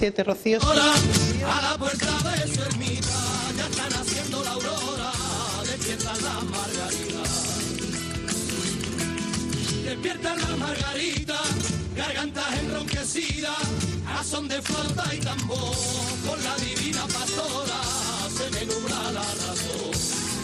17, Rocío. A la puerta de su ermita ya están haciendo la aurora, despiertan las margaritas. Despiertan las margaritas, gargantas enronquecidas, a son de flauta y tambor, con la divina pastora se me nubla la razón.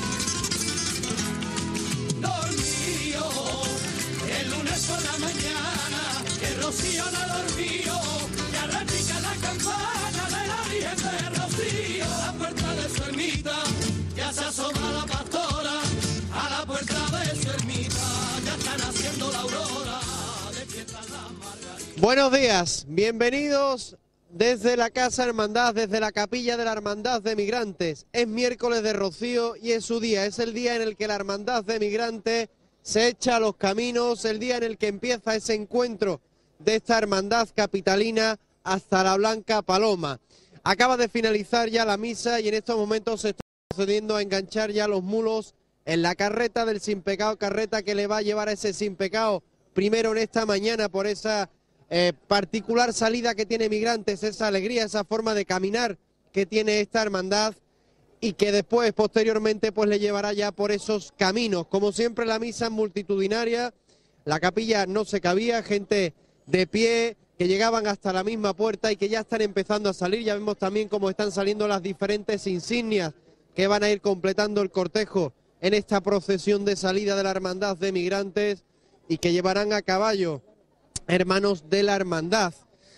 Dormido, el lunes por la mañana, el Rocío no dormió, ya repica la campana de la Virgen de Rocío. A la puerta de su ermita ya se asoma la pastora, a la puerta de su ermita ya están haciendo la aurora, despiertan las margaritas. Buenos días, bienvenidos desde la Casa Hermandad, desde la Capilla de la Hermandad de Migrantes. Es miércoles de Rocío y es su día, es el día en el que la Hermandad de Migrantes se echa a los caminos, el día en el que empieza ese encuentro de esta hermandad capitalina hasta la Blanca Paloma. Acaba de finalizar ya la misa y en estos momentos se está procediendo a enganchar ya los mulos en la carreta del Sin Pecado, carreta que le va a llevar a ese Sin Pecado primero en esta mañana por esa particular salida que tiene Migrantes, esa alegría, esa forma de caminar que tiene esta hermandad y que después, posteriormente, pues le llevará ya por esos caminos. Como siempre, la misa multitudinaria, la capilla no se cabía, gente de pie que llegaban hasta la misma puerta y que ya están empezando a salir. Ya vemos también cómo están saliendo las diferentes insignias que van a ir completando el cortejo en esta procesión de salida de la Hermandad de Migrantes y que llevarán a caballo hermanos de la hermandad.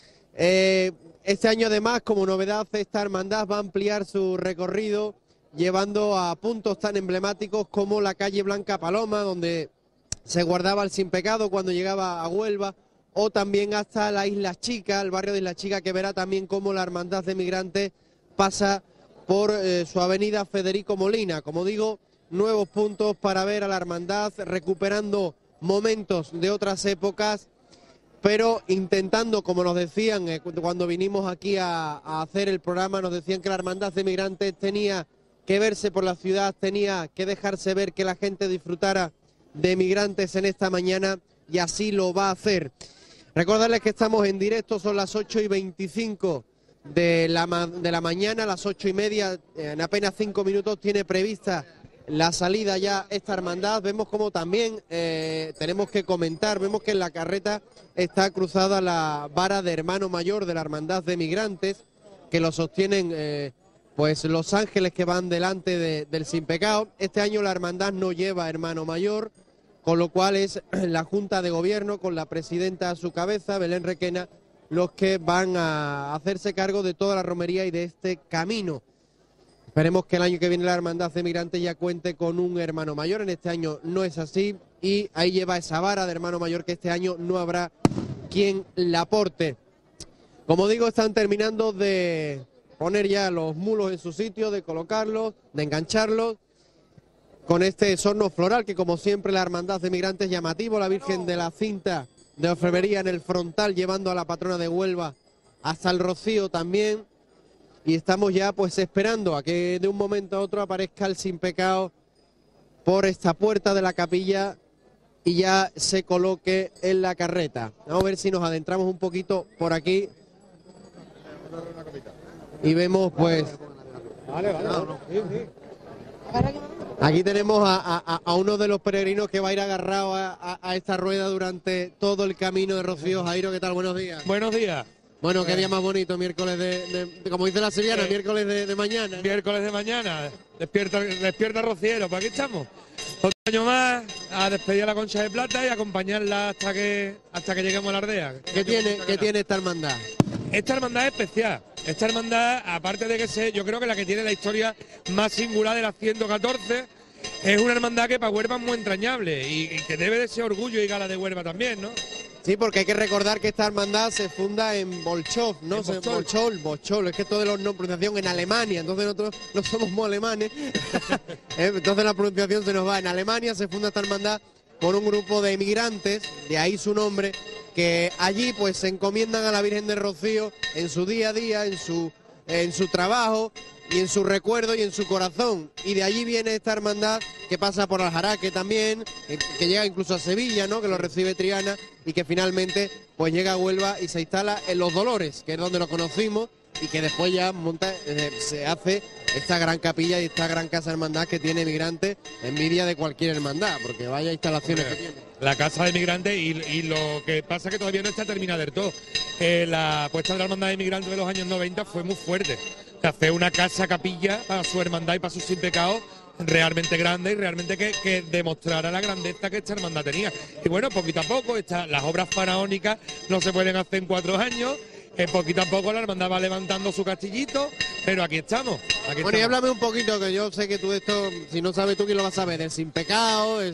Este año además, como novedad, esta hermandad va a ampliar su recorrido llevando a puntos tan emblemáticos como la calle Blanca Paloma, donde se guardaba el Sin Pecado cuando llegaba a Huelva, o también hasta la Isla Chica, el barrio de Isla Chica, que verá también cómo la Hermandad de Migrantes pasa por su avenida Federico Molina. Como digo, nuevos puntos para ver a la hermandad recuperando momentos de otras épocas, pero intentando, como nos decían cuando vinimos aquí a hacer el programa, nos decían que la Hermandad de Migrantes tenía que verse por la ciudad, tenía que dejarse ver, que la gente disfrutara de Migrantes en esta mañana, y así lo va a hacer. Recordarles que estamos en directo, son las 8:25 de la mañana, las 8:30, en apenas 5 minutos tiene prevista la salida ya esta hermandad. Vemos como también tenemos que comentar, vemos que en la carreta está cruzada la vara de hermano mayor de la Hermandad de Migrantes, que lo sostienen pues los ángeles que van delante del Sin Pecado. Este año la hermandad no lleva hermano mayor, con lo cual es la Junta de Gobierno con la presidenta a su cabeza, Belén Requena, los que van a hacerse cargo de toda la romería y de este camino. Esperemos que el año que viene la Hermandad de Migrantes ya cuente con un hermano mayor. En este año no es así y ahí lleva esa vara de hermano mayor que este año no habrá quien la porte. Como digo, están terminando de poner ya los mulos en su sitio, de colocarlos, de engancharlos con este sorno floral que, como siempre, la Hermandad de Migrantes llamativo, la Virgen de la Cinta de Orfebrería en el frontal, llevando a la patrona de Huelva hasta el Rocío también. Y estamos ya pues esperando a que de un momento a otro aparezca el Sin Pecado por esta puerta de la capilla y ya se coloque en la carreta. Vamos a ver si nos adentramos un poquito por aquí y vemos pues... Aquí tenemos a uno de los peregrinos que va a ir agarrado a esta rueda durante todo el camino de Rocío. Jairo, ¿qué tal? Buenos días. Buenos días. Bueno, qué día más bonito, miércoles como dice la sevillana, miércoles de mañana. Miércoles de mañana, despierta Rociero, pues aquí estamos. Otro año más a despedir a la Concha de Plata y acompañarla hasta que lleguemos a la aldea. ¿Qué tiene esta hermandad? Esta hermandad es especial. Esta hermandad, aparte de que yo creo que la que tiene la historia más singular de la 114, es una hermandad que para Huelva es muy entrañable y que debe de ser orgullo y gala de Huelva también, ¿no? Sí, porque hay que recordar que esta hermandad se funda en Bolchov, ¿no? Bolchov, es que todo de la pronunciación en Alemania, entonces nosotros no somos muy alemanes, entonces la pronunciación se nos va. En Alemania se funda esta hermandad por un grupo de emigrantes, de ahí su nombre, que allí pues se encomiendan a la Virgen de Rocío en su día a día, en su en su trabajo y en su recuerdo y en su corazón. Y de allí viene esta hermandad que pasa por Aljaraque también, que llega incluso a Sevilla, ¿no? Que lo recibe Triana y que finalmente pues llega a Huelva y se instala en Los Dolores, que es donde lo conocimos, y que después ya se hace esta gran capilla y esta gran casa hermandad que tiene Migrantes, envidia de cualquier hermandad, porque vaya instalaciones que tiene. La casa de Migrantes y lo que pasa es que todavía no está terminada del todo. La apuesta de la hermandad de Migrantes de los años 90 fue muy fuerte. Hacer una casa capilla para su hermandad y para sus sin pecados realmente grande y realmente que demostrara la grandeza que esta hermandad tenía. Y bueno, poquito a poco, las obras faraónicas no se pueden hacer en 4 años. Poquito a poco la hermandad va levantando su castillito, pero aquí estamos. Bueno, y háblame un poquito, que yo sé que tú esto, si no sabes tú, ¿quién lo vas a saber? Del Sin Pecado, de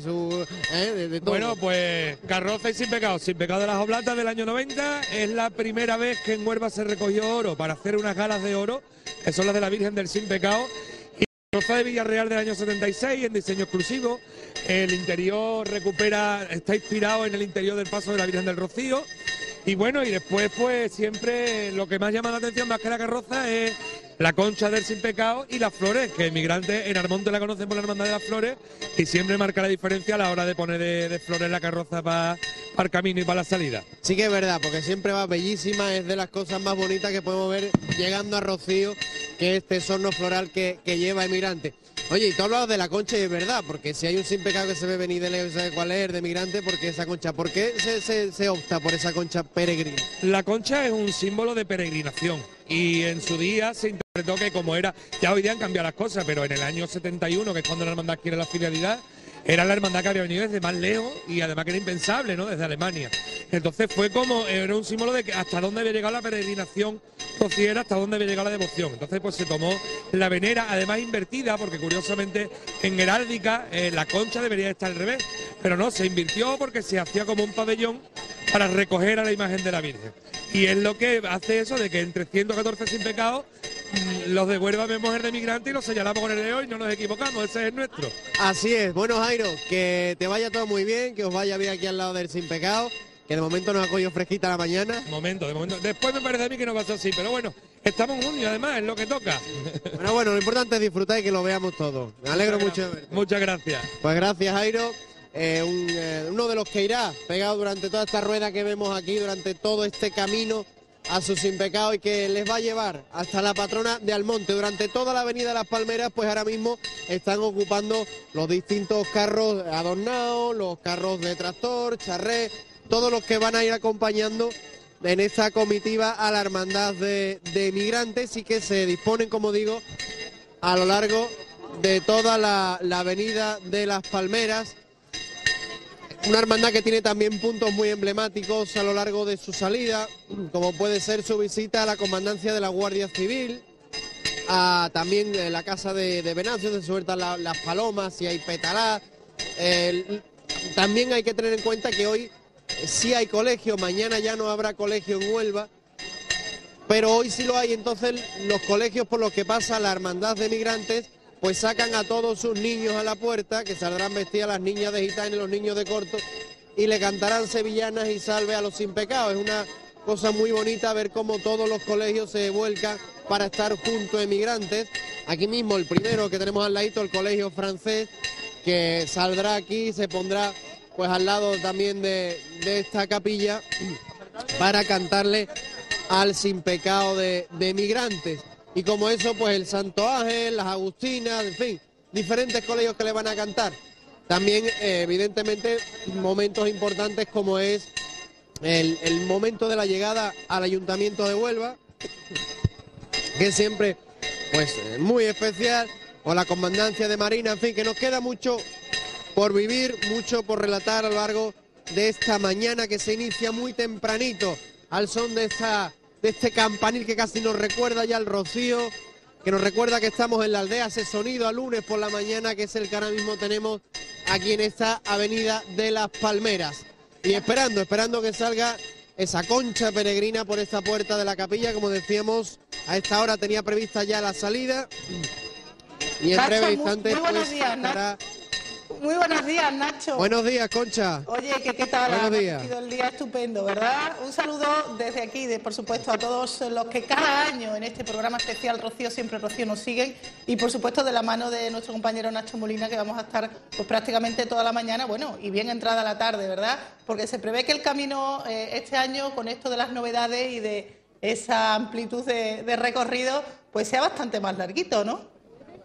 todo. Bueno, pues carroza y Sin Pecado de las Oblatas del año 90, es la primera vez que en Huelva se recogió oro para hacer unas galas de oro, que son las de la Virgen del Sin Pecado, y carroza de Villarreal del año 76 en diseño exclusivo. El interior está inspirado en el interior del paso de la Virgen del Rocío. Y bueno, y después pues siempre lo que más llama la atención más que la carroza es la concha del Sin Pecado y las flores, que Migrantes en Armonte la conocen por la Hermandad de las Flores y siempre marca la diferencia a la hora de poner de flores la carroza para el camino y para la salida. Sí que es verdad, porque siempre va bellísima, es de las cosas más bonitas que podemos ver llegando a Rocío, que es este sorno floral que lleva Emigrante. Oye, y tú hablabas de la concha y es verdad, porque si hay un Sin Pecado que se ve venir de lejos, ¿sabe cuál es? De Migrante, porque esa concha, ¿por qué se opta por esa concha peregrina? La concha es un símbolo de peregrinación y en su día se interpretó que como era, ya hoy día han cambiado las cosas, pero en el año 71, que es cuando la hermandad quiere la filialidad, era la hermandad que había venido desde más lejos y además que era impensable, ¿no? Desde Alemania. Entonces fue como, era un símbolo de que hasta dónde había llegado la peregrinación rociera, hasta dónde había llegado la devoción. Entonces pues se tomó la venera, además invertida, porque curiosamente en heráldica la concha debería estar al revés, pero no, se invirtió porque se hacía como un pabellón para recoger a la imagen de la Virgen. Y es lo que hace eso de que entre 114 Sin Pecado, los de Huelva vemos el de Migrante y lo señalamos con el de hoy, no nos equivocamos, ese es el nuestro. Así es. Bueno, Jairo, que te vaya todo muy bien, que os vaya bien aquí al lado del Sin Pecado, que de momento nos ha cogido fresquita la mañana. De momento. Después me parece a mí que no va a ser así, pero bueno, estamos en junio además, es lo que toca. Bueno, lo importante es disfrutar y que lo veamos todo. Me alegro mucho de verte. Muchas gracias. Pues gracias, Jairo. Uno de los que irá pegado durante toda esta rueda que vemos aquí, durante todo este camino a su Sin Pecado y que les va a llevar hasta la patrona de Almonte. Durante toda la avenida Las Palmeras, pues ahora mismo están ocupando los distintos carros adornados, los carros de tractor, charré, todos los que van a ir acompañando en esta comitiva a la hermandad de Migrantes y que se disponen, como digo, a lo largo de toda la avenida de Las Palmeras. Una hermandad que tiene también puntos muy emblemáticos a lo largo de su salida, como puede ser su visita a la comandancia de la Guardia Civil, a también la casa de Venancio, donde se sueltan las palomas y hay petalá. También hay que tener en cuenta que hoy sí hay colegio, mañana ya no habrá colegio en Huelva, pero hoy sí lo hay. Entonces los colegios por los que pasa la hermandad de Migrantes pues sacan a todos sus niños a la puerta, que saldrán vestidas las niñas de gitana y los niños de corto, y le cantarán sevillanas y salve a los Sin Pecado. Es una cosa muy bonita ver cómo todos los colegios se vuelcan para estar junto a Migrantes. Aquí mismo el primero que tenemos al ladito, el colegio francés, que saldrá aquí, se pondrá pues al lado también de esta capilla para cantarle al Sin Pecado de Migrantes. Y como eso, pues el Santo Ángel, las Agustinas, en fin, diferentes colegios que le van a cantar. También, evidentemente, momentos importantes como es el momento de la llegada al Ayuntamiento de Huelva, que siempre, pues, muy especial, o la Comandancia de Marina, en fin, que nos queda mucho por vivir, mucho por relatar a lo largo de esta mañana que se inicia muy tempranito al son de este campanil que casi nos recuerda ya al Rocío, que nos recuerda que estamos en la aldea, ese sonido a lunes por la mañana, que es el que ahora mismo tenemos aquí en esta avenida de Las Palmeras. Y esperando que salga esa concha peregrina por esta puerta de la capilla, como decíamos, a esta hora tenía prevista ya la salida. Y en breve instante pues, estará Muy buenos días, Nacho. Buenos días, Concha. Oye, ¿qué tal? Buenos Ha días. sido el día estupendo, ¿verdad? Un saludo desde aquí, por supuesto, a todos los que cada año en este programa especial Rocío Siempre Rocío nos siguen y, por supuesto, de la mano de nuestro compañero Nacho Molina, que vamos a estar pues prácticamente toda la mañana, bueno, y bien entrada la tarde, ¿verdad? Porque se prevé que el camino este año, con esto de las novedades y de esa amplitud de recorrido, pues sea bastante más larguito, ¿no?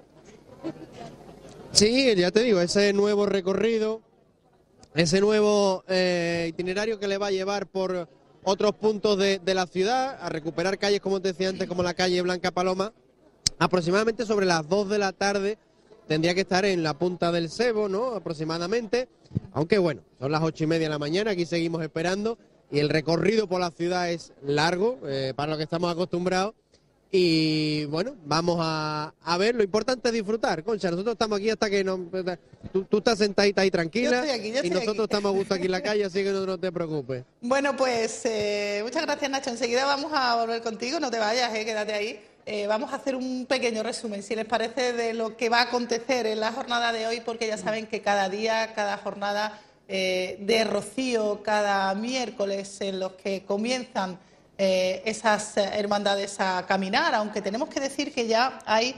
Sí, ya te digo, ese nuevo recorrido, ese nuevo itinerario que le va a llevar por otros puntos de la ciudad, a recuperar calles, como te decía antes, como la calle Blanca Paloma, aproximadamente sobre las 2 de la tarde tendría que estar en la punta del Sebo, ¿no? Aproximadamente, aunque bueno, son las 8:30 de la mañana, aquí seguimos esperando y el recorrido por la ciudad es largo, para lo que estamos acostumbrados. Y bueno, vamos a ver, lo importante es disfrutar, Concha, nosotros estamos aquí hasta que no... Tú estás sentadita ahí tranquila y nosotros estamos a gusto aquí en la calle, así que no te preocupes. Bueno, pues muchas gracias, Nacho. Enseguida vamos a volver contigo, no te vayas, quédate ahí. Vamos a hacer un pequeño resumen, si les parece, de lo que va a acontecer en la jornada de hoy, porque ya saben que cada día, cada jornada de Rocío, cada miércoles en los que comienzan esas hermandades a caminar, aunque tenemos que decir que ya hay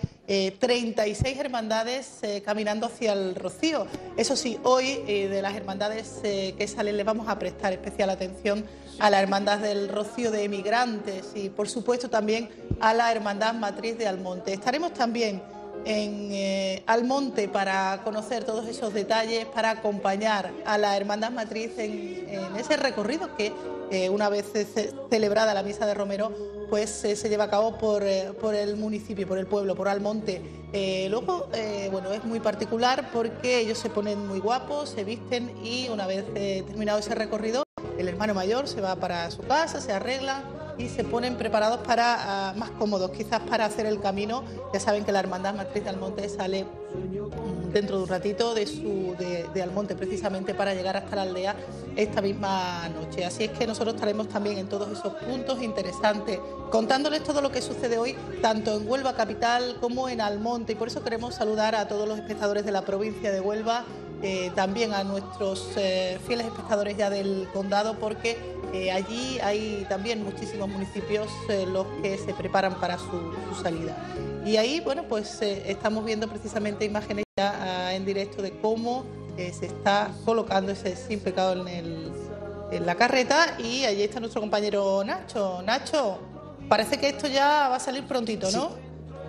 36 hermandades caminando hacia el Rocío. Eso sí, hoy de las hermandades que salen les vamos a prestar especial atención a la Hermandad del Rocío de Emigrantes y por supuesto también a la Hermandad Matriz de Almonte. Estaremos también en Almonte para conocer todos esos detalles, para acompañar a la Hermandad Matriz en ese recorrido que una vez celebrada la misa de Romero, pues se lleva a cabo por el municipio, por el pueblo, por Almonte. Luego, bueno, es muy particular porque ellos se ponen muy guapos, se visten y una vez terminado ese recorrido, el hermano mayor se va para su casa, se arregla y se ponen preparados para más cómodos, quizás para hacer el camino. Ya saben que la Hermandad Matriz de Almonte sale dentro de un ratito de Almonte, precisamente para llegar hasta la aldea esta misma noche. Así es que nosotros estaremos también en todos esos puntos interesantes, contándoles todo lo que sucede hoy, tanto en Huelva capital como en Almonte. Y por eso queremos saludar a todos los espectadores de la provincia de Huelva, también a nuestros fieles espectadores ya del condado, porque allí hay también muchísimos municipios los que se preparan para su salida. Y ahí, bueno, pues estamos viendo precisamente imágenes ya en directo de cómo se está colocando ese sin pecado en la carreta, y allí está nuestro compañero Nacho. Nacho, parece que esto ya va a salir prontito, ¿no? Sí.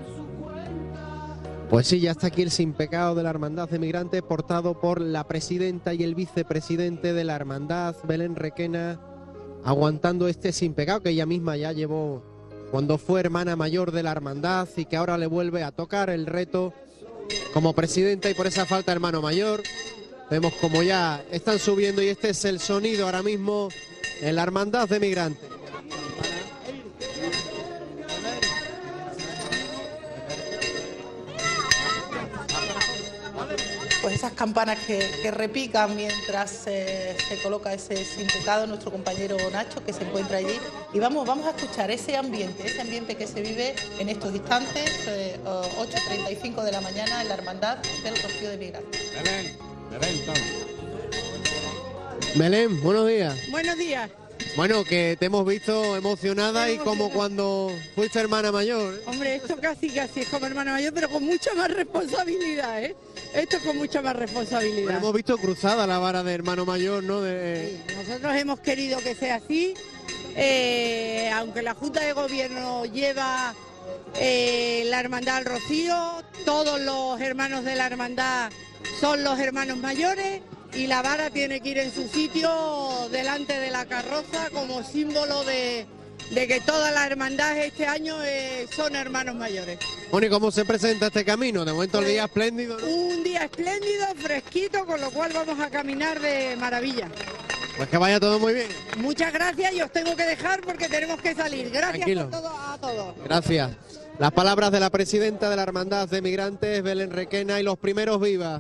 Pues sí, ya está aquí el sin pecado de la Hermandad de Migrantes, portado por la presidenta y el vicepresidente de la Hermandad, Belén Requena, aguantando este sin pecado que ella misma ya llevó cuando fue hermana mayor de la Hermandad y que ahora le vuelve a tocar el reto como presidenta, y por esa falta hermano mayor. Vemos como ya están subiendo y este es el sonido ahora mismo en la Hermandad de Migrantes. Pues esas campanas que repican mientras se coloca ese sin pecado, nuestro compañero Nacho, que se encuentra allí. Y vamos a escuchar ese ambiente que se vive en estos instantes, 8:35 de la mañana, en la Hermandad del Rocío de Migrantes. Belén, buenos días. Buenos días. Bueno, que te hemos visto emocionada y como cuando fuiste hermana mayor, ¿eh? Hombre, esto casi es como hermano mayor, pero con mucha más responsabilidad, ¿eh? Esto con mucha más responsabilidad. Pero hemos visto cruzada la vara de hermano mayor, ¿no? Sí, nosotros hemos querido que sea así, aunque la Junta de Gobierno lleva la Hermandad al Rocío, todos los hermanos de la Hermandad son los hermanos mayores, y la vara tiene que ir en su sitio delante de la carroza como símbolo de que todas las hermandades este año son hermanos mayores. Bueno, ¿y cómo se presenta este camino? De momento el día espléndido, ¿no? Un día espléndido, fresquito, con lo cual vamos a caminar de maravilla. Pues que vaya todo muy bien. Muchas gracias, y os tengo que dejar porque tenemos que salir. Gracias Tranquilo. por todo, a todos. Gracias. Las palabras de la presidenta de la Hermandad de Migrantes, Belén Requena, y los primeros vivas.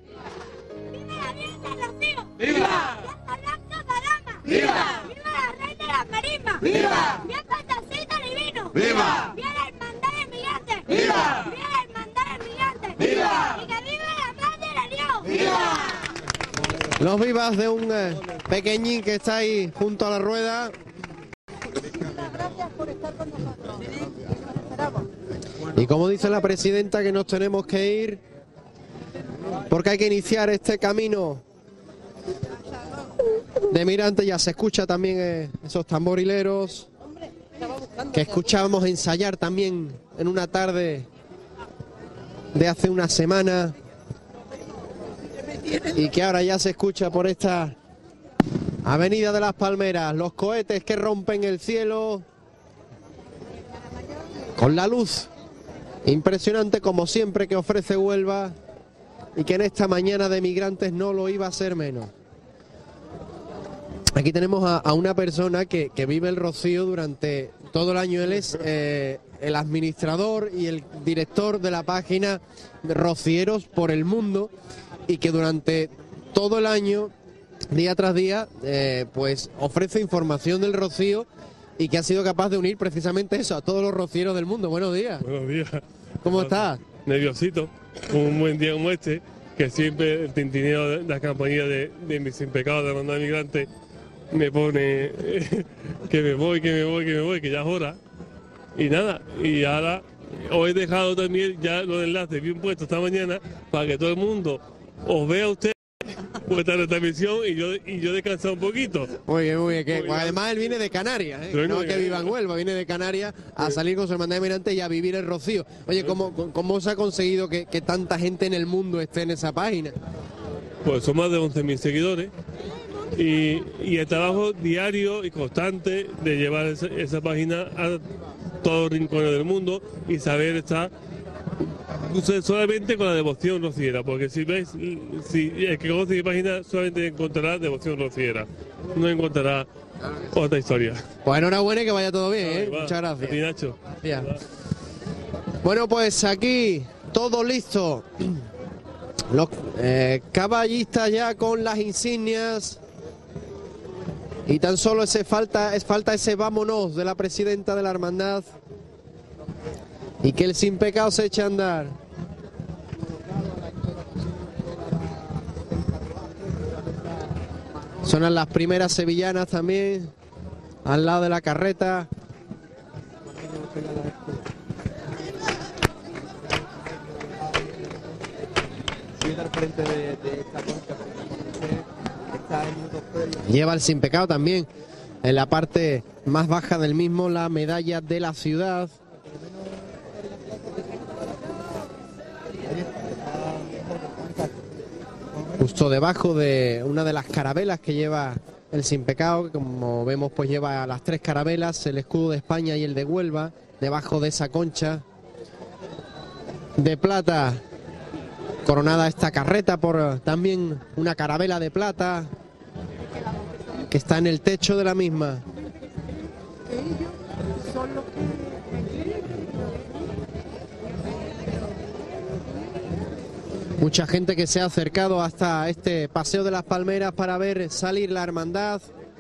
¡Viva! ¡Viva! ¡Viva la reina de la marisma! ¡Viva! ¡Viva Contacito Divino! ¡Viva! ¡Viva la Hermandad de Migrantes! ¡Viva! ¡Viva la Hermandad de Migrantes! ¡Viva! ¡Y que viva la Madre de Dios! ¡Viva! Los vivas de un pequeñín que está ahí junto a la rueda. Y como dice la presidenta, que nos tenemos que ir porque hay que iniciar este camino de Migrantes. Ya se escucha también esos tamborileros que escuchábamos ensayar también en una tarde de hace una semana y que ahora ya se escucha por esta Avenida de las Palmeras, los cohetes que rompen el cielo con la luz impresionante como siempre que ofrece Huelva, y que en esta mañana de Migrantes no lo iba a ser menos. Aquí tenemos a una persona que vive el Rocío durante todo el año. Él es el administrador y el director de la página Rocieros por el Mundo, y que durante todo el año, día tras día, pues ofrece información del Rocío, y que ha sido capaz de unir precisamente eso a todos los rocieros del mundo. Buenos días. Buenos días. ¿Cómo estás? Nerviosito. Un buen día como este, que siempre el tintineo de la campanilla de mis Sin Pecado de Hermandad de Migrantes me pone que me voy, que ya es hora. Y nada, y ahora os he dejado también ya los enlaces bien puestos esta mañana para que todo el mundo os vea a usted vuestra retransmisión y yo descansar un poquito. Muy bien, que además él viene de Canarias, no que viva en Huelva, viene de Canarias a salir con su hermandad de Migrantes y a vivir el Rocío. Oye, ¿cómo se ha conseguido que tanta gente en el mundo esté en esa página? Pues son más de 11.000 seguidores y el trabajo diario y constante de llevar esa página a todos los rincones del mundo y saber estar solamente con la devoción rociera, porque si veis, si el que conoce mi página solamente encontrará devoción rociera, no encontrará otra historia. Pues enhorabuena y que vaya todo bien, muchas gracias. A ti, Nacho. Gracias. Bueno, pues aquí todo listo. Los caballistas ya con las insignias. Y tan solo falta ese vámonos de la presidenta de la hermandad. Y que el Sin Pecado se eche a andar. Sonan las primeras sevillanas también, al lado de la carreta. Lleva el Sin Pecado también en la parte más baja del mismo la medalla de la ciudad. Justo debajo de una de las carabelas que lleva el Sin Pecado, que como vemos pues lleva las tres carabelas, el escudo de España y el de Huelva, debajo de esa concha de plata, coronada esta carreta por también una carabela de plata que está en el techo de la misma. Mucha gente que se ha acercado hasta este Paseo de las Palmeras para ver salir la hermandad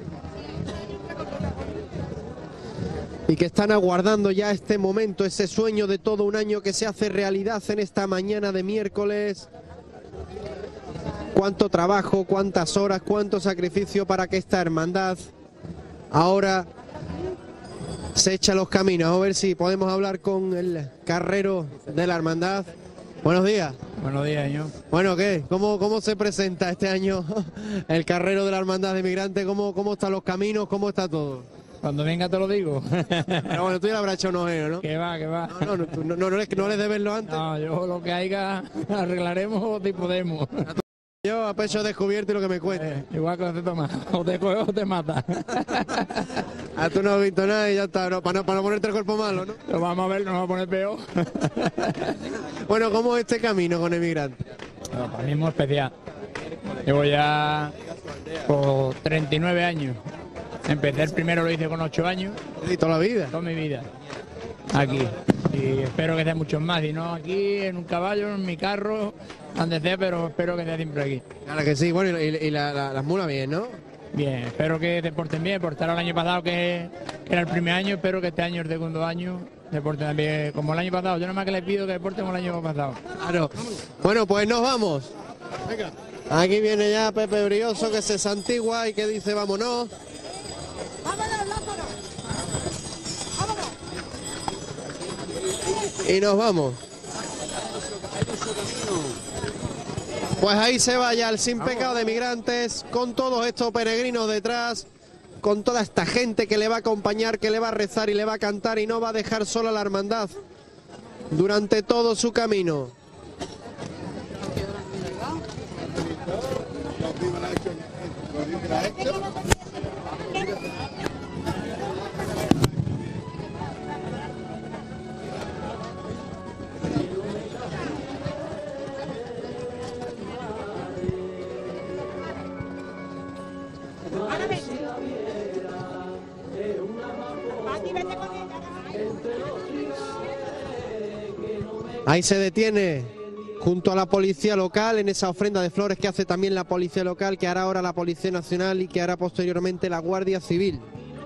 y que están aguardando ya este momento, ese sueño de todo un año que se hace realidad en esta mañana de miércoles. Cuánto trabajo, cuántas horas, cuánto sacrificio para que esta hermandad ahora se eche a los caminos. A ver si podemos hablar con el carrero de la hermandad. Buenos días. Buenos días, señor. Bueno, ¿qué? ¿Cómo se presenta este año el carrero de la Hermandad de Migrantes? ¿Cómo están los caminos? ¿Cómo está todo? Cuando venga te lo digo. Pero bueno, tú ya le habrás hecho un ojeo, ¿no? Que va. No eres de verlo antes. No, yo lo que haya arreglaremos si podemos. Yo a pecho descubierto y lo que me cuesta. Igual que te toma, o te coge o te mata. Tú no has visto nada y ya está, no, para no ponerte el cuerpo malo, ¿no? Lo vamos a ver, nos vamos a poner peor. Bueno, ¿cómo es este camino con Emigrante? No, para mí es muy especial. Llevo ya por 39 años. Empecé el primero, lo hice con 8 años. ¿Y toda la vida? Toda mi vida. Aquí. Y espero que sea muchos más. Y no aquí, en un caballo, en mi carro, donde sea, pero espero que sea siempre aquí. Claro que sí. Bueno, y las mulas bien, ¿no? Bien, espero que se porten bien. Portaron el año pasado, que era el primer año. Espero que este año, el segundo año, se porten también como el año pasado. Yo nada más que les pido que se porten como el año pasado. Claro. Bueno, pues nos vamos. Venga. Aquí viene ya Pepe Brioso, que se santigua y que dice vámonos. Y nos vamos. Pues ahí se va ya el Sin Pecado de Migrantes, con todos estos peregrinos detrás, con toda esta gente que le va a acompañar, que le va a rezar y le va a cantar y no va a dejar sola la hermandad durante todo su camino. Ahí se detiene junto a la policía local en esa ofrenda de flores que hace también la policía local, que hará ahora la Policía Nacional y que hará posteriormente la Guardia Civil.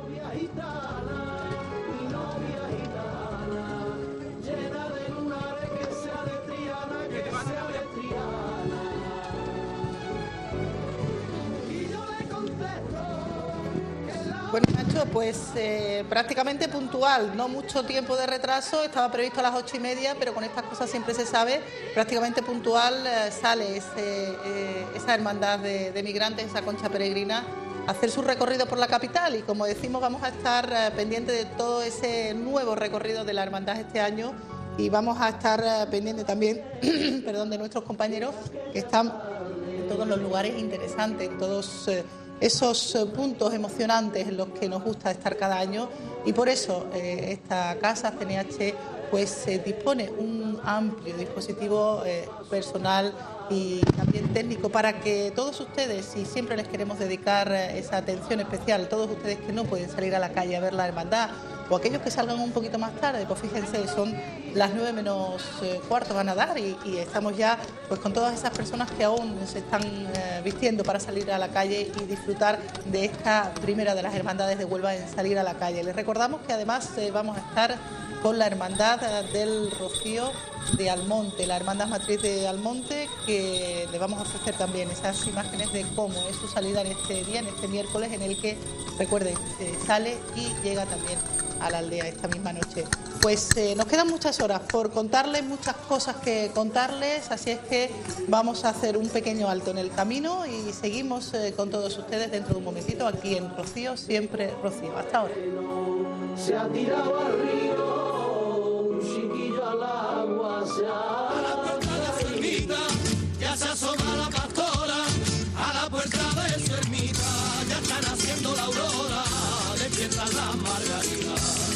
Bueno, Nacho, pues prácticamente puntual, no mucho tiempo de retraso, estaba previsto a las 8:30, pero con estas cosas siempre se sabe, prácticamente puntual sale esa hermandad de migrantes, esa concha peregrina, a hacer su recorrido por la capital y como decimos vamos a estar pendientes de todo ese nuevo recorrido de la hermandad este año y vamos a estar pendientes también perdón, de nuestros compañeros que están en todos los lugares interesantes, en todos esos puntos emocionantes en los que nos gusta estar cada año y por eso esta casa CNH pues dispone un amplio dispositivo personal y también técnico para que todos ustedes, y siempre les queremos dedicar esa atención especial, todos ustedes que no pueden salir a la calle a ver la hermandad o aquellos que salgan un poquito más tarde, pues fíjense, son las 9 menos cuarto van a dar y estamos ya pues con todas esas personas que aún se están vistiendo para salir a la calle y disfrutar de esta primera de las hermandades de Huelva en salir a la calle. Les recordamos que además vamos a estar con la hermandad del Rocío de Almonte, la hermandad matriz de Almonte, que le vamos a ofrecer también esas imágenes de cómo es su salida en este día, en este miércoles, en el que, recuerden, sale y llega también a la aldea esta misma noche. Pues nos quedan muchas horas por contarles, muchas cosas que contarles, así es que vamos a hacer un pequeño alto en el camino y seguimos con todos ustedes dentro de un momentito aquí en Rocío, siempre Rocío. Hasta ahora. Se ha tirado al río, un chiquillo al agua se ha... A la puerta de su ermita ya se asoma la pastora, a la puerta de su ermita ya está naciendo la aurora, despiertan las margaritas.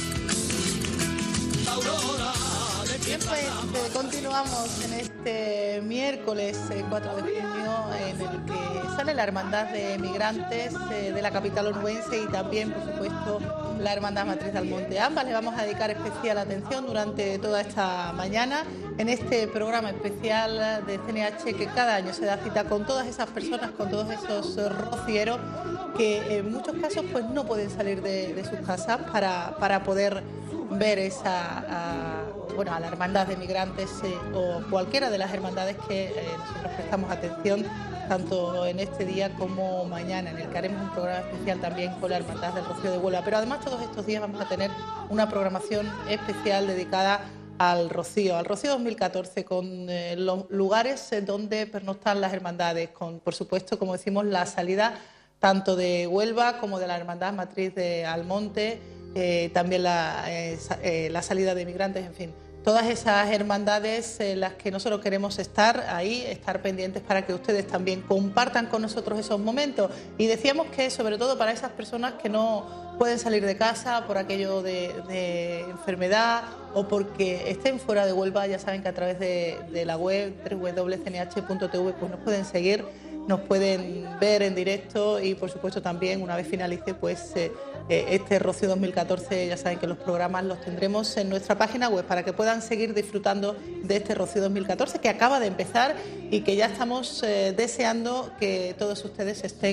La aurora, despiertan las margaritas. Continuamos en este miércoles 4 de junio en el que sale la hermandad de migrantes de la capital onubense y también, por supuesto, la hermandad matriz de Almonte. A ambas le vamos a dedicar especial atención durante toda esta mañana en este programa especial de CNH que cada año se da cita con todas esas personas, con todos esos rocieros que en muchos casos pues no pueden salir de sus casas para poder ver a la hermandad de migrantes o cualquiera de las hermandades que nosotros prestamos atención tanto en este día como mañana, en el que haremos un programa especial también con la hermandad del Rocío de Huelva. Pero además todos estos días vamos a tener una programación especial dedicada al Rocío 2014, con los lugares donde pernoctan las hermandades, con, por supuesto, como decimos, la salida tanto de Huelva como de la hermandad matriz de Almonte, también la salida de migrantes, en fin. Todas esas hermandades en las que nosotros queremos estar ahí, estar pendientes para que ustedes también compartan con nosotros esos momentos. Y decíamos que sobre todo para esas personas que no pueden salir de casa por aquello de enfermedad o porque estén fuera de Huelva, ya saben que a través de la web www.cnh.tv pues nos pueden seguir, nos pueden ver en directo y por supuesto también una vez finalice pues este Rocío 2014, ya saben que los programas los tendremos en nuestra página web para que puedan seguir disfrutando de este Rocío 2014 que acaba de empezar y que ya estamos deseando que todos ustedes estén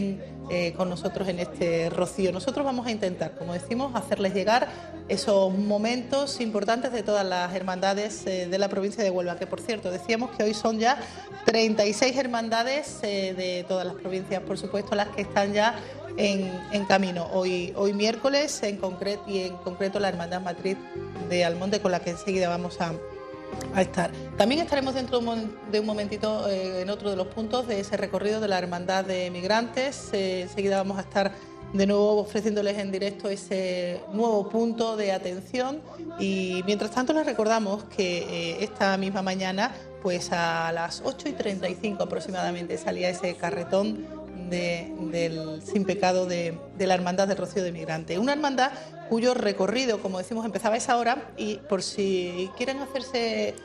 con nosotros en este rocío. Nosotros vamos a intentar, como decimos, hacerles llegar esos momentos importantes de todas las hermandades de la provincia de Huelva, que por cierto decíamos que hoy son ya 36 hermandades de todas las provincias, por supuesto, las que están ya en camino. Hoy miércoles en concreto la hermandad matriz de Almonte, con la que enseguida vamos a estar. También estaremos dentro de un momentito en otro de los puntos de ese recorrido de la hermandad de migrantes. Enseguida vamos a estar de nuevo ofreciéndoles en directo ese nuevo punto de atención, y mientras tanto les recordamos que esta misma mañana, pues a las 8:35 aproximadamente, salía ese carretón del Sin Pecado de la Hermandad del Rocío de Migrante. Una hermandad cuyo recorrido, como decimos, empezaba a esa hora, y por si quieren hacerse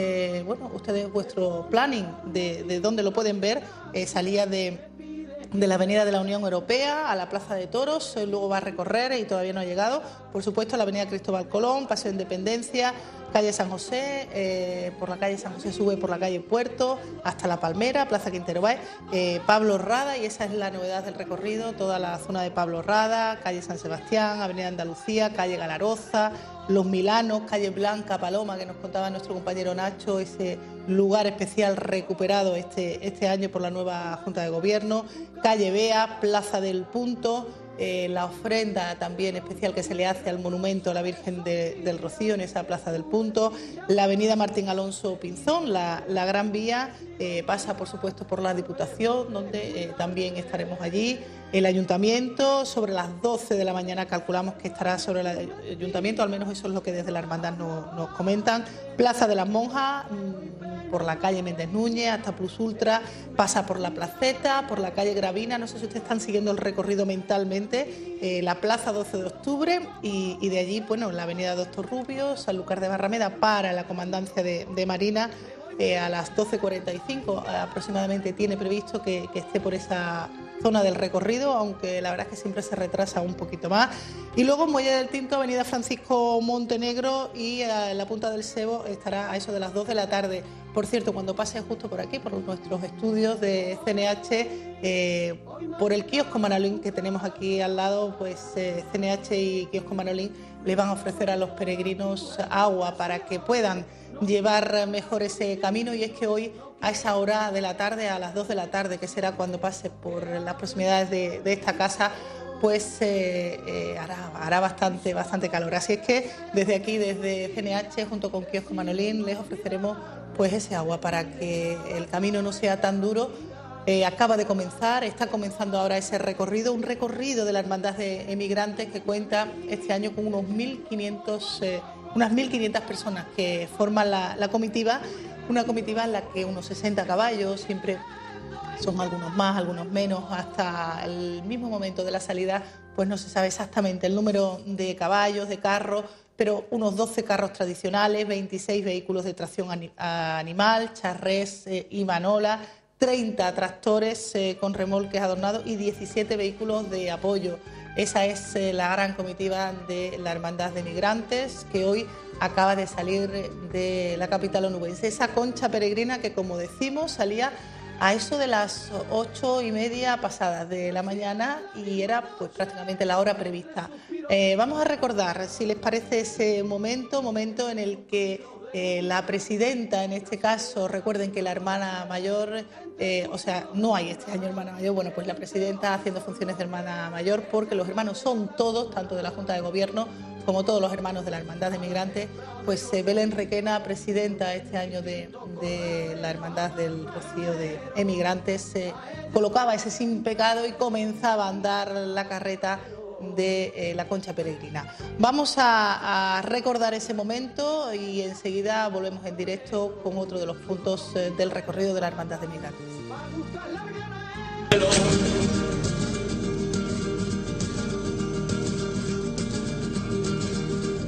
ustedes vuestro planning de dónde lo pueden ver, salía de la Avenida de la Unión Europea a la Plaza de Toros, luego va a recorrer, y todavía no ha llegado, por supuesto, a la Avenida Cristóbal Colón, Paseo Independencia, calle San José, por la calle San José sube por la calle Puerto hasta La Palmera, Plaza Quintero Báez, Pablo Rada, y esa es la novedad del recorrido, toda la zona de Pablo Rada, calle San Sebastián, Avenida Andalucía, calle Galaroza, Los Milanos, calle Blanca Paloma, que nos contaba nuestro compañero Nacho, ese lugar especial recuperado este año por la nueva Junta de Gobierno, calle Bea, Plaza del Punto, la ofrenda también especial que se le hace al monumento a la Virgen del Rocío en esa Plaza del Punto, la avenida Martín Alonso Pinzón, la Gran Vía, pasa por supuesto por la Diputación, donde también estaremos allí, el Ayuntamiento, sobre las 12 de la mañana calculamos que estará sobre el Ayuntamiento, al menos eso es lo que desde la Hermandad nos comentan, Plaza de las Monjas, por la calle Méndez Núñez hasta Plus Ultra, pasa por la Placeta, por la calle Gravina, no sé si ustedes están siguiendo el recorrido mentalmente, la Plaza 12 de Octubre y de allí, bueno, la avenida Doctor Rubio, Sanlúcar de Barrameda, para la Comandancia de Marina, a las 12:45 aproximadamente tiene previsto que esté por esa zona del recorrido, aunque la verdad es que siempre se retrasa un poquito más. Y luego en Muelle del Tinto, avenida Francisco Montenegro, y la Punta del Sebo estará a eso de las 2 de la tarde. Por cierto, cuando pase justo por aquí, por nuestros estudios de CNH, por el kiosco Manolín que tenemos aquí al lado, pues CNH y kiosco Manolín le van a ofrecer a los peregrinos agua para que puedan llevar mejor ese camino, y es que hoy a esa hora de la tarde, a las 2 de la tarde, que será cuando pase por las proximidades de esta casa, pues hará bastante calor. Así es que desde aquí, desde CNH, junto con Kiosco Manolín, les ofreceremos pues ese agua para que el camino no sea tan duro. Acaba de comenzar, está comenzando ahora ese recorrido, un recorrido de la Hermandad de Emigrantes que cuenta este año con unas 1.500 personas que forman la comitiva, una comitiva en la que unos 60 caballos, siempre son algunos más, algunos menos, hasta el mismo momento de la salida, pues no se sabe exactamente el número de caballos, de carros, pero unos 12 carros tradicionales, 26 vehículos de tracción animal, charrés y manola, 30 tractores con remolques adornados y 17 vehículos de apoyo. Esa es la gran comitiva de la Hermandad de Migrantes, que hoy acaba de salir de la capital onubense. Esa concha peregrina que, como decimos, salía a eso de las 8:30 pasadas de la mañana y era pues prácticamente la hora prevista. Vamos a recordar, si les parece, ese momento en el que la presidenta, en este caso, recuerden que la hermana mayor, no hay este año hermana mayor, bueno, pues la presidenta haciendo funciones de hermana mayor, porque los hermanos son todos, tanto de la Junta de Gobierno como todos los hermanos de la Hermandad de Migrantes, pues Belén Requena, presidenta este año de la Hermandad del Rocío de Emigrantes, colocaba ese Sin Pecado y comenzaba a andar la carreta de la concha peregrina. Vamos a recordar ese momento y enseguida volvemos en directo con otro de los puntos del recorrido de la Hermandad de Migrantes.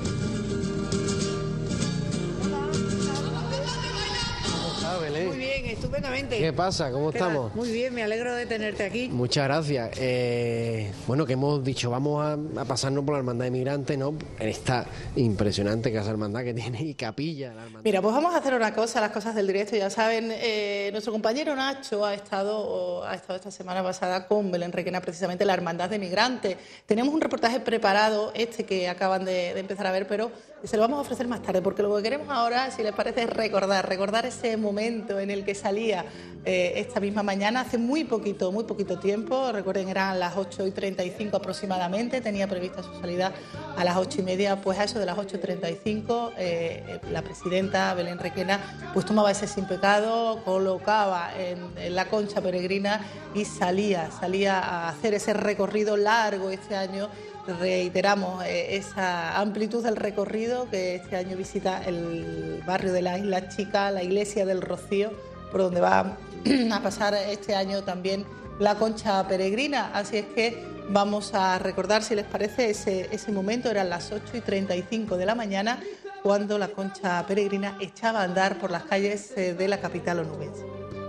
Muy bien, estupendamente. ¿Qué pasa? ¿Cómo ¿Qué tal? estamos? Muy bien, me alegro de tenerte aquí. Muchas gracias. Bueno, que hemos dicho, vamos a pasarnos por la Hermandad de Migrantes, ¿no? En esta impresionante casa hermandad que tiene y capilla. La hermandad. Mira, pues vamos a hacer una cosa, las cosas del directo, ya saben, nuestro compañero Nacho ha estado esta semana pasada con Belén Requena, precisamente la Hermandad de Migrantes. Tenemos un reportaje preparado, que acaban de empezar a ver, pero se lo vamos a ofrecer más tarde, porque lo que queremos ahora, si les parece, es recordar ese momento en el que salía esta misma mañana, hace muy poquito tiempo. Recuerden, eran las 8:35 aproximadamente, tenía prevista su salida a las 8:30, pues a eso de las 8:35 la presidenta Belén Requena pues tomaba ese sin pecado, colocaba en la concha peregrina y salía a hacer ese recorrido largo este año. Reiteramos esa amplitud del recorrido, que este año visita el barrio de la Isla Chica, la iglesia del Rocío, por donde va a pasar este año también la concha peregrina. Así es que vamos a recordar, si les parece, ese momento. Eran las 8:35 de la mañana cuando la concha peregrina echaba a andar por las calles de la capital onubense.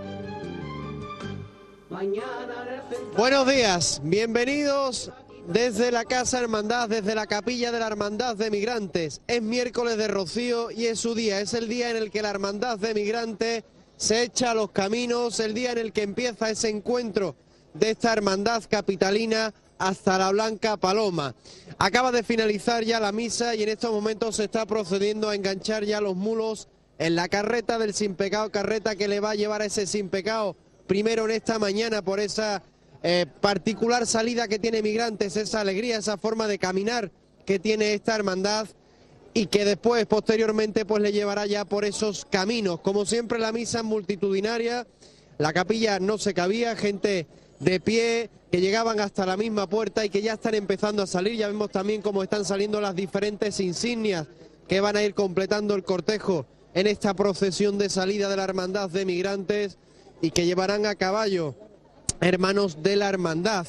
Buenos días, bienvenidos desde la Casa Hermandad, desde la capilla de la Hermandad de Migrantes. Es miércoles de Rocío y es su día, es el día en el que la Hermandad de Migrantes se echa a los caminos, el día en el que empieza ese encuentro de esta hermandad capitalina hasta la Blanca Paloma. Acaba de finalizar ya la misa y en estos momentos se está procediendo a enganchar ya los mulos en la carreta del Sin Pecado, carreta que le va a llevar a ese Sin Pecado primero en esta mañana por esa particular salida que tiene Migrantes, esa alegría, esa forma de caminar que tiene esta hermandad, y que después, posteriormente, pues le llevará ya por esos caminos. Como siempre, la misa multitudinaria, la capilla no se cabía, gente de pie que llegaban hasta la misma puerta y que ya están empezando a salir. Ya vemos también cómo están saliendo las diferentes insignias que van a ir completando el cortejo en esta procesión de salida de la Hermandad de Migrantes y que llevarán a caballo hermanos de la hermandad.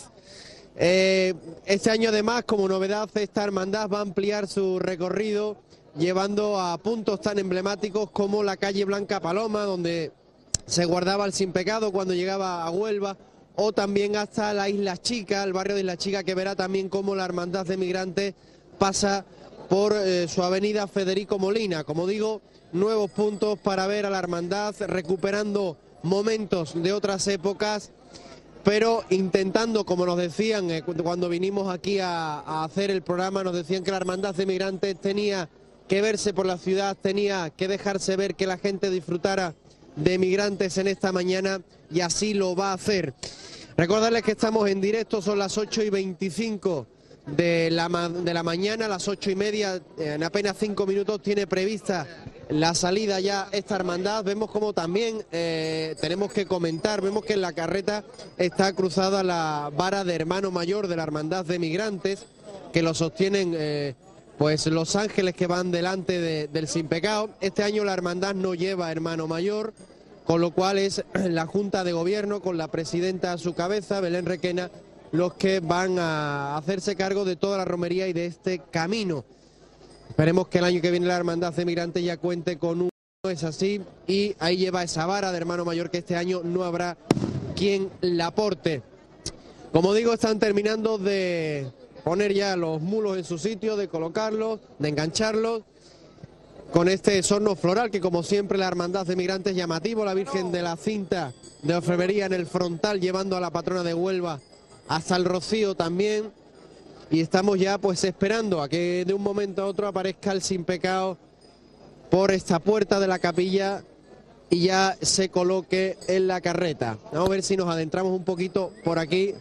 Este año además, como novedad, esta hermandad va a ampliar su recorrido llevando a puntos tan emblemáticos como la calle Blanca Paloma, donde se guardaba el Sin Pecado cuando llegaba a Huelva, o también hasta la Isla Chica, el barrio de Isla Chica, que verá también cómo la Hermandad de Migrantes pasa por su avenida Federico Molina. Como digo, nuevos puntos para ver a la hermandad recuperando momentos de otras épocas, pero intentando, como nos decían cuando vinimos aquí a hacer el programa, nos decían que la Hermandad de Migrantes tenía que verse por la ciudad, tenía que dejarse ver, que la gente disfrutara de Migrantes en esta mañana, y así lo va a hacer. Recordarles que estamos en directo, son las 8:25 de la mañana, a las 8:30, en apenas 5 minutos tiene prevista la salida ya esta hermandad. Vemos como también tenemos que comentar, vemos que en la carreta está cruzada la vara de hermano mayor de la Hermandad de Migrantes, que lo sostienen pues los ángeles que van delante del Sin Pecado. Este año la hermandad no lleva hermano mayor, con lo cual es la Junta de Gobierno, con la presidenta a su cabeza, Belén Requena, los que van a hacerse cargo de toda la romería y de este camino. Esperemos que el año que viene la Hermandad de Migrantes ya cuente con uno, es así, y ahí lleva esa vara de hermano mayor que este año no habrá quien la porte. Como digo, están terminando de poner ya los mulos en su sitio, de colocarlos, de engancharlos, con este sorno floral que, como siempre, la Hermandad de Migrantes llamativo, la Virgen de la Cinta de Orfebrería en el frontal, llevando a la patrona de Huelva hasta el Rocío también. Y estamos ya pues esperando a que de un momento a otro aparezca el Sin Pecado por esta puerta de la capilla y ya se coloque en la carreta. Vamos a ver si nos adentramos un poquito por aquí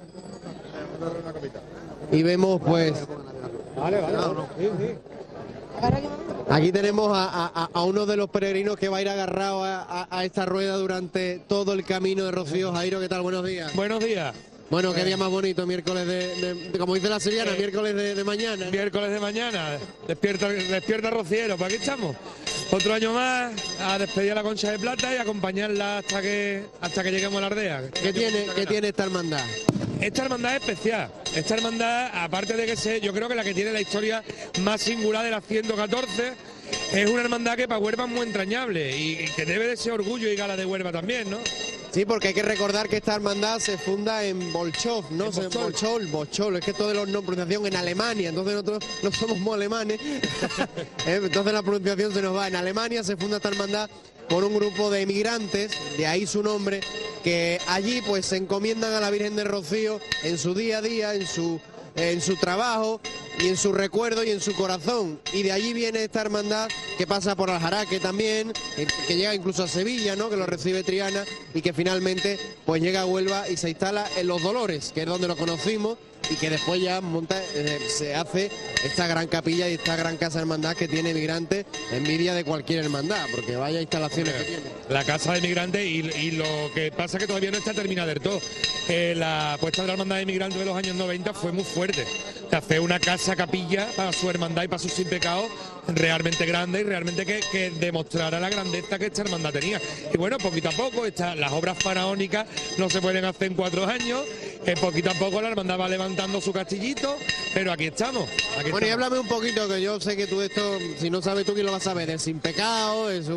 y vemos pues... Aquí tenemos a uno de los peregrinos que va a ir agarrado a esta rueda durante todo el camino de Rocío. Jairo, ¿qué tal? Buenos días. Buenos días. Bueno, qué día más bonito, miércoles como dice la sevillana, miércoles de mañana. Miércoles de mañana, despierta Rociero, pues aquí estamos. Otro año más a despedir a la Concha de Plata y acompañarla hasta que lleguemos a la Ardea. ¿Qué tiene esta hermandad? Esta hermandad es especial. Esta hermandad, aparte de que yo creo que la que tiene la historia más singular de la 114, es una hermandad que para Huelva es muy entrañable y que debe de ser orgullo y gala de Huelva también, ¿no? Sí, porque hay que recordar que esta hermandad se funda en Bolchov, ¿no? Bolchov, es que todo es pronunciación en Alemania, entonces nosotros no somos muy alemanes, entonces la pronunciación se nos va. En Alemania se funda esta hermandad por un grupo de emigrantes, de ahí su nombre, que allí pues se encomiendan a la Virgen del Rocío en su día a día, en su trabajo y en su recuerdo y en su corazón, y de allí viene esta hermandad que pasa por Aljaraque también, que llega incluso a Sevilla, ¿no? Que lo recibe Triana y que finalmente pues llega a Huelva y se instala en Los Dolores, que es donde lo conocimos, y que después ya se hace esta gran capilla y esta gran casa de hermandad que tiene Migrantes, envidia de cualquier hermandad, porque vaya instalaciones que tiene. La casa de Migrantes y lo que pasa que todavía no está terminada del todo. La apuesta de la hermandad de Migrantes de los años 90 fue muy fuerte. Hacer una casa capilla para su hermandad y para sus sin pecados realmente grande y realmente que demostrara la grandeza que esta hermandad tenía. Y bueno, poquito a poco, las obras faraónicas no se pueden hacer en 4 años, poquito a poco la hermandad va levantando su castillito, pero aquí estamos. Y háblame un poquito, que yo sé que tú esto, si no sabes tú, ¿quién lo vas a saber? Del sin pecado, de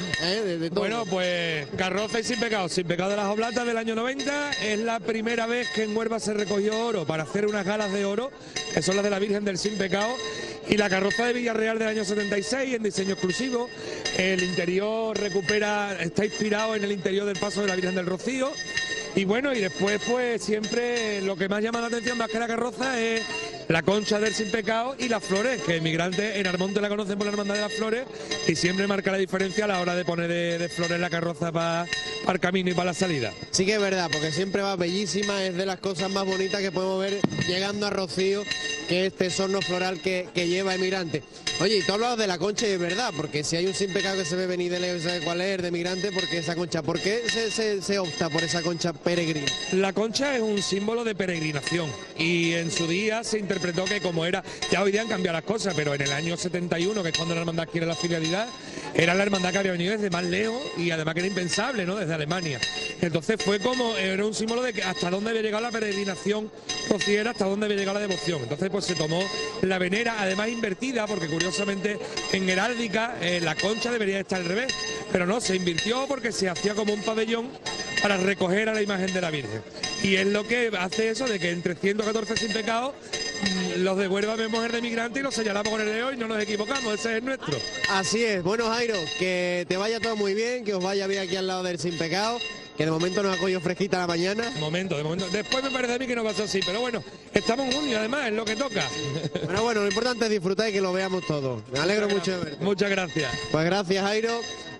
todo. Bueno, pues carroza y sin pecado de las Oblatas del año 90, es la primera vez que en Huelva se recogió oro para hacer unas galas de oro, que son las de la Virgen del Sin Pecado, y la carroza de Villarreal del año 76 en diseño exclusivo. El interior está inspirado en el interior del paso de la Virgen del Rocío. Y bueno, y después pues siempre lo que más llama la atención más que la carroza es la concha del Sin Pecado y las flores, que Migrantes en Armonte la conocen por la Hermandad de las Flores y siempre marca la diferencia a la hora de poner de flores la carroza para el camino y para la salida. Sí que es verdad, porque siempre va bellísima, es de las cosas más bonitas que podemos ver llegando a Rocío, que este sorno floral que lleva Emigrante. Oye, y tú hablabas de la concha y es verdad, porque si hay un Sin Pecado que se ve venir de lejos, ¿sabe cuál es? De Emigrante, porque esa concha, ¿por qué se opta por esa concha peregrina? La concha es un símbolo de peregrinación y en su día se interpretó que como era, ya hoy día han cambiado las cosas, pero en el año 71, que es cuando la hermandad quiere la filialidad, era la hermandad que había venido desde más lejos y además que era impensable, ¿no? Desde Alemania. Entonces fue como, era un símbolo de que hasta dónde había llegado la peregrinación rociera, hasta dónde había llegado la devoción. Entonces pues se tomó la venera, además invertida, porque curiosamente en heráldica la concha debería estar al revés, pero no, se invirtió porque se hacía como un pabellón para recoger a la imagen de la Virgen. Y es lo que hace eso de que entre 114 sin pecado, los de Huelva vemos el de Migrante y lo señalamos con el de hoy, no nos equivocamos, ese es nuestro. Así es. Bueno, Jairo, que te vaya todo muy bien, que os vaya bien aquí al lado del Sin Pecado, que de momento nos ha cogido fresquita la mañana. De momento. Después me parece a mí que no pasó así, pero bueno, estamos en junio además, es lo que toca. Bueno, lo importante es disfrutar y que lo veamos todo. Me alegro mucho de verte. Muchas gracias. Pues gracias, Jairo.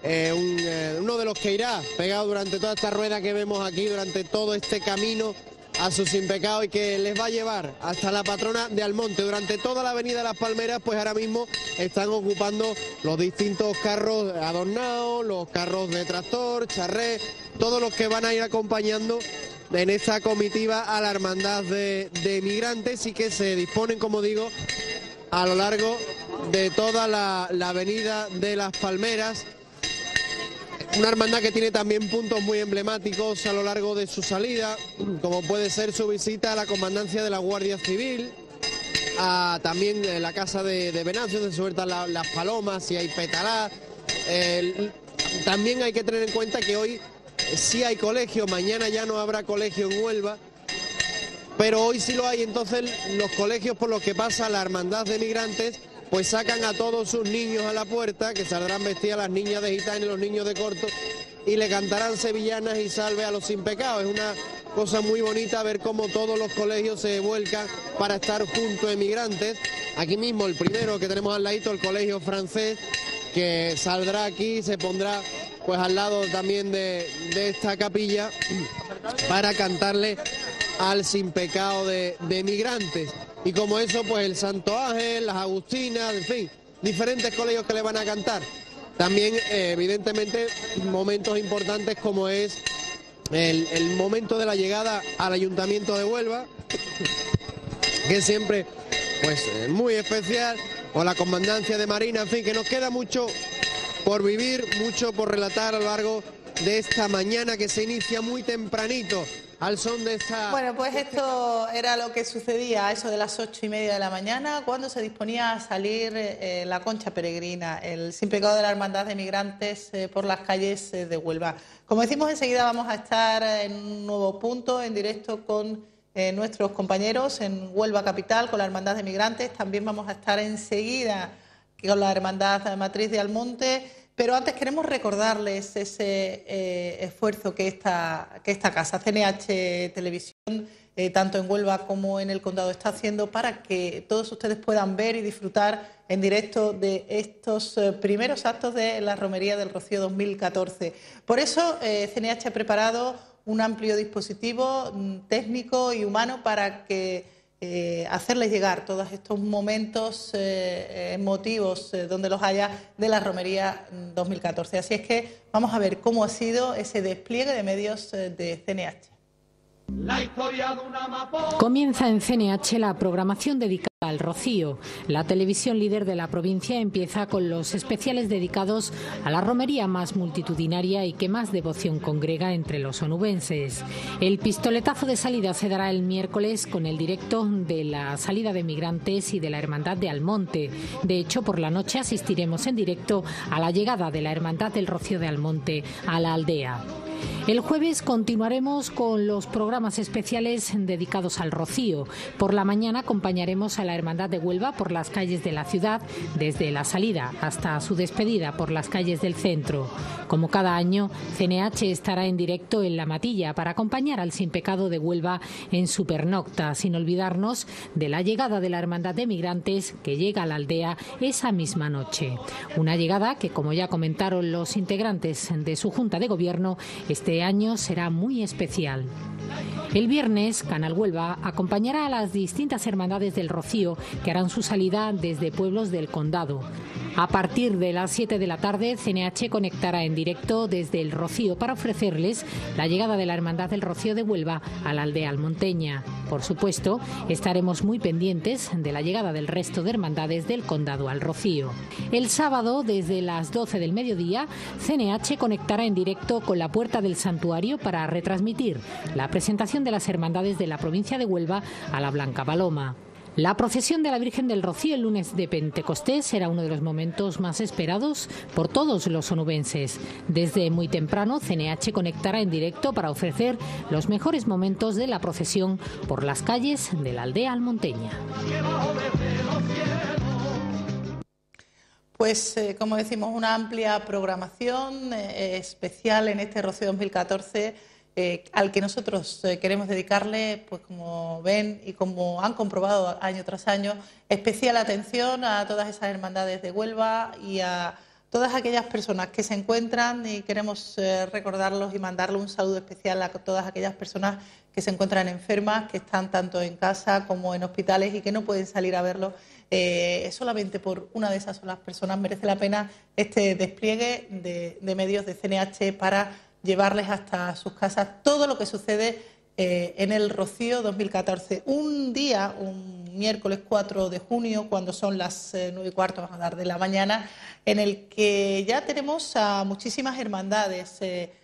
Uno de los que irá pegado durante toda esta rueda que vemos aquí, durante todo este camino a su Sin Pecado, y que les va a llevar hasta la patrona de Almonte. Durante toda la avenida de las Palmeras, pues ahora mismo están ocupando los distintos carros adornados, los carros de tractor, charré, todos los que van a ir acompañando en esta comitiva a la hermandad de Migrantes, y que se disponen, como digo, a lo largo de toda la avenida de las Palmeras. Una hermandad que tiene también puntos muy emblemáticos a lo largo de su salida, como puede ser su visita a la comandancia de la Guardia Civil, a también la casa de Venancio, donde sueltan las palomas y hay petalá. También hay que tener en cuenta que hoy sí hay colegio, mañana ya no habrá colegio en Huelva, pero hoy sí lo hay. Entonces los colegios por los que pasa la hermandad de Migrantes pues sacan a todos sus niños a la puerta, que saldrán vestidas las niñas de gitana y los niños de corto, y le cantarán sevillanas y salve a los sin pecado. Es una cosa muy bonita ver cómo todos los colegios se vuelcan para estar junto a Migrantes. Aquí mismo el primero que tenemos al ladito, el colegio francés, que saldrá aquí, se pondrá pues al lado también de esta capilla para cantarle al Sin Pecado de Migrantes. Y como eso, pues el Santo Ángel, las Agustinas, en fin, diferentes colegios que le van a cantar. También, evidentemente, momentos importantes como es el momento de la llegada al Ayuntamiento de Huelva, que siempre, pues, muy especial, o la Comandancia de Marina, en fin, que nos queda mucho por vivir, mucho por relatar a lo largo de esta mañana, que se inicia muy tempranito al son de esta... Bueno, pues esto era lo que sucedía a eso de las 8:30 de la mañana, cuando se disponía a salir la concha peregrina, el Sin Pecado de la Hermandad de Migrantes por las calles de Huelva. Como decimos, enseguida vamos a estar en un nuevo punto, en directo con nuestros compañeros en Huelva Capital, con la Hermandad de Migrantes. También vamos a estar enseguida con la Hermandad Matriz de Almonte. Pero antes queremos recordarles ese esfuerzo que esta casa, CNH Televisión, tanto en Huelva como en el Condado, está haciendo para que todos ustedes puedan ver y disfrutar en directo de estos primeros actos de la Romería del Rocío 2014. Por eso CNH ha preparado un amplio dispositivo técnico y humano para que hacerles llegar todos estos momentos emotivos, donde los haya, de la Romería 2014. Así es que vamos a ver cómo ha sido ese despliegue de medios de CNH. Comienza en CNH la programación dedicada al Rocío. La televisión líder de la provincia empieza con los especiales dedicados a la romería más multitudinaria y que más devoción congrega entre los onubenses. El pistoletazo de salida se dará el miércoles con el directo de la salida de migrantes y de la Hermandad de Almonte. De hecho, por la noche asistiremos en directo a la llegada de la Hermandad del Rocío de Almonte a la aldea. El jueves continuaremos con los programas especiales dedicados al Rocío. Por la mañana acompañaremos a la Hermandad de Huelva por las calles de la ciudad, desde la salida hasta su despedida por las calles del centro. Como cada año, CNH estará en directo en La Matilla para acompañar al Sin Pecado de Huelva en su pernocta, sin olvidarnos de la llegada de la Hermandad de Migrantes, que llega a la aldea esa misma noche. Una llegada que, como ya comentaron los integrantes de su Junta de Gobierno, este año será muy especial. El viernes, Canal Huelva acompañará a las distintas hermandades del Rocío que harán su salida desde pueblos del Condado. A partir de las 7 de la tarde, CNH conectará en directo desde el Rocío para ofrecerles la llegada de la Hermandad del Rocío de Huelva a la aldea almonteña. Por supuesto, estaremos muy pendientes de la llegada del resto de hermandades del Condado al Rocío. El sábado, desde las 12 del mediodía, CNH conectará en directo con la Puerta del Santuario para retransmitir la presentación de las hermandades de la provincia de Huelva a la Blanca Paloma. La procesión de la Virgen del Rocío el lunes de Pentecostés será uno de los momentos más esperados por todos los onubenses. Desde muy temprano, CNH conectará en directo para ofrecer los mejores momentos de la procesión por las calles de la aldea almonteña. Pues, como decimos, una amplia programación especial en este Rocío 2014, al que nosotros queremos dedicarle, pues como ven y como han comprobado año tras año, especial atención a todas esas hermandades de Huelva y a todas aquellas personas que se encuentran, y queremos recordarlos y mandarle un saludo especial a todas aquellas personas que se encuentran enfermas, que están tanto en casa como en hospitales y que no pueden salir a verlos. Solamente por una de esas solas personas merece la pena este despliegue de medios de CNH para llevarles hasta sus casas todo lo que sucede en el Rocío 2014. Un día, un miércoles 4 de junio, cuando son las 9:15, vamos a dar de la mañana, en el que ya tenemos a muchísimas hermandades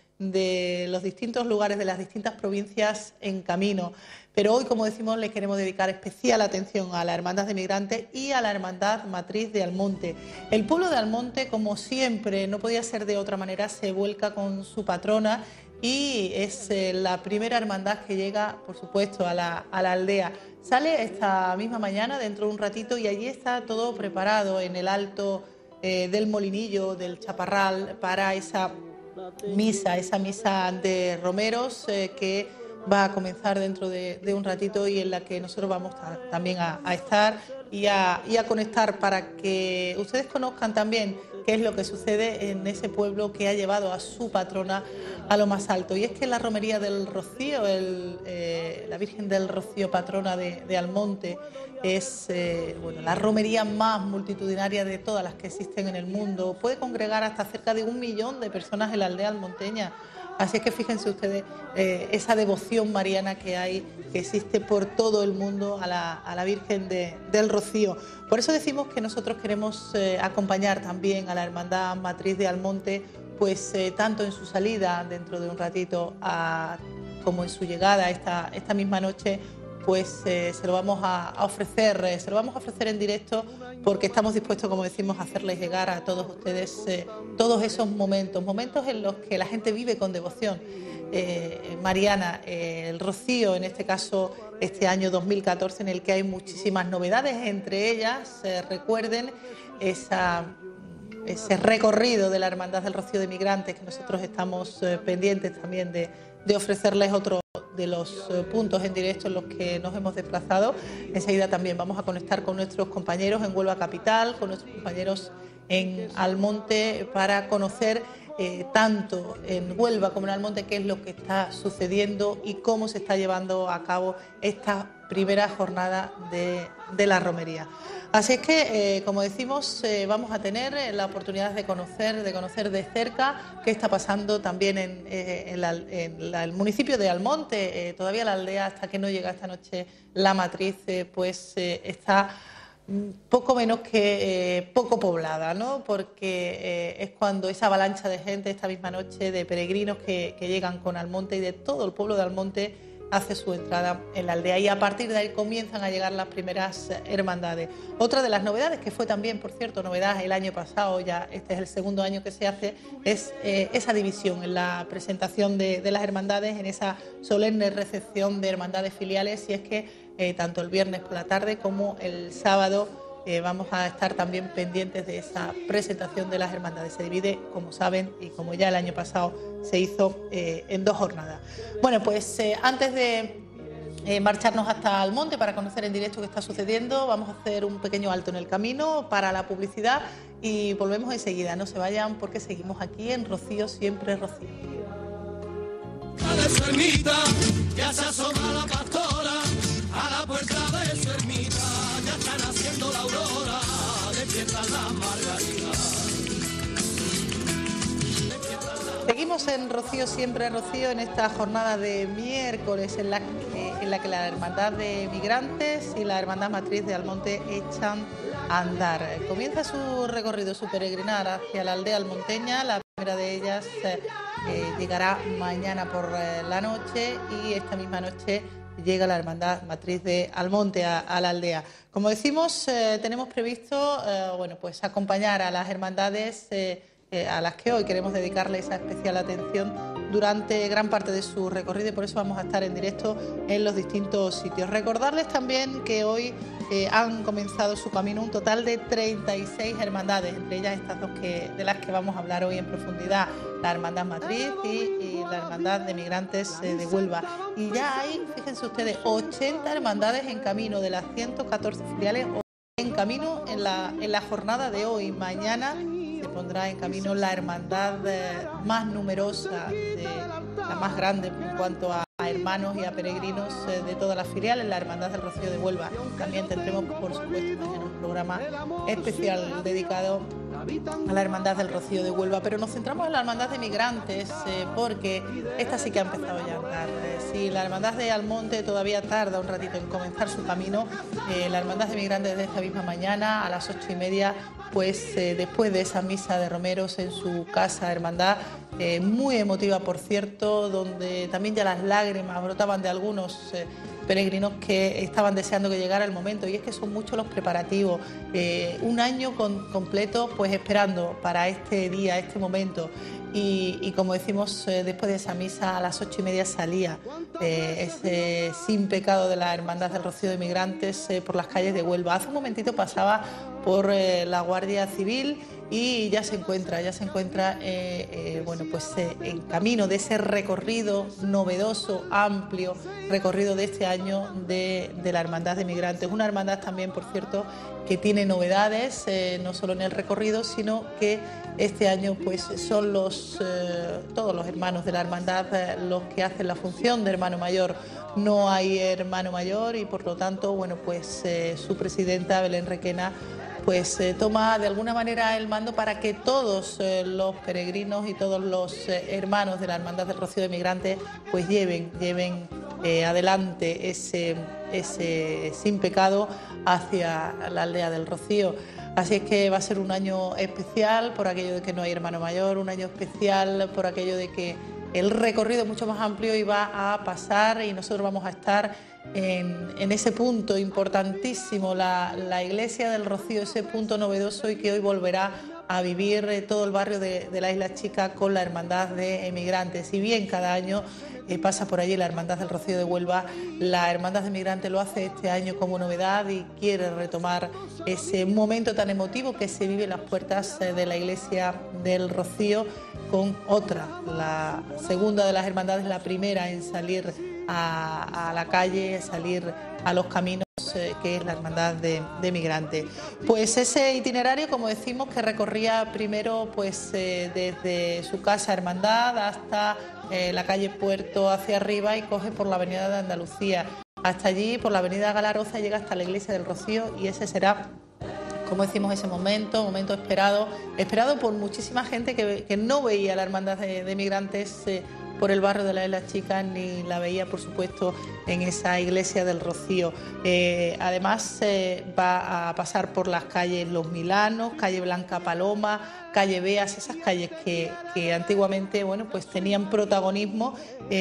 de los distintos lugares, de las distintas provincias en camino. Pero hoy, como decimos, les queremos dedicar especial atención a la Hermandad de Migrantes y a la Hermandad Matriz de Almonte. El pueblo de Almonte, como siempre, no podía ser de otra manera, se vuelca con su patrona y es la primera hermandad que llega, por supuesto, a la aldea. Sale esta misma mañana, dentro de un ratito, y allí está todo preparado en el alto del Molinillo, del Chaparral, para esa misa de romeros que va a comenzar dentro de un ratito, y en la que nosotros vamos también a estar y a conectar para que ustedes conozcan también qué es lo que sucede en ese pueblo que ha llevado a su patrona a lo más alto. Y es que la romería del Rocío, la Virgen del Rocío, patrona de Almonte, es la romería más multitudinaria de todas las que existen en el mundo. Puede congregar hasta cerca de 1 millón de personas en la aldea almonteña. Así es que fíjense ustedes esa devoción mariana que existe por todo el mundo a la Virgen del Rocío. Por eso decimos que nosotros queremos acompañar también a la Hermandad Matriz de Almonte, pues tanto en su salida dentro de un ratito como en su llegada esta misma noche, pues se lo vamos a ofrecer en directo, porque estamos dispuestos, como decimos, a hacerles llegar a todos ustedes todos esos momentos en los que la gente vive con devoción. Mariana, el Rocío, en este caso, este año 2014, en el que hay muchísimas novedades, entre ellas, recuerden ese recorrido de la Hermandad del Rocío de Migrantes, que nosotros estamos pendientes también de ofrecerles otro de los puntos en directo en los que nos hemos desplazado. Enseguida también vamos a conectar con nuestros compañeros en Huelva Capital, con nuestros compañeros en Almonte, para conocer tanto en Huelva como en Almonte qué es lo que está sucediendo y cómo se está llevando a cabo esta primera jornada de la romería. Así es que, como decimos, vamos a tener la oportunidad de conocer de cerca qué está pasando también en el municipio de Almonte. Todavía la aldea, hasta que no llega esta noche la matriz, está poco menos que poco poblada, ¿no? Porque es cuando esa avalancha de gente esta misma noche, de peregrinos que llegan con Almonte y de todo el pueblo de Almonte, hace su entrada en la aldea, y a partir de ahí comienzan a llegar las primeras hermandades. Otra de las novedades, que fue también, por cierto, novedad el año pasado, ya este es el segundo año que se hace, es esa división en la presentación de las hermandades, en esa solemne recepción de hermandades filiales, y es que tanto el viernes por la tarde como el sábado vamos a estar también pendientes de esa presentación de las hermandades. Se divide, como saben, y como ya el año pasado se hizo, en 2 jornadas. Bueno, pues antes de marcharnos hasta Almonte para conocer en directo qué está sucediendo, vamos a hacer un pequeño alto en el camino para la publicidad y volvemos enseguida. No se vayan, porque seguimos aquí en Rocío, siempre Rocío. De su ermita, ya se asoma la pastora a la puerta de su ermita, ya está naciendo la aurora, despiertan las margaritas. Seguimos en Rocío, siempre Rocío, en esta jornada de miércoles en la que la Hermandad de Migrantes y la Hermandad Matriz de Almonte echan a andar. Comienza su recorrido, su peregrinar hacia la aldea almonteña. La primera de ellas llegará mañana por la noche, y esta misma noche llega la Hermandad Matriz de Almonte a la aldea. Como decimos, tenemos previsto pues acompañar a las hermandades a las que hoy queremos dedicarle esa especial atención durante gran parte de su recorrido, y por eso vamos a estar en directo en los distintos sitios. Recordarles también que hoy han comenzado su camino un total de 36 hermandades, entre ellas estas dos de las que vamos a hablar hoy en profundidad, la Hermandad Matriz y la Hermandad de Migrantes de Huelva. Y ya hay, fíjense ustedes, 80 hermandades en camino, de las 114 filiales en camino en la jornada de hoy. Mañana se pondrá en camino la hermandad más numerosa, la más grande en cuanto a hermanos y a peregrinos de todas las filiales, la Hermandad del Rocío de Huelva. También tendremos, por supuesto, mañana un programa especial dedicado a la Hermandad del Rocío de Huelva, pero nos centramos en la Hermandad de Migrantes, porque esta sí que ha empezado ya a andar. Si la Hermandad de Almonte todavía tarda un ratito en comenzar su camino, la Hermandad de Migrantes de esta misma mañana, a las 8:30, pues después de esa misa de romeros en su casa hermandad, muy emotiva, por cierto, donde también ya las lágrimas brotaban de algunos peregrinos que estaban deseando que llegara el momento, y es que son muchos los preparativos, un año completo pues esperando para este día, este momento. Y como decimos, después de esa misa a las 8:30 salía ese sin pecado de la Hermandad del Rocío de Migrantes por las calles de Huelva. Hace un momentito pasaba por la Guardia Civil y ya se encuentra en camino de ese recorrido novedoso, amplio recorrido de este año de la Hermandad de Migrantes. Una hermandad también, por cierto, que tiene novedades, no solo en el recorrido, sino que este año pues son todos los hermanos de la hermandad los que hacen la función de hermano mayor. No hay hermano mayor y por lo tanto, su presidenta Belén Requena pues toma de alguna manera el mando para que todos los peregrinos y todos los hermanos de la Hermandad del Rocío de Migrantes pues lleven adelante ese sin pecado hacia la aldea del Rocío. Así es que va a ser un año especial por aquello de que no hay hermano mayor, un año especial por aquello de que el recorrido mucho más amplio y va a pasar, y nosotros vamos a estar en ese punto importantísimo, la iglesia del Rocío, ese punto novedoso y que hoy volverá a vivir todo el barrio de la Isla Chica con la Hermandad de Emigrantes. Si bien cada año pasa por allí la Hermandad del Rocío de Huelva, la Hermandad de Emigrantes lo hace este año como novedad y quiere retomar ese momento tan emotivo que se vive en las puertas de la iglesia del Rocío con otra, la segunda de las hermandades, la primera en salir a la calle, salir a los caminos, que es la Hermandad de Emigrantes. Pues ese itinerario, como decimos, que recorría primero pues desde su casa Hermandad hasta la calle Puerto hacia arriba y coge por la Avenida de Andalucía. Hasta allí, por la Avenida Galaroza, llega hasta la Iglesia del Rocío y ese será, como decimos, ese momento esperado por muchísima gente que no veía la Hermandad de Emigrantes por el barrio de la Isla Chica, ni la veía, por supuesto, en esa iglesia del Rocío. Además, va a pasar por las calles Los Milanos, calle Blanca Paloma, calle Beas, esas calles que antiguamente, bueno, pues tenían protagonismo,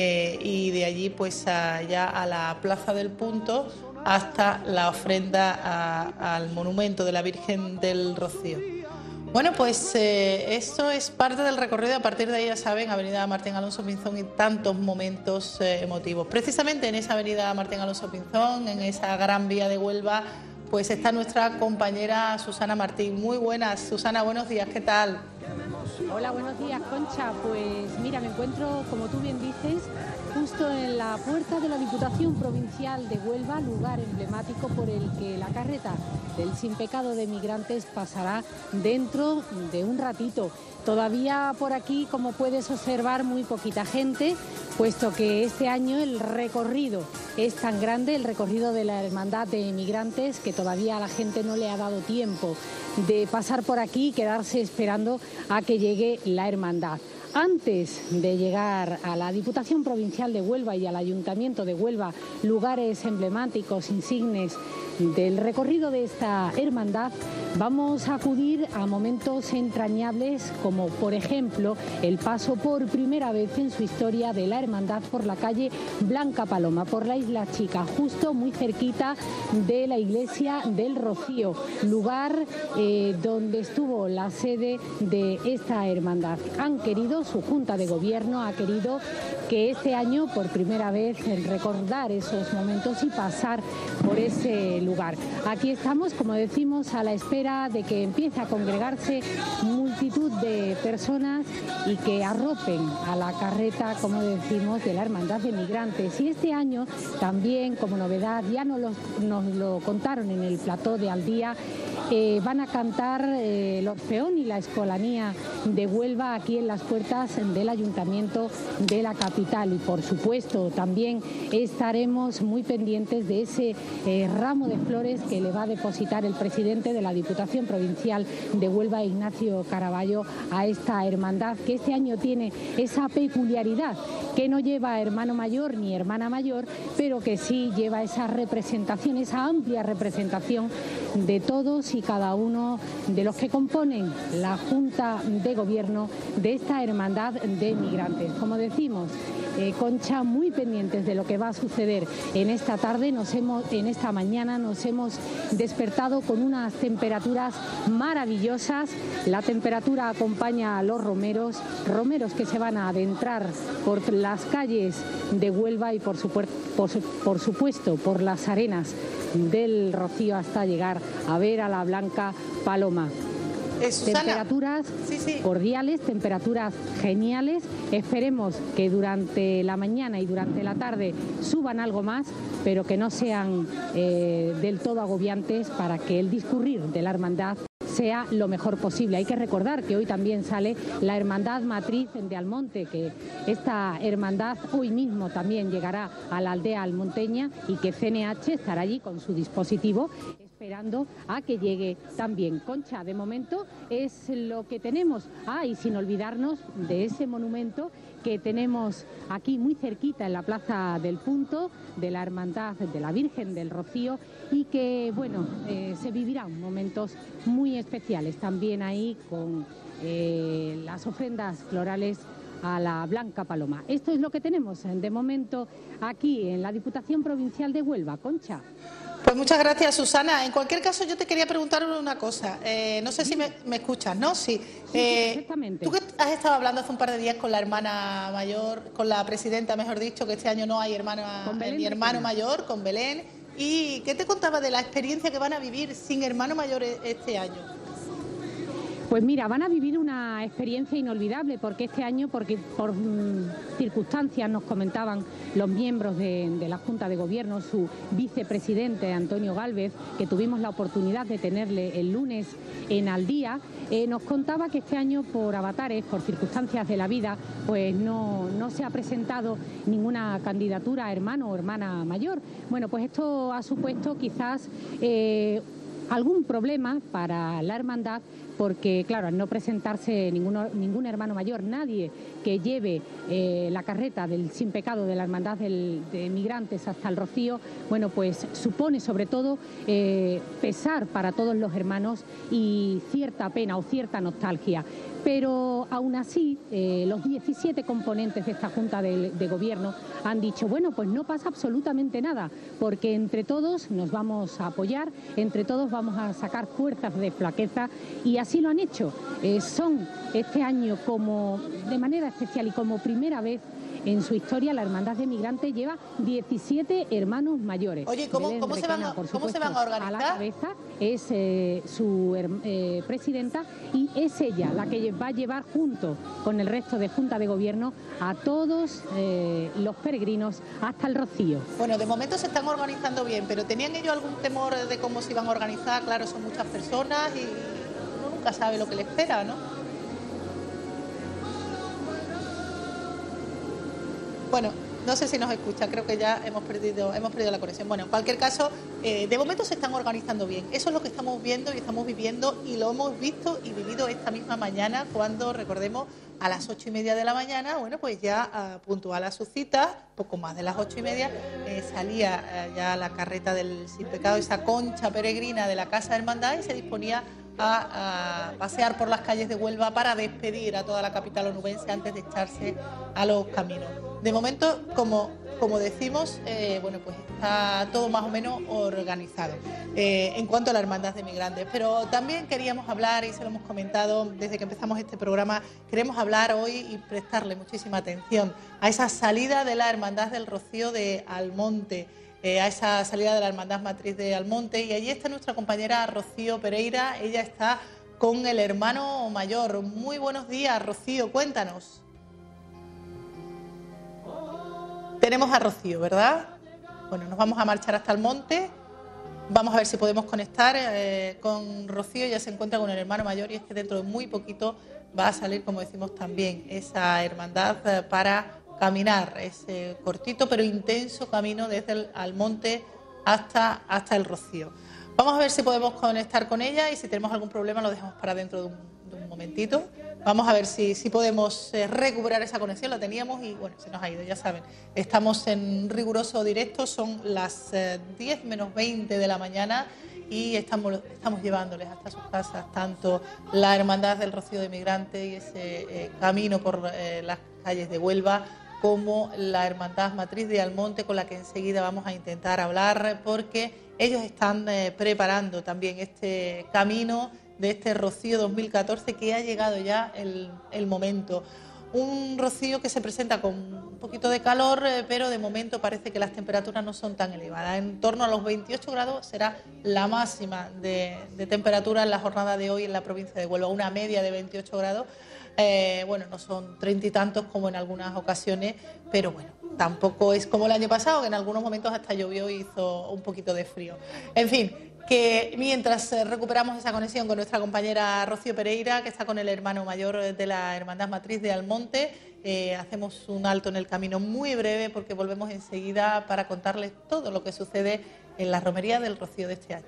y de allí pues allá a la Plaza del Punto hasta la ofrenda al monumento de la Virgen del Rocío. Bueno, pues esto es parte del recorrido. A partir de ahí, ya saben, Avenida Martín Alonso Pinzón y tantos momentos emotivos. Precisamente en esa Avenida Martín Alonso Pinzón, en esa gran vía de Huelva, pues está nuestra compañera Susana Martín. Muy buenas, Susana, buenos días, ¿qué tal? Hola, buenos días, Concha. Pues mira, me encuentro, como tú bien dices, justo en la puerta de la Diputación Provincial de Huelva, lugar emblemático por el que la carreta del Sin Pecado de Emigrantes pasará dentro de un ratito. Todavía por aquí, como puedes observar, muy poquita gente, puesto que este año el recorrido es tan grande, el recorrido de la Hermandad de Emigrantes, que todavía a la gente no le ha dado tiempo de pasar por aquí y quedarse esperando a que llegue la hermandad. Antes de llegar a la Diputación Provincial de Huelva y al Ayuntamiento de Huelva, lugares emblemáticos, insignes del recorrido de esta hermandad, vamos a acudir a momentos entrañables como, por ejemplo, el paso por primera vez en su historia de la hermandad por la calle Blanca Paloma, por la Isla Chica, justo muy cerquita de la Iglesia del Rocío, lugar donde estuvo la sede de esta hermandad. Su Junta de Gobierno ha querido que este año, por primera vez, recordar esos momentos y pasar por ese lugar. Aquí estamos, como decimos, a la espera de que empiece a congregarse multitud de personas y que arropen a la carreta, como decimos, de la Hermandad de Emigrantes. Y este año también, como novedad, ya nos lo contaron en el plató de Al Día, van a cantar el Orfeón y la Escolanía de Huelva aquí en las puertas del Ayuntamiento de la capital. Y por supuesto también estaremos muy pendientes de ese ramo de flores que le va a depositar el presidente de la Diputación Provincial de Huelva, Ignacio Caraballo, a esta hermandad, que este año tiene esa peculiaridad, que no lleva hermano mayor ni hermana mayor, pero que sí lleva esa representación, esa amplia representación de todos y cada uno de los que componen la Junta de Gobierno de esta hermandad de Emigrantes. Como decimos, Concha, muy pendientes de lo que va a suceder en esta tarde. En esta mañana nos hemos despertado con unas temperaturas maravillosas. La temperatura acompaña a los romeros que se van a adentrar por las calles de Huelva y por supuesto por las arenas del Rocío hasta llegar a ver a la Blanca Paloma. Temperaturas cordiales, temperaturas geniales. Esperemos que durante la mañana y durante la tarde suban algo más, pero que no sean del todo agobiantes, para que el discurrir de la hermandad sea lo mejor posible. Hay que recordar que hoy también sale la Hermandad Matriz de Almonte, que esta hermandad hoy mismo también llegará a la aldea almonteña y que CNH estará allí con su dispositivo esperando a que llegue también. Concha, de momento es lo que tenemos. Y sin olvidarnos de ese monumento que tenemos aquí muy cerquita en la Plaza del Punto, de la Hermandad de la Virgen del Rocío, y que, bueno, se vivirán momentos muy especiales también ahí con las ofrendas florales a la Blanca Paloma. Esto es lo que tenemos de momento aquí en la Diputación Provincial de Huelva. Concha. Pues muchas gracias, Susana. En cualquier caso, yo te quería preguntar una cosa. No sé si me escuchas, ¿no? Sí. Perfectamente. Tú que has estado hablando hace un par de días con la hermana mayor, con la presidenta, mejor dicho, que este año no hay mi hermano mayor, con Belén. ¿Y qué te contaba de la experiencia que van a vivir sin hermano mayor este año? Pues mira, van a vivir una experiencia inolvidable porque este año, por circunstancias, nos comentaban los miembros de la Junta de Gobierno, su vicepresidente Antonio Gálvez, que tuvimos la oportunidad de tenerle el lunes en Al Día, nos contaba que este año por avatares, por circunstancias de la vida, pues no se ha presentado ninguna candidatura a hermano o hermana mayor. Bueno, pues esto ha supuesto quizás algún problema para la hermandad, porque claro, al no presentarse ningún hermano mayor, nadie que lleve la carreta del Sin Pecado de la Hermandad de Migrantes hasta el Rocío, bueno, pues supone sobre todo pesar para todos los hermanos y cierta pena o cierta nostalgia. Pero aún así, los 17 componentes de esta Junta de Gobierno han dicho, bueno, pues no pasa absolutamente nada, porque entre todos nos vamos a apoyar, entre todos vamos a sacar fuerzas de flaqueza, y así lo han hecho. Son este año, como de manera especial y como primera vez en su historia, la Hermandad de Migrantes lleva 17 hermanos mayores. Oye, ¿cómo se van a organizar? A la cabeza es su presidenta, y es ella la que va a llevar junto con el resto de Junta de Gobierno a todos los peregrinos hasta el Rocío. Bueno, de momento se están organizando bien, pero ¿tenían ellos algún temor de cómo se iban a organizar? Claro, son muchas personas y uno nunca sabe lo que le espera, ¿no? Bueno, no sé si nos escucha, creo que ya hemos perdido la conexión. Bueno, en cualquier caso, de momento se están organizando bien. Eso es lo que estamos viendo y estamos viviendo, y lo hemos visto y vivido esta misma mañana, cuando, recordemos, a las 8:30 de la mañana, bueno, pues ya puntual a su cita, poco más de las 8:30, salía ya la carreta del Sin Pecado, esa concha peregrina de la Casa de Hermandad, y se disponía a pasear por las calles de Huelva para despedir a toda la capital onubense antes de echarse a los caminos. De momento, como decimos, bueno, pues está todo más o menos organizado en cuanto a la Hermandad de Migrantes. Pero también queríamos hablar, y se lo hemos comentado desde que empezamos este programa, queremos hablar hoy y prestarle muchísima atención a esa salida de la Hermandad del Rocío de Almonte, a esa salida de la Hermandad Matriz de Almonte, y allí está nuestra compañera Rocío Pereira. Ella está con el hermano mayor. Muy buenos días, Rocío, cuéntanos. Tenemos a Rocío, ¿verdad? Bueno, nos vamos a marchar hasta el monte. Vamos a ver si podemos conectar con Rocío. Ya se encuentra con el hermano mayor, y es que dentro de muy poquito va a salir, como decimos también, esa hermandad para caminar ese cortito pero intenso camino desde el Almonte hasta el Rocío. Vamos a ver si podemos conectar con ella, y si tenemos algún problema lo dejamos para dentro de un momentito. Vamos a ver si podemos recuperar esa conexión. La teníamos y bueno, se nos ha ido, ya saben. Estamos en riguroso directo, son las 10 menos 20 de la mañana, y estamos llevándoles hasta sus casas tanto la Hermandad del Rocío de Migrantes y ese camino por las calles de Huelva, como la Hermandad Matriz de Almonte, con la que enseguida vamos a intentar hablar, porque ellos están preparando también este camino de este Rocío 2014, que ha llegado ya el momento. Un rocío que se presenta con un poquito de calor, pero de momento parece que las temperaturas no son tan elevadas. En torno a los 28 grados será la máxima de temperatura en la jornada de hoy en la provincia de Huelva, una media de 28 grados. Bueno, no son 30 y tantos como en algunas ocasiones, pero bueno, tampoco es como el año pasado, que en algunos momentos hasta llovió y hizo un poquito de frío. En fin, que mientras recuperamos esa conexión con nuestra compañera Rocío Pereira, que está con el hermano mayor de la Hermandad Matriz de Almonte, hacemos un alto en el camino muy breve, porque volvemos enseguida para contarles todo lo que sucede en la romería del Rocío de este año.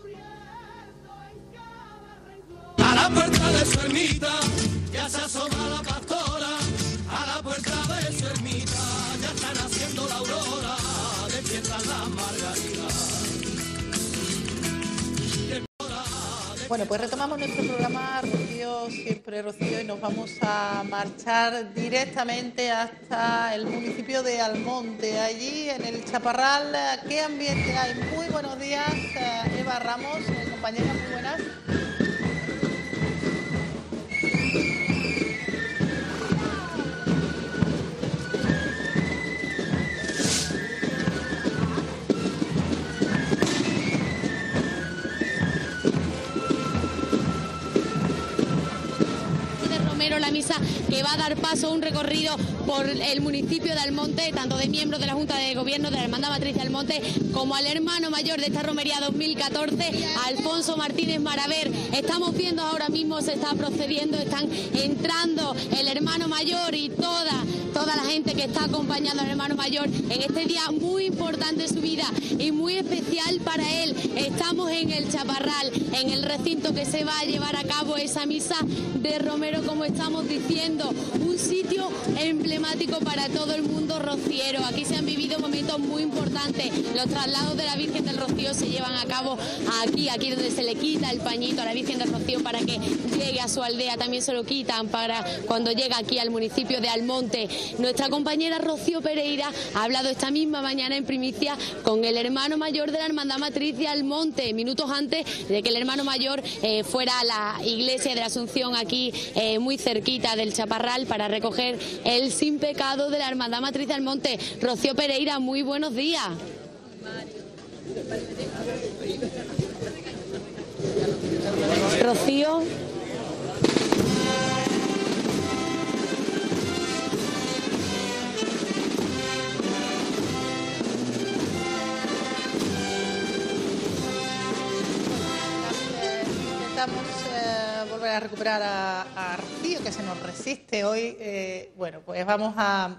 A la puerta de su ermita ya se asoma la pastora, a la puerta de su ermita ya está naciendo la aurora, despiertan las margaritas. Bueno, pues retomamos nuestro programa, Rocío, siempre Rocío, y nos vamos a marchar directamente hasta el municipio de Almonte, allí en el Chaparral. ¿Qué ambiente hay? Muy buenos días, Eva Ramos, compañera, muy buenas. La misa que va a dar paso a un recorrido por el municipio de Almonte, tanto de miembros de la Junta de Gobierno de la Hermandad Matriz de Almonte como al hermano mayor de esta romería 2014, Alfonso Martínez Maraver. Estamos viendo ahora mismo, se está procediendo, están entrando el hermano mayor y toda la gente que está acompañando al hermano mayor en este día muy importante de su vida y muy especial para él. Estamos en el Chaparral, en el recinto que se va a llevar a cabo esa misa de Romero, como estamos diciendo, un sitio emblemático para todo el mundo rociero. Aquí se han vivido momentos muy importantes. Los traslados de la Virgen del Rocío se llevan a cabo aquí donde se le quita el pañito a la Virgen del Rocío para que llegue a su aldea. También se lo quitan para cuando llega aquí al municipio de Almonte. Nuestra compañera Rocío Pereira ha hablado esta misma mañana en primicia con el hermano mayor de la Hermandad Matriz de Almonte, minutos antes de que el hermano mayor fuera a la iglesia de la Asunción, aquí muy cerquita del Chaparral, para recoger el sin pecado de la Hermandad Matriz de Almonte. Rocío Pereira, muy buenos días. Rocío. Intentamos volver a recuperar a Rocío, que se nos resiste hoy. Bueno, pues vamos a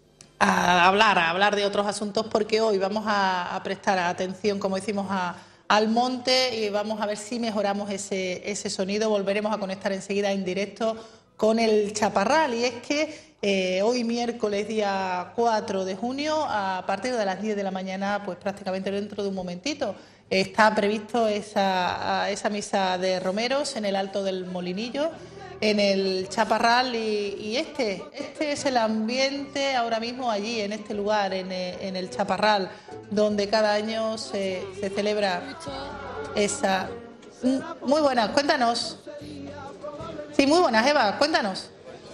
hablar de otros asuntos, porque hoy vamos a prestar atención, como decimos, al monte, y vamos a ver si mejoramos ese sonido. Volveremos a conectar enseguida en directo con el Chaparral, y es que hoy miércoles día 4 de junio, a partir de las 10 de la mañana, pues prácticamente dentro de un momentito, está previsto esa misa de romeros en el Alto del Molinillo, en el Chaparral, y este es el ambiente ahora mismo allí, en este lugar, en el Chaparral, donde cada año se celebra esa... Muy buenas, cuéntanos. Sí, muy buenas, Eva, cuéntanos.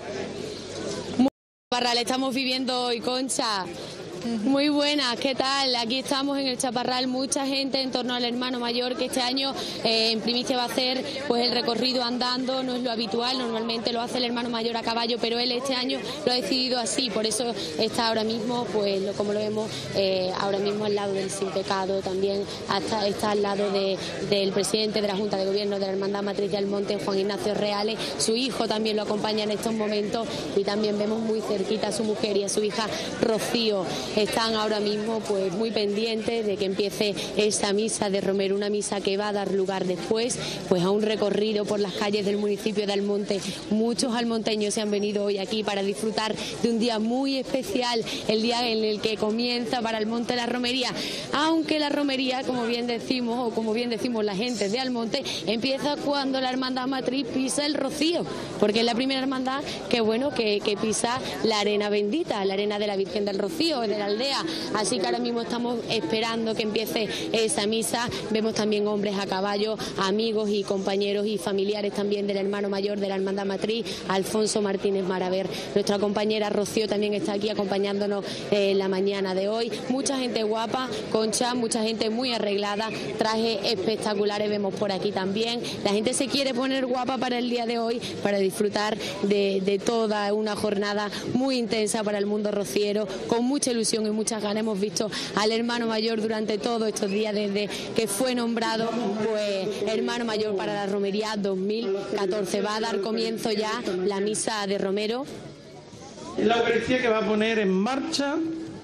Chaparral estamos viviendo hoy, Concha. Muy buenas, ¿qué tal? Aquí estamos en el Chaparral, mucha gente en torno al hermano mayor, que este año en primicia va a hacer pues el recorrido andando. No es lo habitual, normalmente lo hace el hermano mayor a caballo, pero él este año lo ha decidido así, por eso está ahora mismo, pues como lo vemos, ahora mismo al lado del sin pecado. También está al lado del presidente de la Junta de Gobierno de la Hermandad Matriz de Almonte, Juan Ignacio Reales. Su hijo también lo acompaña en estos momentos, y también vemos muy cerquita a su mujer y a su hija Rocío. Están ahora mismo pues muy pendientes de que empiece esa misa de Romero, una misa que va a dar lugar después pues a un recorrido por las calles del municipio de Almonte. Muchos almonteños se han venido hoy aquí para disfrutar de un día muy especial, el día en el que comienza para Almonte la romería, aunque la romería, como bien decimos la gente de Almonte, empieza cuando la Hermandad Matriz pisa el Rocío, porque es la primera hermandad que pisa la arena bendita, la arena de la Virgen del Rocío, de la aldea. Así que ahora mismo estamos esperando que empiece esa misa. Vemos también hombres a caballo, amigos y compañeros y familiares también del hermano mayor de la Hermandad Matriz, Alfonso Martínez Maraver. Nuestra compañera Rocío también está aquí acompañándonos la mañana de hoy. Mucha gente guapa, Concha, mucha gente muy arreglada, trajes espectaculares vemos por aquí también. La gente se quiere poner guapa para el día de hoy, para disfrutar de toda una jornada muy intensa para el mundo rociero, con mucha ilusión y muchas ganas. Hemos visto al hermano mayor durante todos estos días, desde que fue nombrado pues hermano mayor para la romería 2014. Va a dar comienzo ya la misa de Romero. La Eucaristía que va a poner en marcha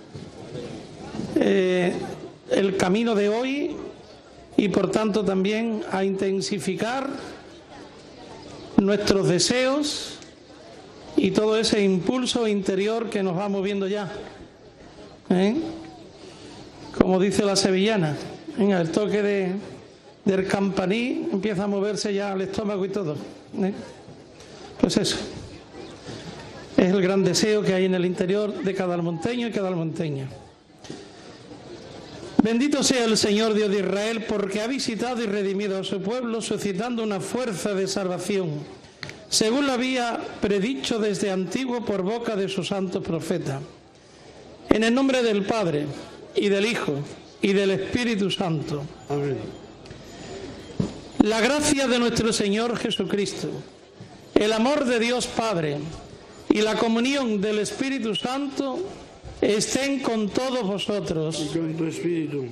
el camino de hoy, y por tanto también a intensificar nuestros deseos y todo ese impulso interior que nos va moviendo ya. Como dice la sevillana, venga, el toque del campaní empieza a moverse ya el estómago y todo, ¿eh? Pues eso es el gran deseo que hay en el interior de cada almonteño y cada almonteña. Bendito sea el Señor Dios de Israel, porque ha visitado y redimido a su pueblo, suscitando una fuerza de salvación, según lo había predicho desde antiguo por boca de su santo profeta. En el nombre del Padre, y del Hijo, y del Espíritu Santo. Amén. La gracia de nuestro Señor Jesucristo, el amor de Dios Padre y la comunión del Espíritu Santo estén con todos vosotros. Y con tu espíritu.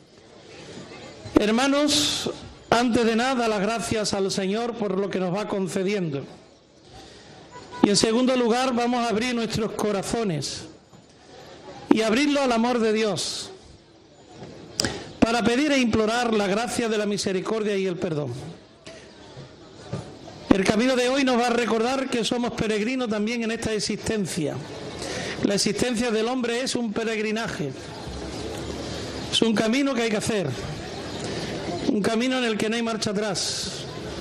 Hermanos, antes de nada, las gracias al Señor por lo que nos va concediendo. Y en segundo lugar, vamos a abrir nuestros corazones y abrirlo al amor de Dios, para pedir e implorar la gracia de la misericordia y el perdón. El camino de hoy nos va a recordar que somos peregrinos también en esta existencia. La existencia del hombre es un peregrinaje, es un camino que hay que hacer, un camino en el que no hay marcha atrás,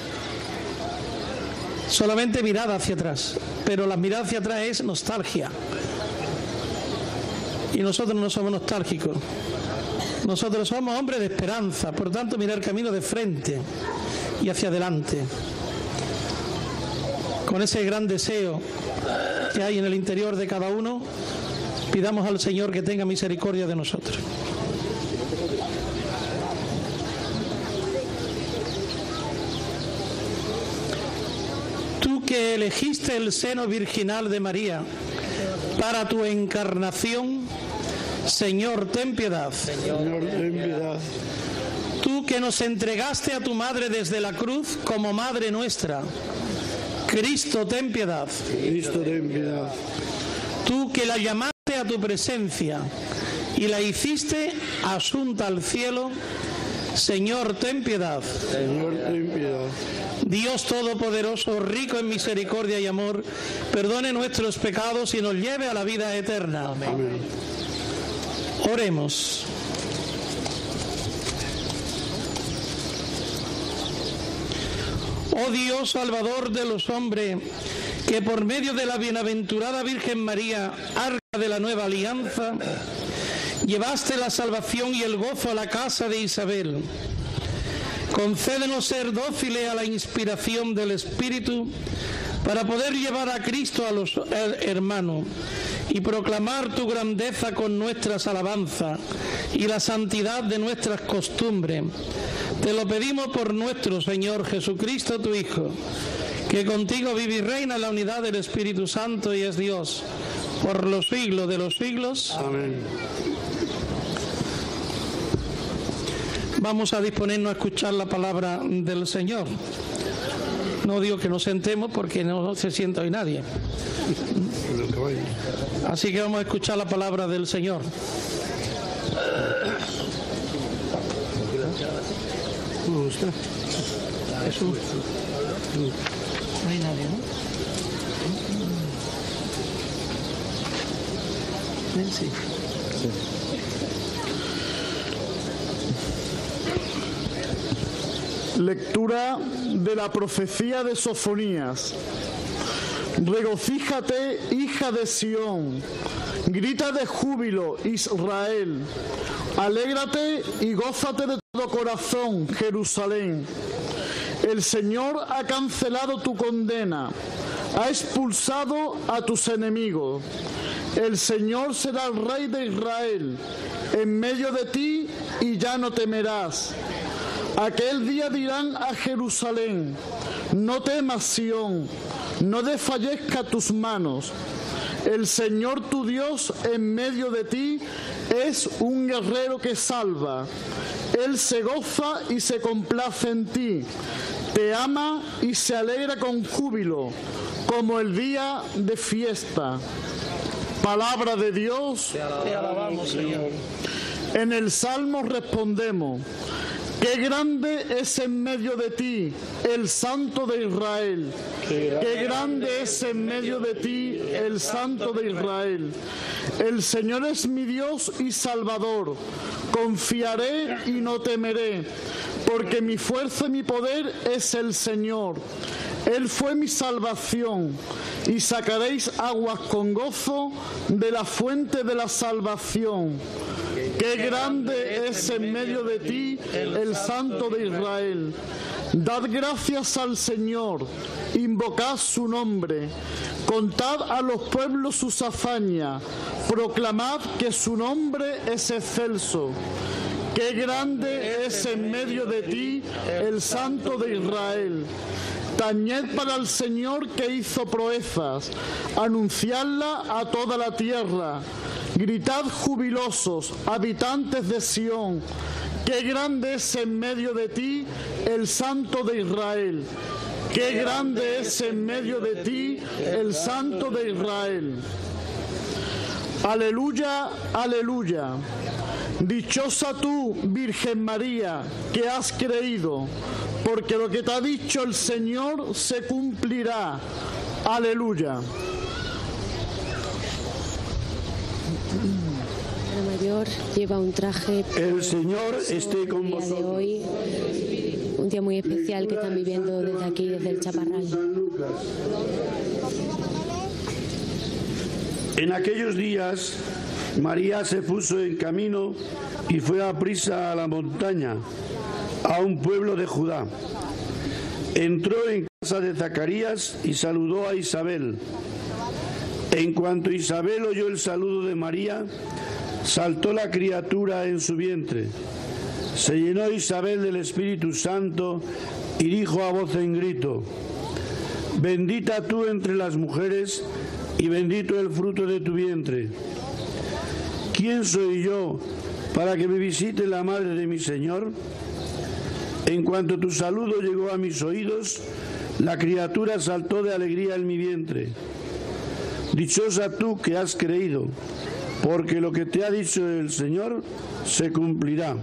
solamente mirada hacia atrás, pero la mirada hacia atrás es nostalgia, y nosotros no somos nostálgicos, nosotros somos hombres de esperanza, por tanto mirar el camino de frente y hacia adelante, con ese gran deseo que hay en el interior de cada uno. Pidamos al Señor que tenga misericordia de nosotros. Tú que elegiste el seno virginal de María para tu encarnación, Señor, ten piedad. Señor, ten piedad. Tú que nos entregaste a tu madre desde la cruz como madre nuestra, Cristo, ten piedad. Cristo, ten piedad. Tú que la llamaste a tu presencia y la hiciste asunta al cielo, Señor, ten piedad. Señor, ten piedad. Dios Todopoderoso, rico en misericordia y amor, perdone nuestros pecados y nos lleve a la vida eterna. Amén. Amén. Oremos. Oh Dios, Salvador de los hombres, que por medio de la bienaventurada Virgen María, arca de la nueva alianza, llevaste la salvación y el gozo a la casa de Isabel. Concédenos ser dóciles a la inspiración del Espíritu para poder llevar a Cristo a los hermanos y proclamar tu grandeza con nuestras alabanzas y la santidad de nuestras costumbres. Te lo pedimos por nuestro Señor Jesucristo, tu Hijo, que contigo vive y reina en la unidad del Espíritu Santo y es Dios por los siglos de los siglos. Amén. Vamos a disponernos a escuchar la palabra del Señor. No digo que nos sentemos porque no se sienta hoy nadie. Así que vamos a escuchar la palabra del Señor. ¿Cómo está? Jesús. No hay nadie, ¿no? Ven, sí. Lectura de la profecía de Sofonías. Regocíjate, hija de Sión, grita de júbilo, Israel. Alégrate y gózate de todo corazón, Jerusalén. El Señor ha cancelado tu condena, ha expulsado a tus enemigos. El Señor será el Rey de Israel en medio de ti y ya no temerás. Aquel día dirán a Jerusalén: no temas, Sión, no desfallezca tus manos. El Señor tu Dios en medio de ti es un guerrero que salva. Él se goza y se complace en ti, te ama y se alegra con júbilo, como el día de fiesta. Palabra de Dios. Te alabamos, Señor. En el Salmo respondemos: qué grande es en medio de ti el Santo de Israel. Qué grande es en medio de ti el Santo de Israel. El Señor es mi Dios y Salvador. Confiaré y no temeré, porque mi fuerza y mi poder es el Señor. Él fue mi salvación, y sacaréis aguas con gozo de la fuente de la salvación. Qué grande es en medio de ti el Santo de Israel. Dad gracias al Señor, invocad su nombre, contad a los pueblos sus hazañas, proclamad que su nombre es excelso. Qué grande es en medio de ti el Santo de Israel. Tañed para el Señor que hizo proezas, anunciadla a toda la tierra. Gritad jubilosos, habitantes de Sión, qué grande es en medio de ti el Santo de Israel. Qué grande es en medio de ti el Santo de Israel. Aleluya, aleluya. Dichosa tú, Virgen María, que has creído, porque lo que te ha dicho el Señor se cumplirá. Aleluya. La mayor lleva un traje. El Señor esté con vosotros. De hoy, un día muy especial que están viviendo desde aquí, desde el Chaparral. En aquellos días, María se puso en camino y fue a prisa a la montaña, a un pueblo de Judá. Entró en casa de Zacarías y saludó a Isabel. En cuanto Isabel oyó el saludo de María, saltó la criatura en su vientre. Se llenó Isabel del Espíritu Santo y dijo a voz en grito: bendita tú entre las mujeres y bendito el fruto de tu vientre. ¿Quién soy yo para que me visite la madre de mi Señor? En cuanto tu saludo llegó a mis oídos, la criatura saltó de alegría en mi vientre. Dichosa tú que has creído, porque lo que te ha dicho el Señor se cumplirá.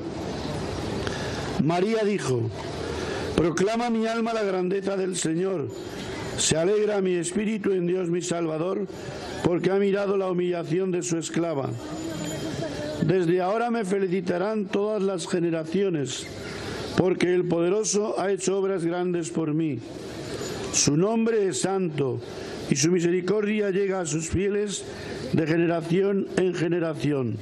María dijo: proclama mi alma la grandeza del Señor. Se alegra mi espíritu en Dios mi Salvador, porque ha mirado la humillación de su esclava. Desde ahora me felicitarán todas las generaciones, porque el Poderoso ha hecho obras grandes por mí. Su nombre es santo, y su misericordia llega a sus fieles de generación en generación.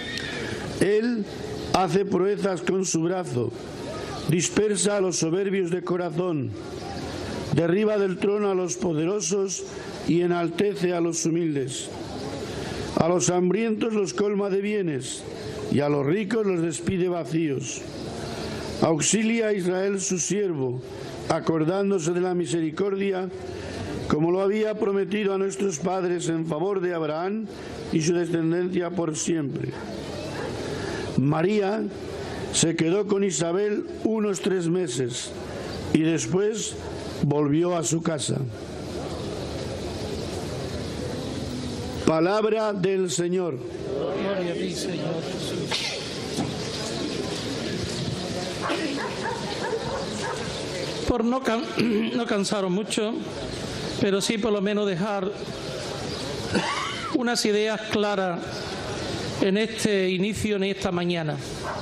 Él hace proezas con su brazo, dispersa a los soberbios de corazón, derriba del trono a los poderosos y enaltece a los humildes. A los hambrientos los colma de bienes y a los ricos los despide vacíos. Auxilia a Israel su siervo, acordándose de la misericordia, como lo había prometido a nuestros padres en favor de Abraham y su descendencia por siempre. María se quedó con Isabel unos 3 meses y después volvió a su casa. Palabra del Señor. Gloria a ti, Señor Jesús. Por no cansaros mucho, pero sí por lo menos dejar unas ideas claras en este inicio, en esta mañana.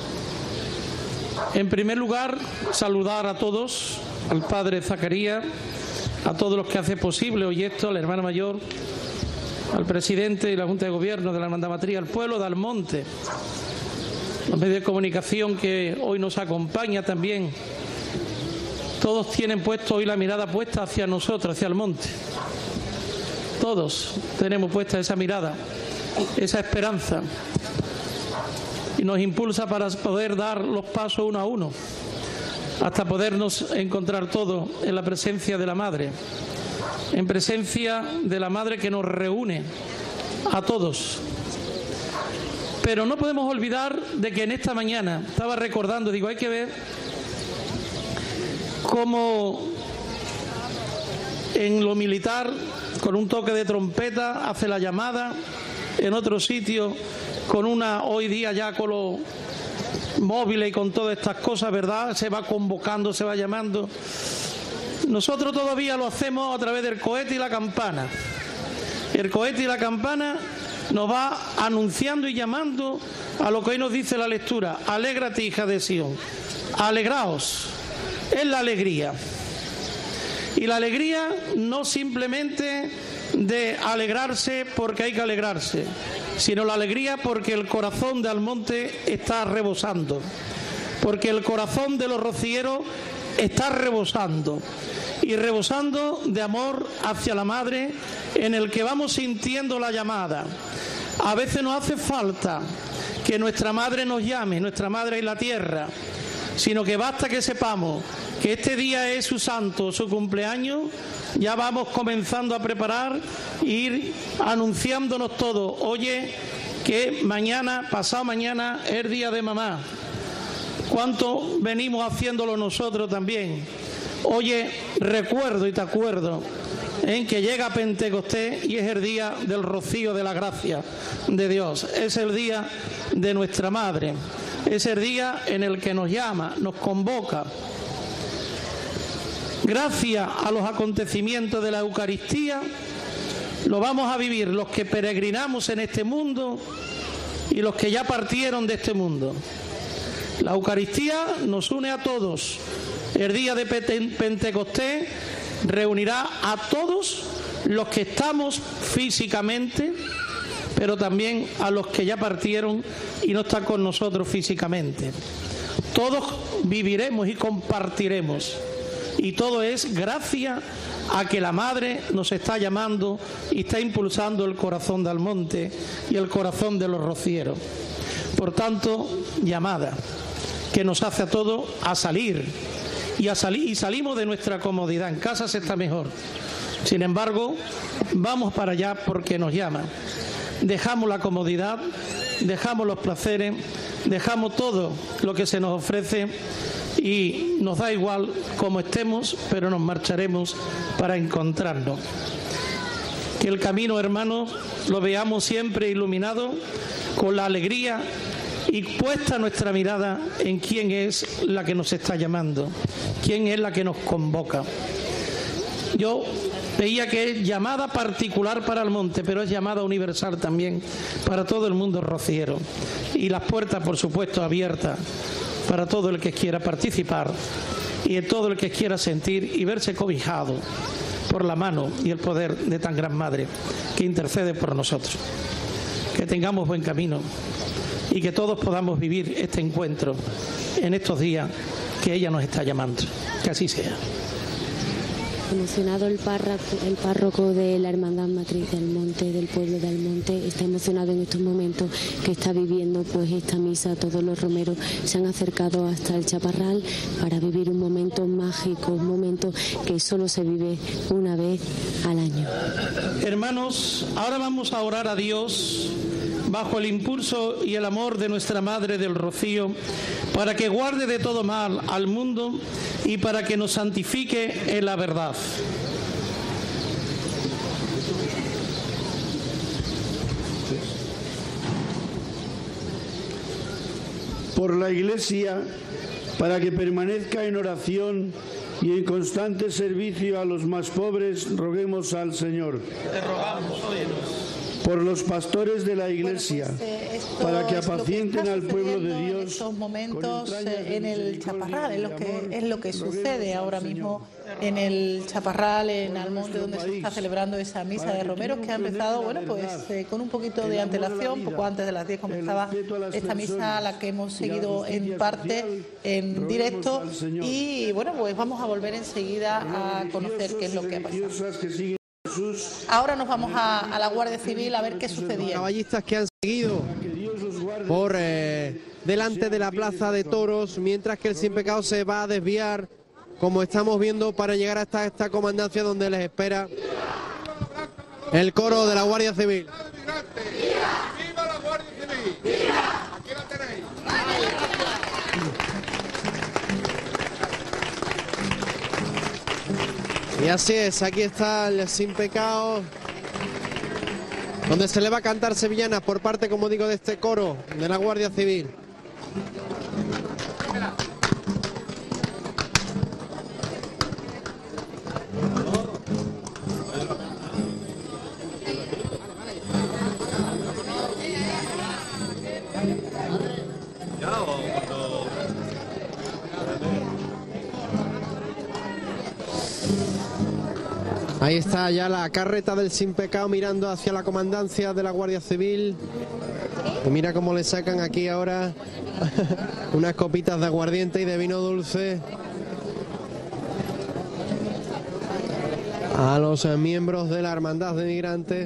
En primer lugar, saludar a todos, al padre Zacarías, a todos los que hacen posible hoy esto, a la hermana mayor, al presidente y la Junta de Gobierno de la Hermandad Matriz, al pueblo de Almonte, los medios de comunicación que hoy nos acompañan también. Todos tienen puesto hoy la mirada puesta hacia nosotros, hacia Almonte. Todos tenemos puesta esa mirada, esa esperanza, y nos impulsa para poder dar los pasos uno a uno, hasta podernos encontrar todos en la presencia de la Madre, en presencia de la Madre que nos reúne a todos. Pero no podemos olvidar de que en esta mañana, estaba recordando, digo, hay que ver cómo en lo militar, con un toque de trompeta, hace la llamada, en otro sitio, con una, hoy día ya con los móviles y con todas estas cosas, ¿verdad? Se va convocando, se va llamando. Nosotros todavía lo hacemos a través del cohete y la campana. El cohete y la campana nos va anunciando y llamando a lo que hoy nos dice la lectura. Alégrate, hija de Sión. Alegraos. Es la alegría. Y la alegría no simplemente de alegrarse porque hay que alegrarse, sino la alegría porque el corazón de Almonte está rebosando, porque el corazón de los rocieros está rebosando, y rebosando de amor hacia la madre, en el que vamos sintiendo la llamada. A veces nos hace falta que nuestra madre nos llame, nuestra madre en la tierra, sino que basta que sepamos que este día es su santo, su cumpleaños. Ya vamos comenzando a preparar e ir anunciándonos todo. Oye, que mañana, pasado mañana, es día de mamá. ¿Cuánto venimos haciéndolo nosotros también? Oye, recuerdo y te acuerdo en que llega Pentecostés y es el día del rocío de la gracia de Dios. Es el día de nuestra madre. Es el día en el que nos llama, nos convoca. Gracias a los acontecimientos de la Eucaristía, lo vamos a vivir los que peregrinamos en este mundo y los que ya partieron de este mundo. La Eucaristía nos une a todos. El día de Pentecostés reunirá a todos los que estamos físicamente, pero también a los que ya partieron y no están con nosotros físicamente. Todos viviremos y compartiremos. Y todo es gracias a que la Madre nos está llamando y está impulsando el corazón de Almonte y el corazón de los rocieros. Por tanto, llamada que nos hace a todos a salir. Y salimos de nuestra comodidad. En casa se está mejor. Sin embargo, vamos para allá porque nos llama. Dejamos la comodidad, dejamos los placeres, dejamos todo lo que se nos ofrece y nos da igual cómo estemos, pero nos marcharemos para encontrarnos. Que el camino, hermanos, lo veamos siempre iluminado con la alegría y puesta nuestra mirada en quién es la que nos está llamando, quién es la que nos convoca. Yo veía que es llamada particular para Almonte, pero es llamada universal también para todo el mundo rociero. Y las puertas, por supuesto, abiertas para todo el que quiera participar y todo el que quiera sentir y verse cobijado por la mano y el poder de tan gran madre que intercede por nosotros. Que tengamos buen camino y que todos podamos vivir este encuentro en estos días que ella nos está llamando. Que así sea. Emocionado el párroco de la Hermandad Matriz del Monte, del pueblo de Almonte, está emocionado en estos momentos que está viviendo pues esta misa. Todos los romeros se han acercado hasta el Chaparral para vivir un momento mágico, un momento que solo se vive una vez al año. Hermanos, ahora vamos a orar a Dios bajo el impulso y el amor de nuestra Madre del Rocío, para que guarde de todo mal al mundo y para que nos santifique en la verdad. Por la Iglesia, para que permanezca en oración y en constante servicio a los más pobres, roguemos al Señor. Te rogamos, óyenos. Por los pastores de la Iglesia, para que apacienten al pueblo de Dios. En estos momentos en el Chaparral, es lo que sucede ahora mismo en el Chaparral, en Almonte, donde se está celebrando esa misa de romeros que ha empezado, bueno, pues con un poquito de antelación, poco antes de las 10 comenzaba esta misa, a la que hemos seguido en parte en directo, y bueno, pues vamos a volver enseguida a conocer qué es lo que ha pasado. Ahora nos vamos a la Guardia Civil a ver qué sucedía. Caballistas que han seguido por delante de la Plaza de Toros, mientras que el Sin Pecado se va a desviar, como estamos viendo, para llegar hasta esta comandancia donde les espera el coro de la Guardia Civil. ¡Viva la Guardia Civil! ¡Viva! Aquí la tenéis. Y así es, aquí está el Sin Pecado, donde se le va a cantar sevillanas por parte, como digo, de este coro de la Guardia Civil. Ahí está ya la carreta del Sin Pecado mirando hacia la comandancia de la Guardia Civil. Y mira cómo le sacan aquí ahora unas copitas de aguardiente y de vino dulce a los miembros de la Hermandad de Migrantes.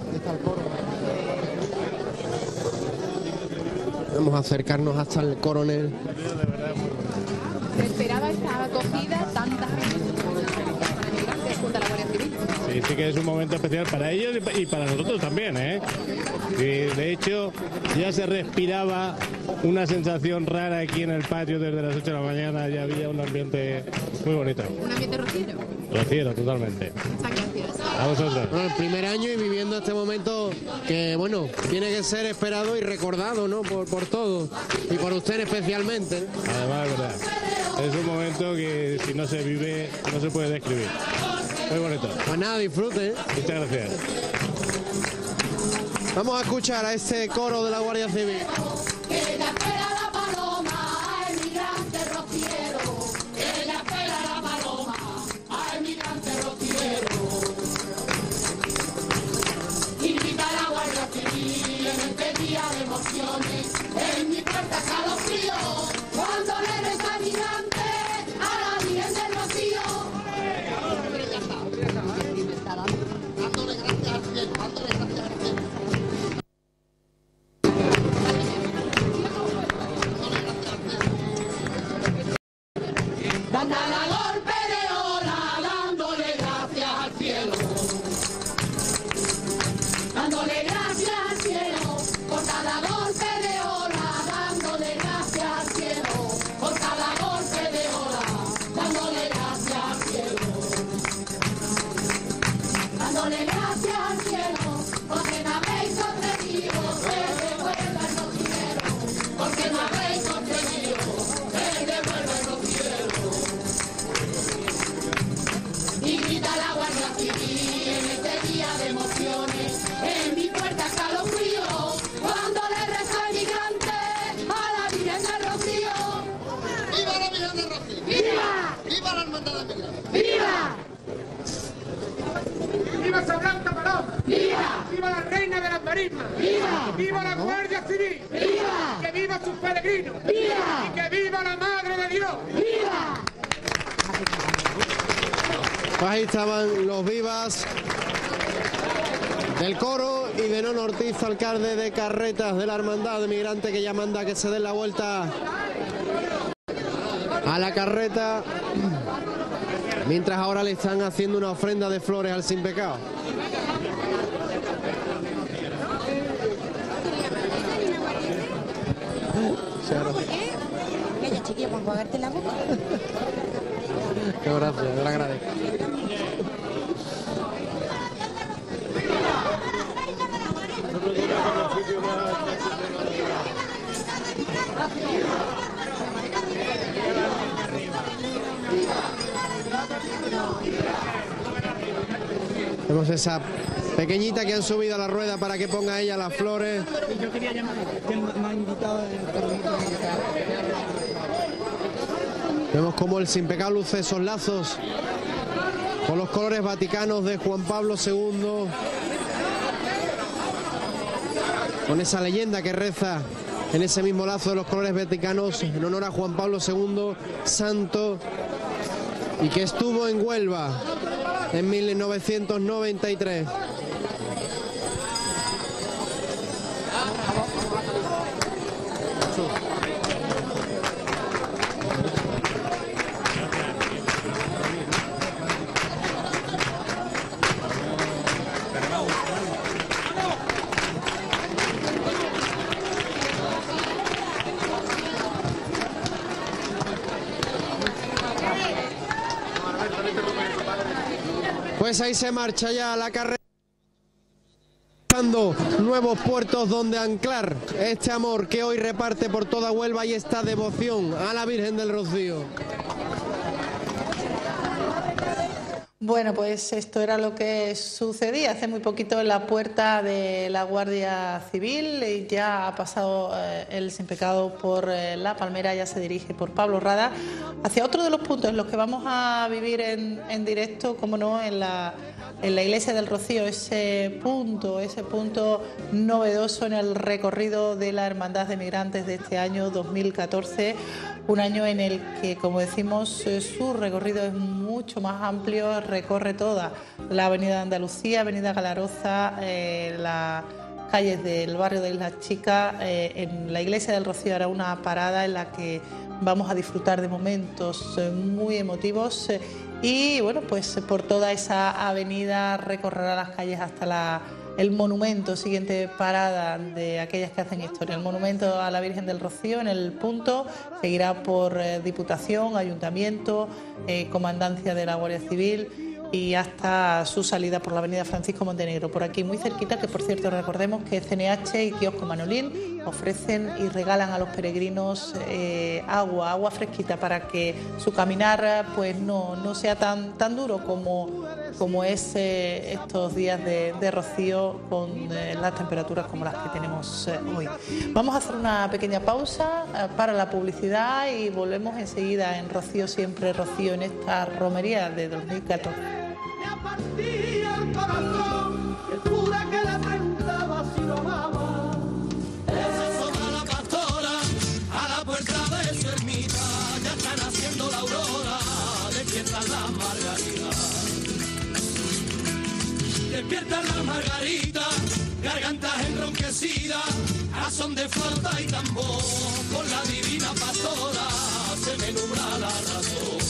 Vamos a acercarnos hasta el coronel. ¿Se esperaba esta acogida? Tanta gente junto a la Guardia Civil. Sí, sí que es un momento especial para ellos y para nosotros también, ¿eh? Y de hecho, ya se respiraba una sensación rara aquí en el patio desde las 8 de la mañana, ya había un ambiente muy bonito. ¿Un ambiente rociero? Rociero, totalmente. Muchas gracias. A vosotros. Bueno, el primer año y viviendo este momento que, bueno, tiene que ser esperado y recordado, ¿no? Por todos y por usted especialmente. Además, es verdad. Es un momento que si no se vive, no se puede describir. Muy bonito. Pues nada, disfrute. Muchas gracias. Vamos a escuchar a este coro de la Guardia Civil. Que la espera la paloma, al emigrante rociero. Que la espera la paloma, al emigrante rociero. Invita a la Guardia Civil en este día de emociones. En mi puerta calofrío, cuando le reza al migrante a la Virgen del Rocío. Dándole gracias al cielo, dándole gracias al cielo. Cada golpe de ola, dándole gracias al cielo. Dándole gracias al cielo, por cada golpe de ola, dándole gracias al cielo. Por cada golpe de ola, dándole gracias al cielo. Dándole gracias al cielo, porque me habéis concedido que devuelva el rociero. Porque me habéis concedido que devuelva el rociero. Y grita la Guardia Civil en este día de emociones. En mi puerta calofrío, cuando le reza el migrante a la Virgen del Rocío. ¡Viva la Virgen del Rocío! ¡Viva! ¡Viva la Hermandad de Migrantes! ¡Viva! ¡Viva esa blanca paloma! ¡Viva! ¡Viva la reina de las marismas! ¡Viva! ¡Viva la Guardia Civil! ¡Viva! ¡Que viva sus peregrinos! ¡Viva! ¡Y que viva la Madre de Dios! ¡Viva! Pues ahí estaban los vivas del coro y de Nono Ortiz, alcalde de Carretas de la Hermandad de Migrantes, que ya manda que se den la vuelta a la carreta, mientras ahora le están haciendo una ofrenda de flores al Sin Pecado. Calla, chiquilla, para enjuagarte la boca. Qué gracias, te lo agradezco. Vemos esa pequeñita que han subido a la rueda para que ponga ella las flores. Yo quería llamar, que me ha invitado. Vemos cómo el Sin Pecado luce esos lazos con los colores vaticanos de Juan Pablo II, con esa leyenda que reza en ese mismo lazo de los colores vaticanos en honor a Juan Pablo II, santo, y que estuvo en Huelva en 1993. Pues ahí se marcha ya la carrera, buscando nuevos puertos donde anclar este amor que hoy reparte por toda Huelva y esta devoción a la Virgen del Rocío. Bueno, pues esto era lo que sucedía hace muy poquito en la puerta de la Guardia Civil. Y ya ha pasado el Sin Pecado por La Palmera, ya se dirige por Pablo Rada hacia otro de los puntos en los que vamos a vivir en directo, como no, en la en la Iglesia del Rocío, ese punto novedoso en el recorrido de la Hermandad de Migrantes de este año 2014, un año en el que, como decimos, su recorrido es mucho más amplio, recorre toda la Avenida de Andalucía, Avenida Galaroza, las calles del barrio de Islas Chicas. En la Iglesia del Rocío hará una parada en la que vamos a disfrutar de momentos muy emotivos y bueno, pues por toda esa avenida recorrerá las calles hasta el monumento, siguiente parada de aquellas que hacen historia, el monumento a la Virgen del Rocío. En el punto seguirá por Diputación, Ayuntamiento, Comandancia de la Guardia Civil y hasta su salida por la avenida Francisco Montenegro, por aquí muy cerquita, que por cierto recordemos que CNH y Kiosco Manolín ofrecen y regalan a los peregrinos agua fresquita para que su caminar pues no sea tan duro como es estos días de rocío con las temperaturas como las que tenemos hoy. Vamos a hacer una pequeña pausa para la publicidad y volvemos enseguida en Rocío Siempre Rocío, en esta romería de 2014. Partía el corazón, el cura que le preguntaba si lo amaba. Esa sola la pastora, a la puerta de su ermita, ya está naciendo la aurora, despiertan las margaritas. Despiertan las margaritas, gargantas enronquecidas, a son de flauta y tambor, con la divina pastora, se me nubla la razón.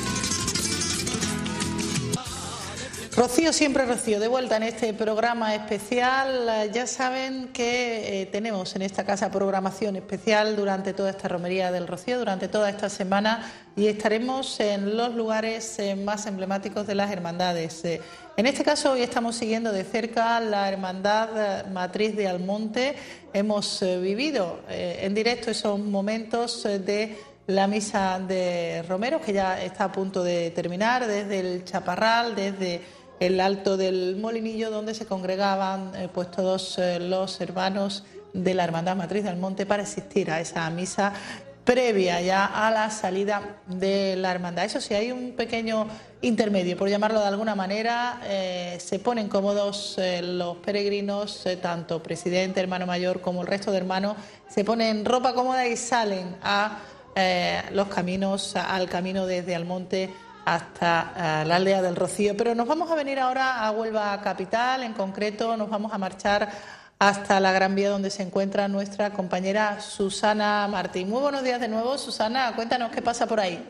Rocío Siempre Rocío, de vuelta en este programa especial. Ya saben que tenemos en esta casa programación especial durante toda esta romería del Rocío, durante toda esta semana, y estaremos en los lugares más emblemáticos de las hermandades. En este caso hoy estamos siguiendo de cerca la Hermandad Matriz de Almonte. Hemos vivido en directo esos momentos de la misa de romeros, que ya está a punto de terminar, desde el Chaparral, desde el Alto del Molinillo, donde se congregaban pues todos los hermanos de la Hermandad Matriz del Monte para asistir a esa misa previa ya a la salida de la hermandad. Eso sí, hay un pequeño intermedio, por llamarlo de alguna manera. Se ponen cómodos los peregrinos, tanto presidente, hermano mayor como el resto de hermanos, se ponen ropa cómoda y salen a los caminos, al camino desde Almonte hasta la aldea del Rocío. Pero nos vamos a venir ahora a Huelva capital, en concreto nos vamos a marchar hasta la Gran Vía, donde se encuentra nuestra compañera Susana Martín. Muy buenos días de nuevo, Susana, cuéntanos qué pasa por ahí.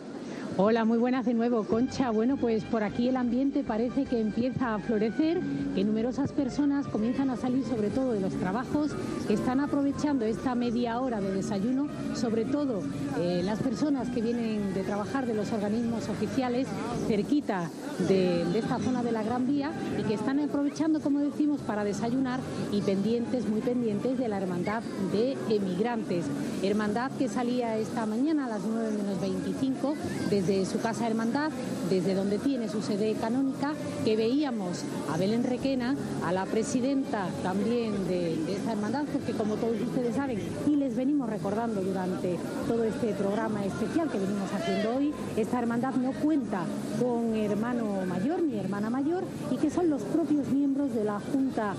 Hola, muy buenas de nuevo, Concha. Bueno, pues por aquí el ambiente parece que empieza a florecer, que numerosas personas comienzan a salir, sobre todo de los trabajos, que están aprovechando esta media hora de desayuno, sobre todo las personas que vienen de trabajar de los organismos oficiales cerquita de esta zona de la Gran Vía y que están aprovechando, como decimos, para desayunar y pendientes, muy pendientes de la Hermandad de Emigrantes. Hermandad que salía esta mañana a las 9 menos 25 desde su casa hermandad, desde donde tiene su sede canónica, que veíamos a Belén Requena, a la presidenta también de esta hermandad, porque como todos ustedes saben, y les venimos recordando durante todo este programa especial que venimos haciendo hoy, esta hermandad no cuenta con hermano mayor ni hermana mayor, y que son los propios miembros de la Junta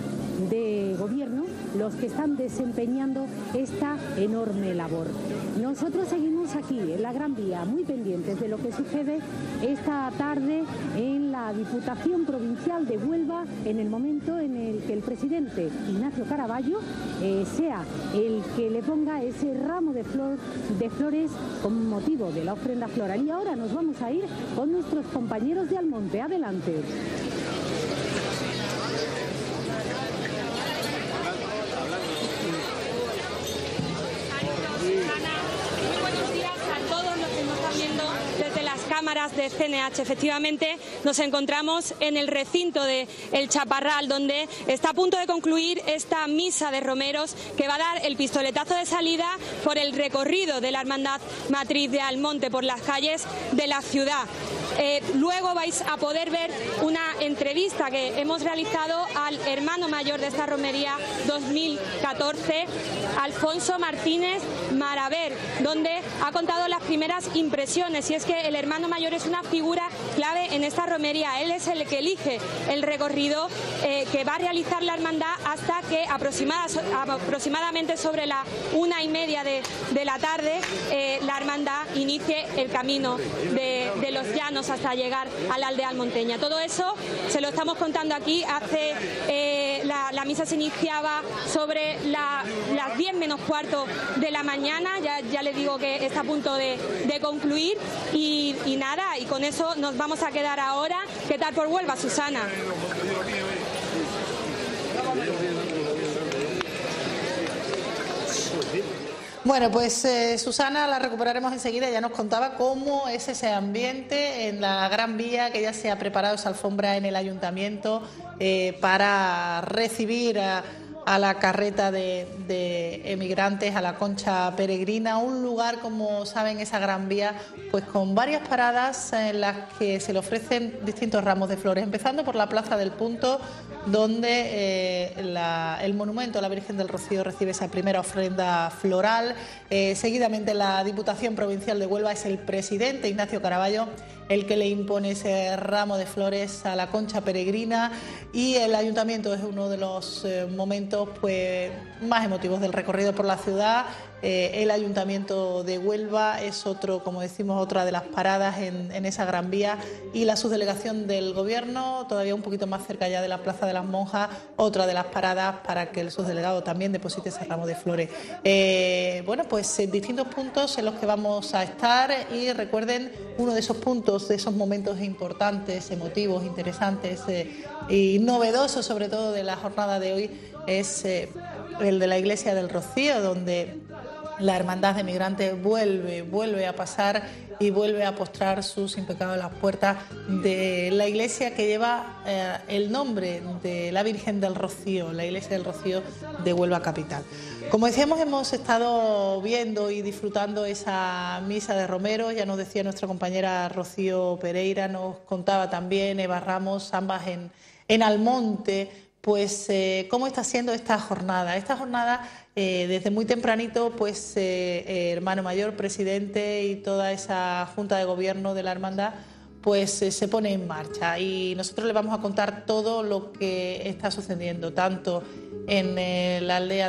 de Gobierno los que están desempeñando esta enorme labor. Nosotros seguimos aquí en la Gran Vía, muy pendientes de lo que sucede esta tarde en la Diputación Provincial de Huelva, en el momento en el que el presidente Ignacio Caraballo sea el que le ponga ese ramo de flores con motivo de la ofrenda floral. Y ahora nos vamos a ir con nuestros compañeros de Almonte. Adelante. Cámaras de CNH. Efectivamente, nos encontramos en el recinto de El Chaparral, donde está a punto de concluir esta misa de romeros que va a dar el pistoletazo de salida por el recorrido de la Hermandad Matriz de Almonte por las calles de la ciudad. Luego vais a poder ver una entrevista que hemos realizado al hermano mayor de esta romería 2014, Alfonso Martínez Maraver, donde ha contado las primeras impresiones. Y es que el hermano mayor es una figura clave en esta romería. Él es el que elige el recorrido que va a realizar la hermandad hasta que aproximadamente sobre la 1:30 de la tarde la hermandad inicie el camino de los llanos hasta llegar a la aldea almonteña. Todo eso se lo estamos contando aquí. La misa se iniciaba sobre las 10 menos cuarto de la mañana. Ya les digo que está a punto de concluir y nada, y con eso nos vamos a quedar ahora. ¿Qué tal por Huelva, Susana? Bueno, pues Susana la recuperaremos enseguida. Ya nos contaba cómo es ese ambiente en la Gran Vía, que ya se ha preparado esa alfombra en el ayuntamiento para recibir a la carreta de emigrantes, a la Concha Peregrina, un lugar, como saben, esa Gran Vía, pues con varias paradas en las que se le ofrecen distintos ramos de flores, empezando por la Plaza del Punto, donde el monumento a la Virgen del Rocío recibe esa primera ofrenda floral. Seguidamente la Diputación Provincial de Huelva, es el presidente Ignacio Caraballo el que le impone ese ramo de flores a la Concha Peregrina, y el ayuntamiento es uno de los momentos pues más emotivos del recorrido por la ciudad. El ayuntamiento de Huelva es otro, como decimos, otra de las paradas en esa Gran Vía, y la subdelegación del Gobierno, todavía un poquito más cerca ya de la Plaza de las Monjas, otra de las paradas para que el subdelegado también deposite ese ramo de flores. Bueno, pues en distintos puntos en los que vamos a estar, y recuerden, uno de esos puntos, de esos momentos importantes, emotivos, interesantes y novedosos sobre todo de la jornada de hoy, es el de la Iglesia del Rocío, donde la Hermandad de Migrantes vuelve a pasar y vuelve a postrar su sin pecado a las puertas de la iglesia que lleva el nombre de la Virgen del Rocío, la Iglesia del Rocío de Huelva capital. Como decíamos, hemos estado viendo y disfrutando esa misa de romeros. Ya nos decía nuestra compañera Rocío Pereira, nos contaba también Eva Ramos, ambas en Almonte, pues cómo está siendo esta jornada. Esta jornada, desde muy tempranito, pues hermano mayor, presidente y toda esa junta de gobierno de la hermandad, pues se pone en marcha, y nosotros le vamos a contar todo lo que está sucediendo, tanto en la aldea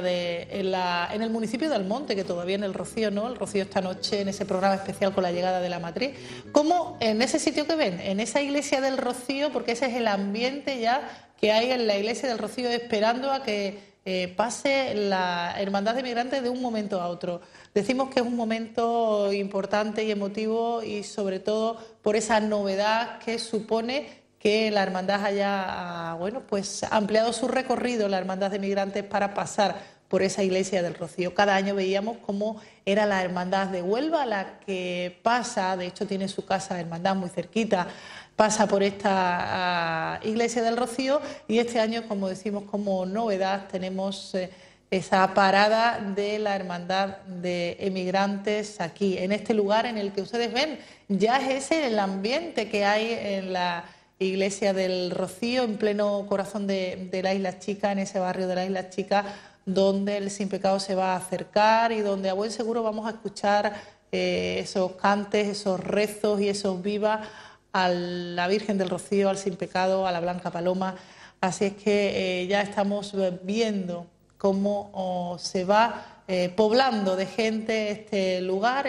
en el municipio de Almonte, que todavía en el Rocío, ¿no? El Rocío esta noche en ese programa especial con la llegada de la matriz, como en ese sitio que ven, en esa iglesia del Rocío, porque ese es el ambiente ya que hay en la Iglesia del Rocío, esperando a que pase la Hermandad de Migrantes de un momento a otro. Decimos que es un momento importante y emotivo, y sobre todo por esa novedad que supone que la hermandad haya pues ampliado su recorrido, la Hermandad de Migrantes, para pasar por esa Iglesia del Rocío. Cada año veíamos cómo era la Hermandad de Huelva la que pasa, de hecho tiene su casa hermandad muy cerquita, pasa por esta Iglesia del Rocío, y este año, como decimos, como novedad, tenemos esa parada de la Hermandad de Emigrantes aquí, en este lugar en el que ustedes ven, ya es ese el ambiente que hay en la Iglesia del Rocío, en pleno corazón de la Isla Chica, en ese barrio de la Isla Chica, donde el Sin Pecado se va a acercar y donde a buen seguro vamos a escuchar esos cantes, esos rezos y esos vivas a la Virgen del Rocío, al Sin Pecado, a la Blanca Paloma. Así es que ya estamos viendo cómo se va poblando de gente este lugar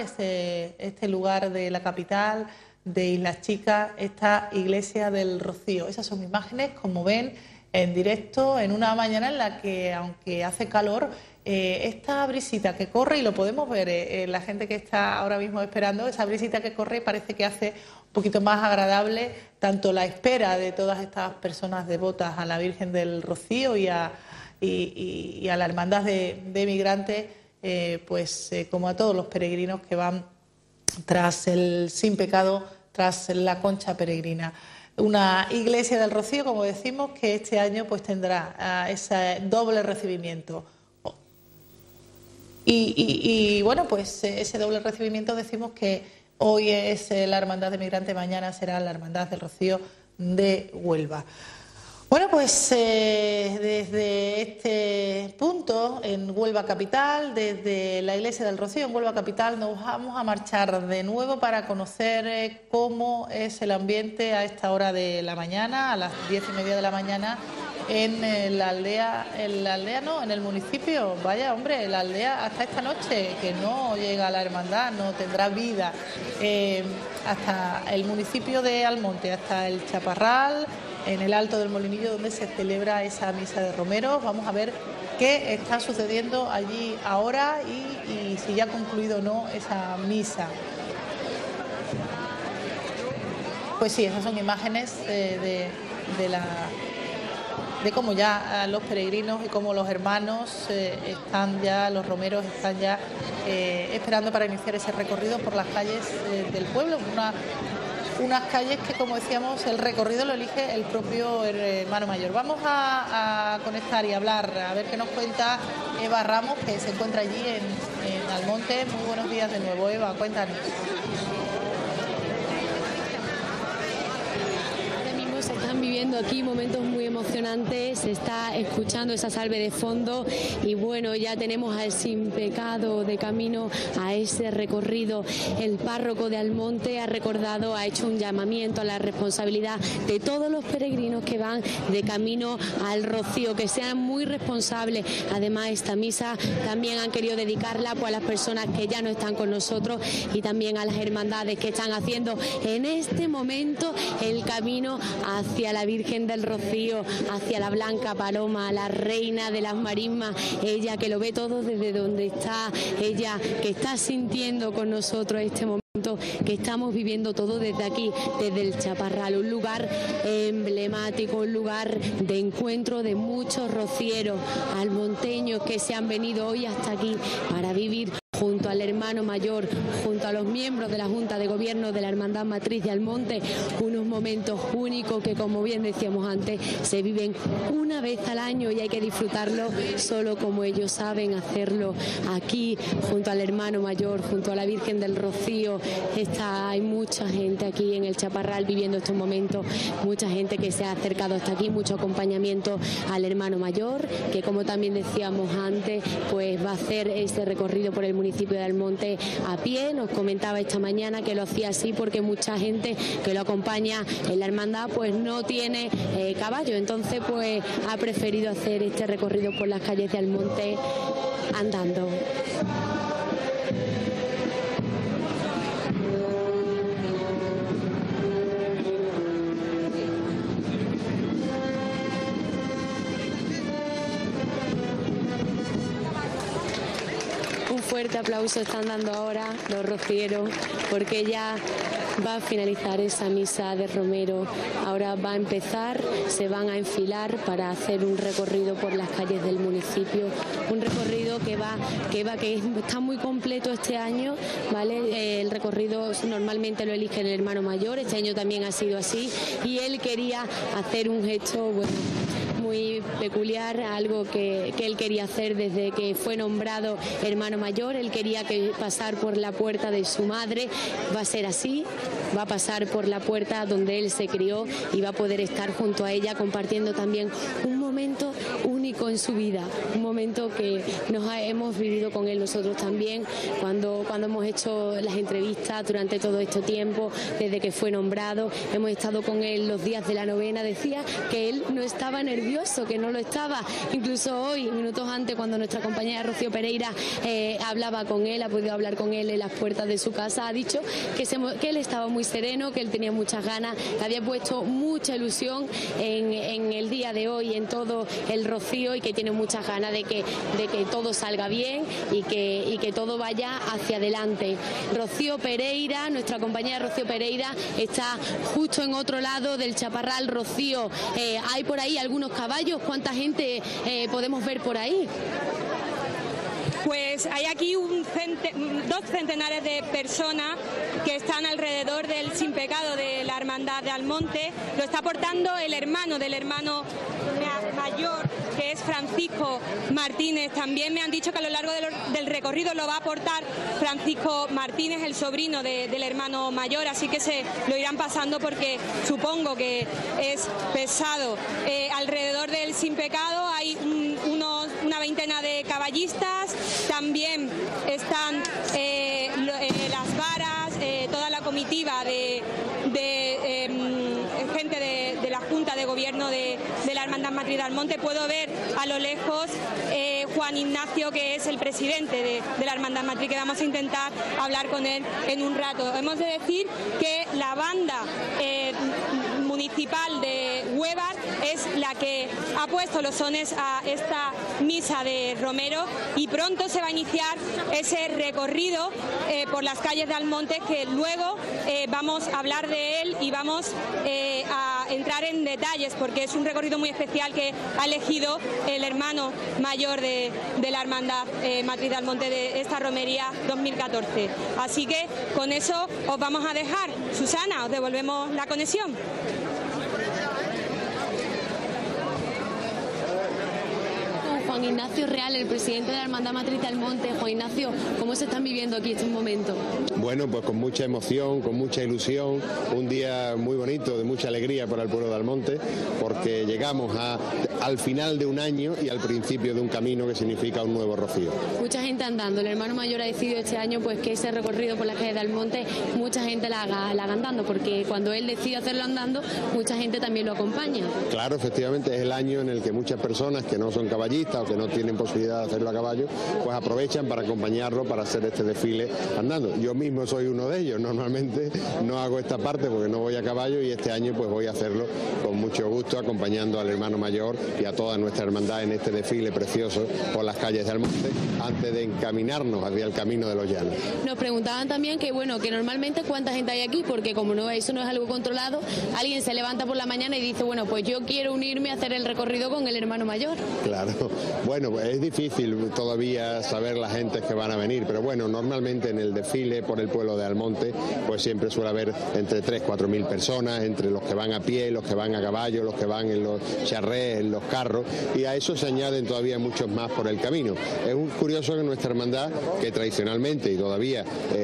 de la capital, de Islas Chicas, esta Iglesia del Rocío. Esas son imágenes, como ven, en directo, en una mañana en la que, aunque hace calor, esta brisita que corre, y lo podemos ver, la gente que está ahora mismo esperando, esa brisita que corre parece que hace un poquito más agradable tanto la espera de todas estas personas devotas a la Virgen del Rocío y a la Hermandad de Migrantes, como a todos los peregrinos que van tras el Sin Pecado, tras la Concha Peregrina. Una Iglesia del Rocío, como decimos, que este año pues tendrá ese doble recibimiento. Y bueno, pues ese doble recibimiento, decimos que hoy es la Hermandad de Migrantes, mañana será la Hermandad del Rocío de Huelva. Bueno, pues desde este punto en Huelva Capital, desde la Iglesia del Rocío en Huelva Capital, nos vamos a marchar de nuevo para conocer cómo es el ambiente a esta hora de la mañana, a las 10:30 de la mañana, en la aldea, en el municipio. Vaya, hombre, la aldea hasta esta noche, que no llega a la hermandad, no tendrá vida, hasta el municipio de Almonte, hasta el Chaparral, en el Alto del Molinillo, donde se celebra esa misa de romeros. Vamos a ver qué está sucediendo allí ahora y si ya ha concluido o no esa misa. Pues sí, esas son imágenes de cómo ya los peregrinos y cómo los hermanos están ya, los romeros están ya esperando para iniciar ese recorrido por las calles del pueblo. Unas calles que, como decíamos, el recorrido lo elige el propio hermano mayor. Vamos a conectar y hablar, a ver qué nos cuenta Eva Ramos, que se encuentra allí en Almonte. Muy buenos días de nuevo, Eva, cuéntanos. Se están viviendo aquí momentos muy emocionantes, se está escuchando esa salve de fondo y bueno, ya tenemos al Sin Pecado de camino a ese recorrido. El párroco de Almonte ha recordado, ha hecho un llamamiento a la responsabilidad de todos los peregrinos que van de camino al Rocío, que sean muy responsables. Además, esta misa también han querido dedicarla pues, a las personas que ya no están con nosotros y también a las hermandades que están haciendo en este momento el camino hacia la Virgen del Rocío, hacia la Blanca Paloma, la reina de las marismas, ella que lo ve todo desde donde está, ella que está sintiendo con nosotros este momento que estamos viviendo todo desde aquí, desde el Chaparral, un lugar emblemático, un lugar de encuentro de muchos rocieros almonteños que se han venido hoy hasta aquí para vivir junto al hermano mayor, junto a los miembros de la Junta de Gobierno de la Hermandad Matriz de Almonte, unos momentos únicos que, como bien decíamos antes, se viven una vez al año y hay que disfrutarlo solo como ellos saben hacerlo aquí, junto al hermano mayor, junto a la Virgen del Rocío. Hay mucha gente aquí en el Chaparral viviendo estos momentos, mucha gente que se ha acercado hasta aquí, mucho acompañamiento al hermano mayor, que como también decíamos antes, pues va a hacer este recorrido por el municipio de Almonte a pie. Nos comentaba esta mañana que lo hacía así porque mucha gente que lo acompaña en la hermandad pues no tiene caballo, entonces pues ha preferido hacer este recorrido por las calles de Almonte andando. Fuerte aplauso están dando ahora los rocieros porque ya va a finalizar esa misa de romero. Ahora va a empezar, se van a enfilar para hacer un recorrido por las calles del municipio, un recorrido que está muy completo este año, ¿vale? El recorrido normalmente lo elige el hermano mayor, este año también ha sido así y él quería hacer un gesto, bueno, muy peculiar, algo que él quería hacer desde que fue nombrado hermano mayor. Él quería pasar por la puerta de su madre, va a ser así, va a pasar por la puerta donde él se crió y va a poder estar junto a ella compartiendo también un momento único en su vida, un momento que hemos vivido con él nosotros también cuando hemos hecho las entrevistas durante todo este tiempo, desde que fue nombrado, hemos estado con él los días de la novena. Decía que él no estaba nervioso, que no lo estaba, incluso hoy, minutos antes, cuando nuestra compañera Rocío Pereira hablaba con él, ha podido hablar con él en las puertas de su casa, ha dicho que él estaba muy sereno, que él tenía muchas ganas, que había puesto mucha ilusión en el día de hoy, en todo el Rocío, y que tiene muchas ganas de que todo salga bien y que todo vaya hacia adelante. Rocío Pereira, nuestra compañera Rocío Pereira, está justo en otro lado del Chaparral. Rocío, hay por ahí algunos caballos, ¿cuánta gente podemos ver por ahí? Pues Pues hay aquí dos centenares de personas que están alrededor del Sin Pecado de la Hermandad de Almonte. Lo está portando el hermano del hermano mayor, que es Francisco Martínez. También me han dicho que a lo largo del recorrido lo va a portar Francisco Martínez, el sobrino del hermano mayor, así que se lo irán pasando porque supongo que es pesado. Alrededor del Sin Pecado hay una veintena de caballistas, también están las varas, toda la comitiva de gente de la Junta de Gobierno de la Hermandad Matriz de Almonte. Puedo ver a lo lejos Juan Ignacio, que es el presidente de la Hermandad Matriz, que vamos a intentar hablar con él en un rato. Hemos de decir que la banda municipal de Huévar es la que ha puesto los sones a esta misa de Romero, y pronto se va a iniciar ese recorrido por las calles de Almonte, que luego vamos a hablar de él y vamos a entrar en detalles, porque es un recorrido muy especial que ha elegido el hermano mayor de la Hermandad Matriz de Almonte de esta romería 2014. Así que con eso os vamos a dejar. Susana, os devolvemos la conexión. Juan Ignacio Real, el presidente de la Hermandad Matriz de Almonte. Juan Ignacio, ¿cómo se están viviendo aquí estos momentos? Bueno, pues con mucha emoción, con mucha ilusión, un día muy bonito, de mucha alegría para el pueblo de Almonte, porque llegamos al final de un año y al principio de un camino que significa un nuevo rocío. Mucha gente andando. El hermano mayor ha decidido este año pues que ese recorrido por las calles de Almonte, mucha gente la haga andando, porque cuando él decide hacerlo andando, mucha gente también lo acompaña. Claro, efectivamente, es el año en el que muchas personas que no son caballistas o que no tienen posibilidad de hacerlo a caballo, pues aprovechan para acompañarlo, para hacer este desfile andando. Yo mismo soy uno de ellos. Normalmente no hago esta parte porque no voy a caballo, y este año pues voy a hacerlo con mucho gusto, acompañando al hermano mayor y a toda nuestra hermandad en este desfile precioso por las calles de Almonte, antes de encaminarnos hacia el camino de los llanos. Nos preguntaban también que normalmente cuánta gente hay aquí, porque como eso no es algo controlado, alguien se levanta por la mañana y dice, bueno, pues yo quiero unirme a hacer el recorrido con el hermano mayor. Claro, bueno, pues es difícil todavía saber las gentes que van a venir, pero bueno, normalmente en el desfile por el pueblo de Almonte, pues siempre suele haber entre 3.000 o 4.000 personas, entre los que van a pie, los que van a caballo, los que van en los charrés, en los carros, y a eso se añaden todavía muchos más por el camino. Es curioso que nuestra hermandad, que tradicionalmente y todavía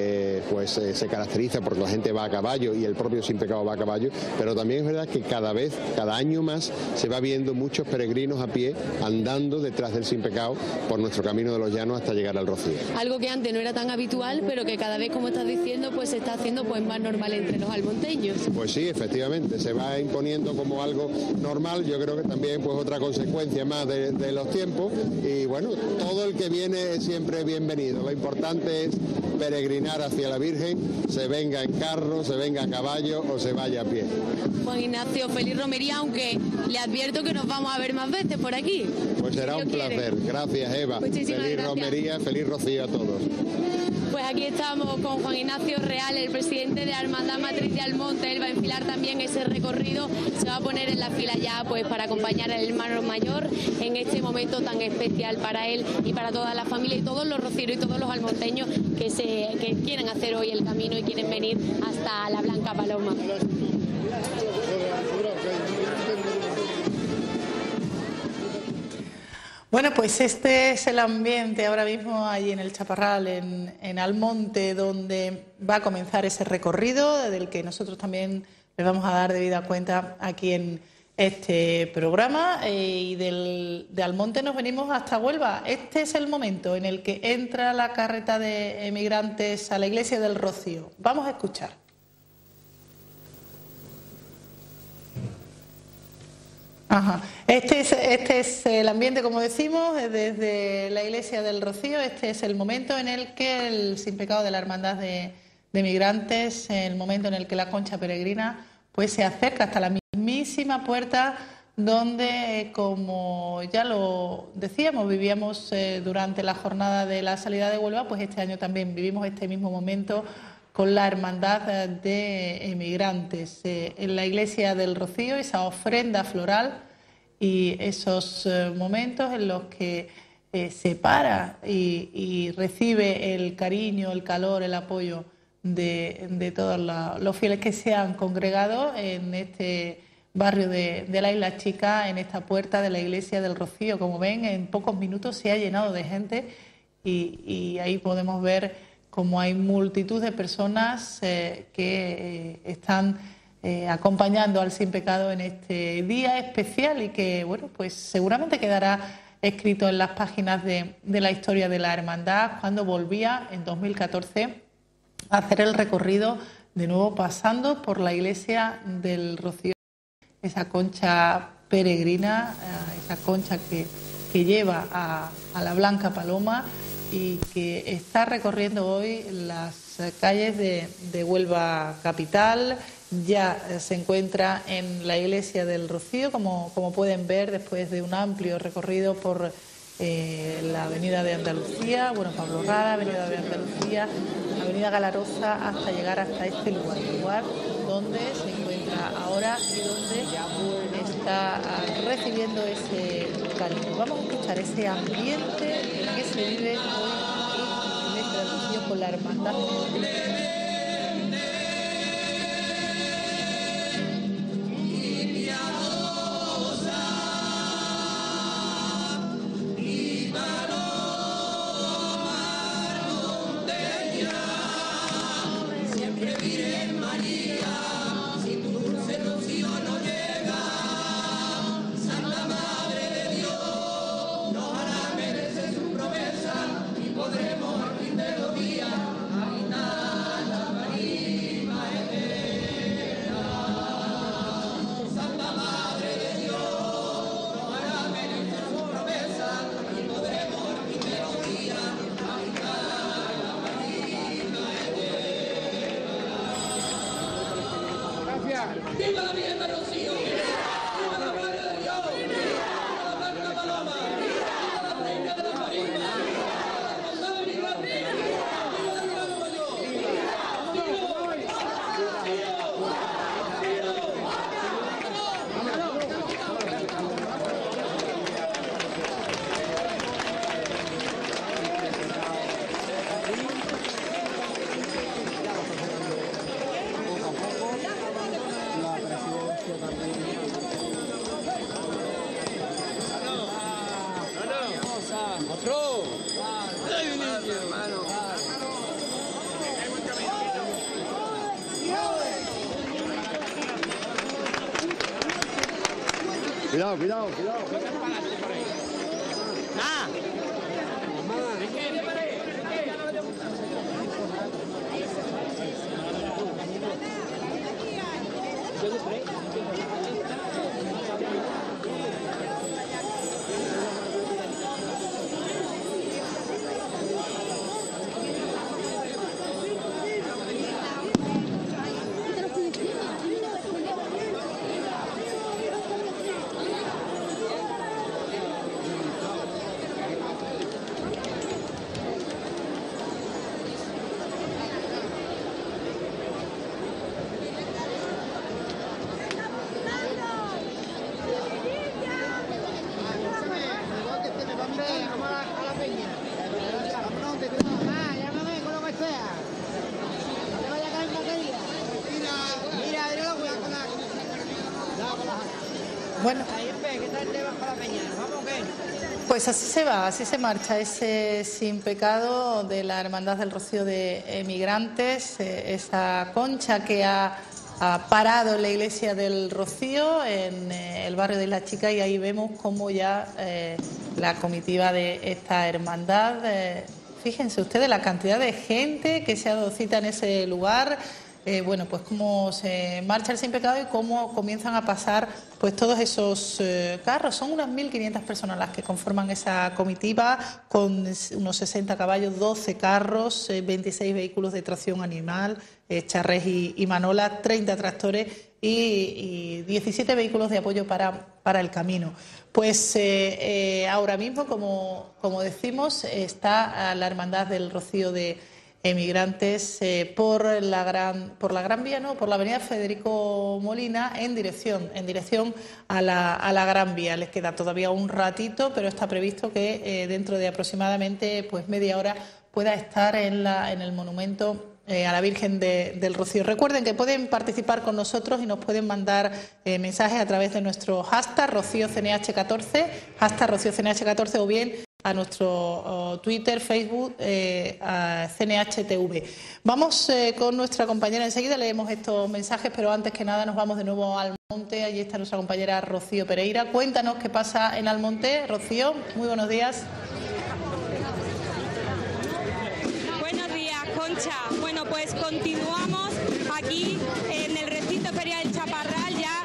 se caracteriza porque la gente va a caballo y el propio Sin Pecado va a caballo, pero también es verdad que cada año más se va viendo muchos peregrinos a pie andando detrás del Sin Pecado por nuestro camino de los llanos hasta llegar al Rocío. Algo que antes no era tan habitual, pero que cada vez, como estás diciendo, pues se está haciendo pues más normal entre los almonteños. Pues sí, efectivamente, se va imponiendo como algo normal. Yo creo que también pues otra consecuencia más de los tiempos, y bueno, todo el que viene es siempre bienvenido. Lo importante es peregrinar hacia la Virgen, se venga en carro, se venga a caballo o se vaya a pie. Juan Ignacio, feliz romería, aunque le advierto que nos vamos a ver más veces por aquí. Pues será un placer. Gracias, Eva. Muchísimas feliz gracias. romería, feliz rocío a todos. Pues aquí estamos con Juan Ignacio Real, el presidente de la Hermandad Matriz de Almonte. Él va a enfilar también ese recorrido, se va a poner en la fila ya pues para acompañar al hermano mayor en este momento tan especial para él y para toda la familia y todos los rocieros y todos los almonteños que quieren hacer hoy el camino y quieren venir hasta la Blanca Paloma. Bueno, pues este es el ambiente ahora mismo allí en el Chaparral, en Almonte, donde va a comenzar ese recorrido del que nosotros también les vamos a dar debida cuenta aquí en este programa, y de Almonte nos venimos hasta Huelva. Este es el momento en el que entra la carreta de emigrantes a la iglesia del Rocío. Vamos a escuchar. Ajá. Este es el ambiente, como decimos, desde la iglesia del Rocío. Este es el momento en el que el Sin Pecado de la Hermandad de Migrantes, el momento en el que la concha peregrina pues se acerca hasta la mismísima puerta donde, como ya lo decíamos, vivíamos durante la jornada de la salida de Huelva, pues este año también vivimos este mismo momento con la Hermandad de Emigrantes en la iglesia del Rocío, esa ofrenda floral y esos momentos en los que se para y recibe el cariño, el calor, el apoyo de todos los fieles que se han congregado en este barrio de la Isla Chica, en esta puerta de la iglesia del Rocío. Como ven, en pocos minutos se ha llenado de gente y ahí podemos ver cómo hay multitud de personas que están acompañando al Sin Pecado en este día especial y que, bueno, pues seguramente quedará escrito en las páginas de la historia de la hermandad, cuando volvía en 2014 a hacer el recorrido de nuevo pasando por la iglesia del Rocío, esa concha peregrina, esa concha que lleva a la Blanca Paloma y que está recorriendo hoy las calles de Huelva capital. Ya se encuentra en la iglesia del Rocío, como pueden ver, después de un amplio recorrido por la avenida de Andalucía, bueno, Pablo Rada, avenida de Andalucía, avenida Galarosa, hasta llegar hasta este lugar donde se encuentra ahora y donde está recibiendo ese cariño. Vamos a escuchar ese ambiente que se vive hoy en este Rocío con la hermandad. ¡Viva la Virgen de Rocío! ¡Viva la Madre de Dios! ¡Viva la Blanca Paloma! ¡Viva la Reina de la Marina! ¡Viva la Hermandad de Migrante! ¡Viva la Hermano Mayor! Cuidado, cuidado, cuidado. ¡Ah! Bueno, pues así se va, así se marcha ese Sin Pecado de la Hermandad del Rocío de Emigrantes, esa concha que ha parado en la iglesia del Rocío, en el barrio de La Chica, y ahí vemos cómo ya la comitiva de esta hermandad, fíjense ustedes la cantidad de gente que se ha dado cita en ese lugar. Bueno, pues cómo se marcha el Sin Pecado y cómo comienzan a pasar pues todos esos carros. Son unas 1.500 personas las que conforman esa comitiva, con unos 60 caballos, 12 carros, 26 vehículos de tracción animal, charres y manolas, 30 tractores y 17 vehículos de apoyo para el camino. Pues ahora mismo, como decimos, está la Hermandad del Rocío de emigrantes por la Gran Vía, no, por la avenida Federico Molina en dirección a la Gran Vía. Les queda todavía un ratito, pero está previsto que dentro de aproximadamente pues media hora pueda estar en el monumento a la Virgen del Rocío. Recuerden que pueden participar con nosotros y nos pueden mandar mensajes a través de nuestro hashtag RocíoCNH14, hashtag RocíoCNH14 o bien a nuestro Twitter, Facebook, a CNHTV. Vamos con nuestra compañera, enseguida leemos estos mensajes, pero antes que nada nos vamos de nuevo al Almonte. Allí está nuestra compañera Rocío Pereira. Cuéntanos qué pasa en Almonte. Rocío, muy buenos días. Buenos días, Concha. Bueno, pues continuamos aquí en el recinto Feria del Chaparral. Ya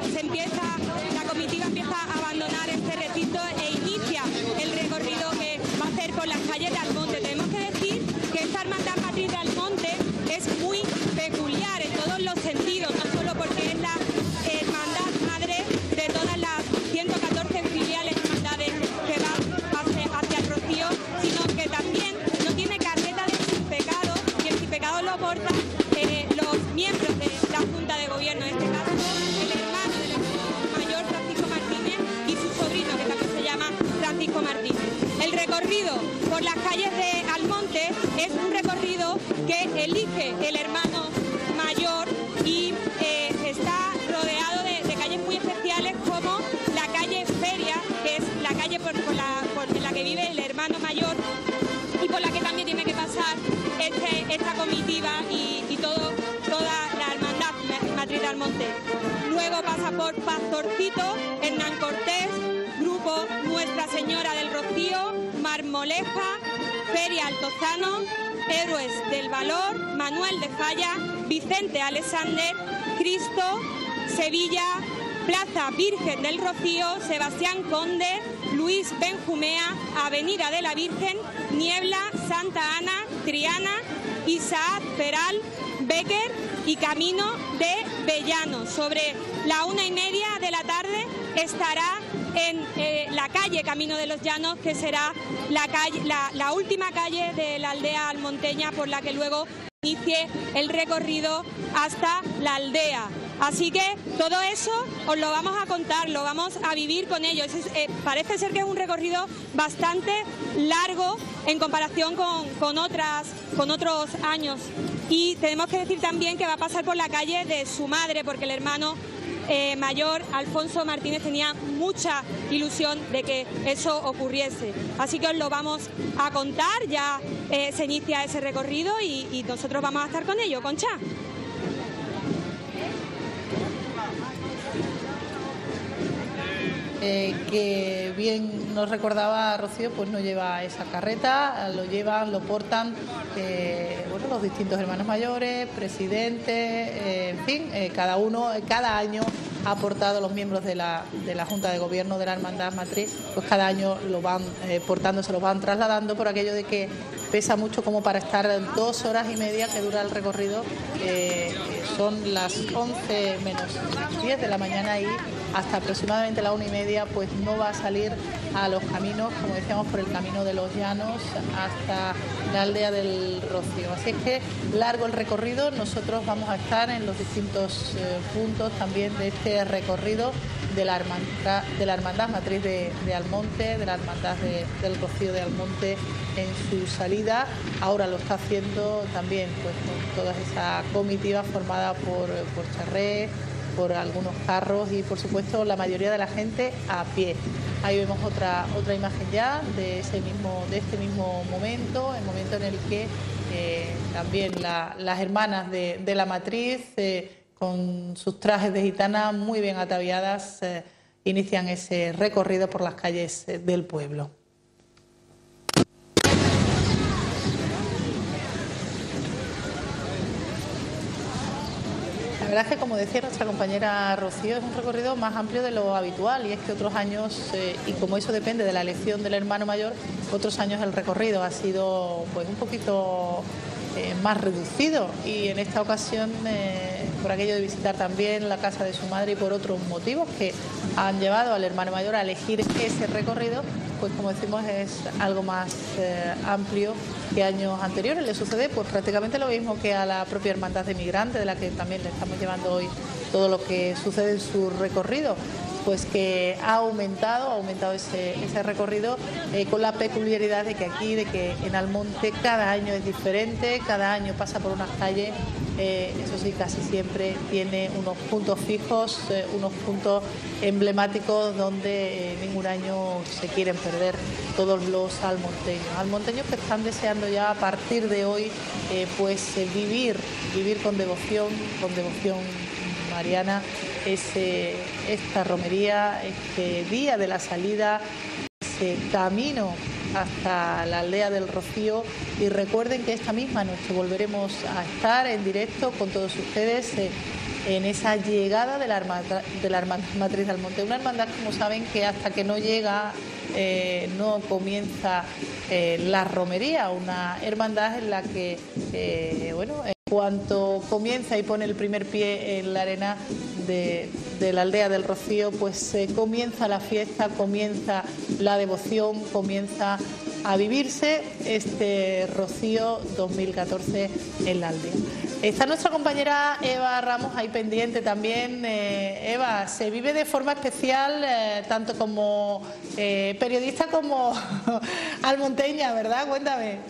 la comitiva empieza a abandonar este recinto e inicia el recorrido que va a hacer por las calles de Almonte. Tenemos que decir que esta hermandad matriz de Almonte es muy peculiar en todos los sentidos, no solo porque es la hermandad madre de todas las 114 filiales hermandades que van hacia el Rocío, sino que también no tiene carreta de sin pecado, y el sin pecado lo portan los miembros de la Junta de Gobierno, en este caso el hermano del mayor Francisco Martínez y su sobrino, que también se llama Francisco Martínez. El recorrido por las calles de Almonte es un recorrido que elige el hermano mayor y está rodeado de calles muy especiales, como la calle Feria, que es la calle en la que vive el hermano mayor y por la que también tiene que pasar esta comitiva y toda la hermandad matriz de Almonte. Luego pasa por Pastorcito, Hernán Cortés, Grupo Nuestra Señora del Rocío, Marmoleja, Feria Altozano, Héroes del Valor, Manuel de Falla, Vicente Alexander, Cristo, Sevilla, Plaza Virgen del Rocío, Sebastián Conde, Luis Benjumea, Avenida de la Virgen, Niebla, Santa Ana, Triana, Isaac Peral, Becker y Camino de Bellano. Sobre la 1:30 de la tarde estará en la calle Camino de los Llanos, que será la última calle de la aldea almonteña, por la que luego inicie el recorrido hasta la aldea. Así que todo eso os lo vamos a contar, lo vamos a vivir con ellos. Parece ser que es un recorrido bastante largo en comparación con otros años. Y tenemos que decir también que va a pasar por la calle de su madre, porque el hermano mayor, Alfonso Martínez, tenía mucha ilusión de que eso ocurriese. Así que os lo vamos a contar, ya se inicia ese recorrido y nosotros vamos a estar con ello. Concha. Que bien nos recordaba Rocío, pues no lleva esa carreta, lo portan los distintos hermanos mayores, presidentes, en fin, cada año ha aportado los miembros de la Junta de Gobierno de la Hermandad Matriz, pues cada año lo van portando, se lo van trasladando, por aquello de que pesa mucho como para estar 2 horas y media que dura el recorrido. Son las 11 menos 10 de la mañana y hasta aproximadamente la 1:30 pues no va a salir a los caminos, como decíamos, por el Camino de los Llanos hasta la aldea del Rocío. Así es que largo el recorrido, nosotros vamos a estar en los distintos puntos también de este recorrido de la Hermandad Matriz de Almonte, de la Hermandad del Rocío de Almonte en su salida. Ahora lo está haciendo también pues con toda esa comitiva formada por charrés, por algunos carros y por supuesto la mayoría de la gente a pie. Ahí vemos otra imagen ya de este mismo momento, el momento en el que también las hermanas de la matriz, con sus trajes de gitana muy bien ataviadas, inician ese recorrido por las calles del pueblo. La verdad es que, como decía nuestra compañera Rocío, es un recorrido más amplio de lo habitual, y es que otros años, y como eso depende de la elección del hermano mayor, otros años el recorrido ha sido pues un poquito más reducido, y en esta ocasión por aquello de visitar también la casa de su madre y por otros motivos que han llevado al hermano mayor a elegir ese recorrido, pues como decimos es algo más amplio que años anteriores. Le sucede pues prácticamente lo mismo que a la propia Hermandad de Migrantes, de la que también le estamos llevando hoy todo lo que sucede en su recorrido, pues que ha aumentado ese recorrido con la peculiaridad de que aquí, de que en Almonte cada año es diferente, cada año pasa por unas calles, eso sí, casi siempre tiene unos puntos fijos, unos puntos emblemáticos donde ningún año se quieren perder todos los almonteños que están deseando ya a partir de hoy vivir con devoción mariana esta romería, este día de la salida, ese camino hasta la aldea del Rocío. Y recuerden que esta misma noche volveremos a estar en directo con todos ustedes en esa llegada de la Hermandad Matriz de Almonte. Una hermandad, como saben, que hasta que no llega no comienza la romería, una hermandad en la que, en cuanto comienza y pone el primer pie en la arena de la aldea del Rocío, pues comienza la fiesta, comienza la devoción, comienza a vivirse este Rocío 2014 en la aldea. Está nuestra compañera Eva Ramos ahí pendiente también. Eva, se vive de forma especial, tanto como periodista como almonteña, ¿verdad? Cuéntame.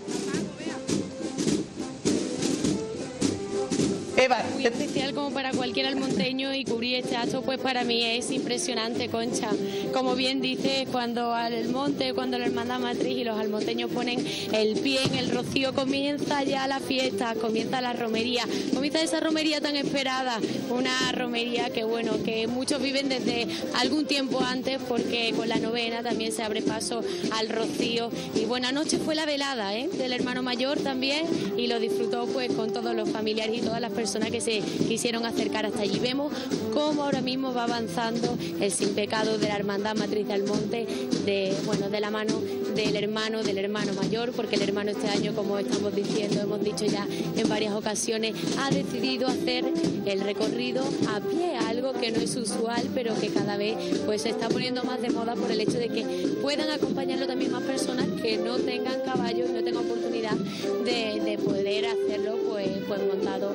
Eva, muy especial como para cualquier almonteño, y cubrir este acto pues para mí es impresionante, Concha. Como bien dices, cuando la Hermandad Matriz y los almonteños ponen el pie en el Rocío, comienza ya la fiesta, comienza la romería, comienza esa romería tan esperada, una romería que muchos viven desde algún tiempo antes, porque con la novena también se abre paso al Rocío. Y buena noche fue la velada del hermano mayor también, y lo disfrutó pues con todos los familiares y todas las personas que se quisieron acercar hasta allí. Vemos cómo ahora mismo va avanzando el sin pecado de la Hermandad Matriz de Almonte, de la mano del hermano mayor, porque el hermano este año, como estamos diciendo, hemos dicho ya en varias ocasiones, ha decidido hacer el recorrido a pie, algo que no es usual, pero que cada vez pues se está poniendo más de moda por el hecho de que puedan acompañarlo también más personas que no tengan caballo y no tengan oportunidad de poder hacerlo pues montado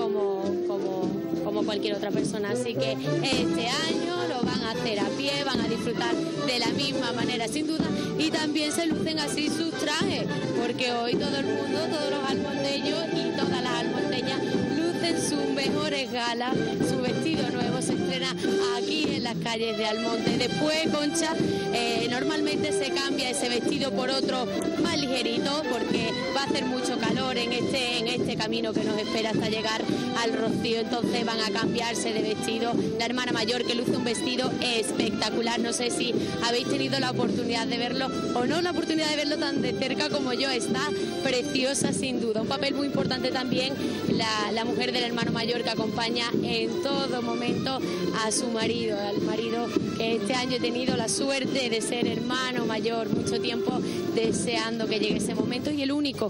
como cualquier otra persona. Así que este año lo van a hacer a pie, van a disfrutar de la misma manera sin duda, y también se lucen así sus trajes, porque hoy todo el mundo, todos los almonteños y todas las almonteñas lucen sus mejores galas, su vestido nuevo se estrena aquí en las calles de Almonte. Después, Concha, normalmente se cambia ese vestido por otro más ligerito, porque va a hacer mucho calor en este camino que nos espera hasta llegar al Rocío. Entonces van a cambiarse de vestido. La hermana mayor, que luce un vestido espectacular, no sé si habéis tenido la oportunidad de verlo o no, la oportunidad de verlo tan de cerca como yo, está preciosa sin duda. Un papel muy importante también la mujer del hermano mayor, que acompaña en todo momento a su marido, al marido que este año he tenido la suerte de ser hermano mayor, mucho tiempo deseando que llegue ese momento, y el único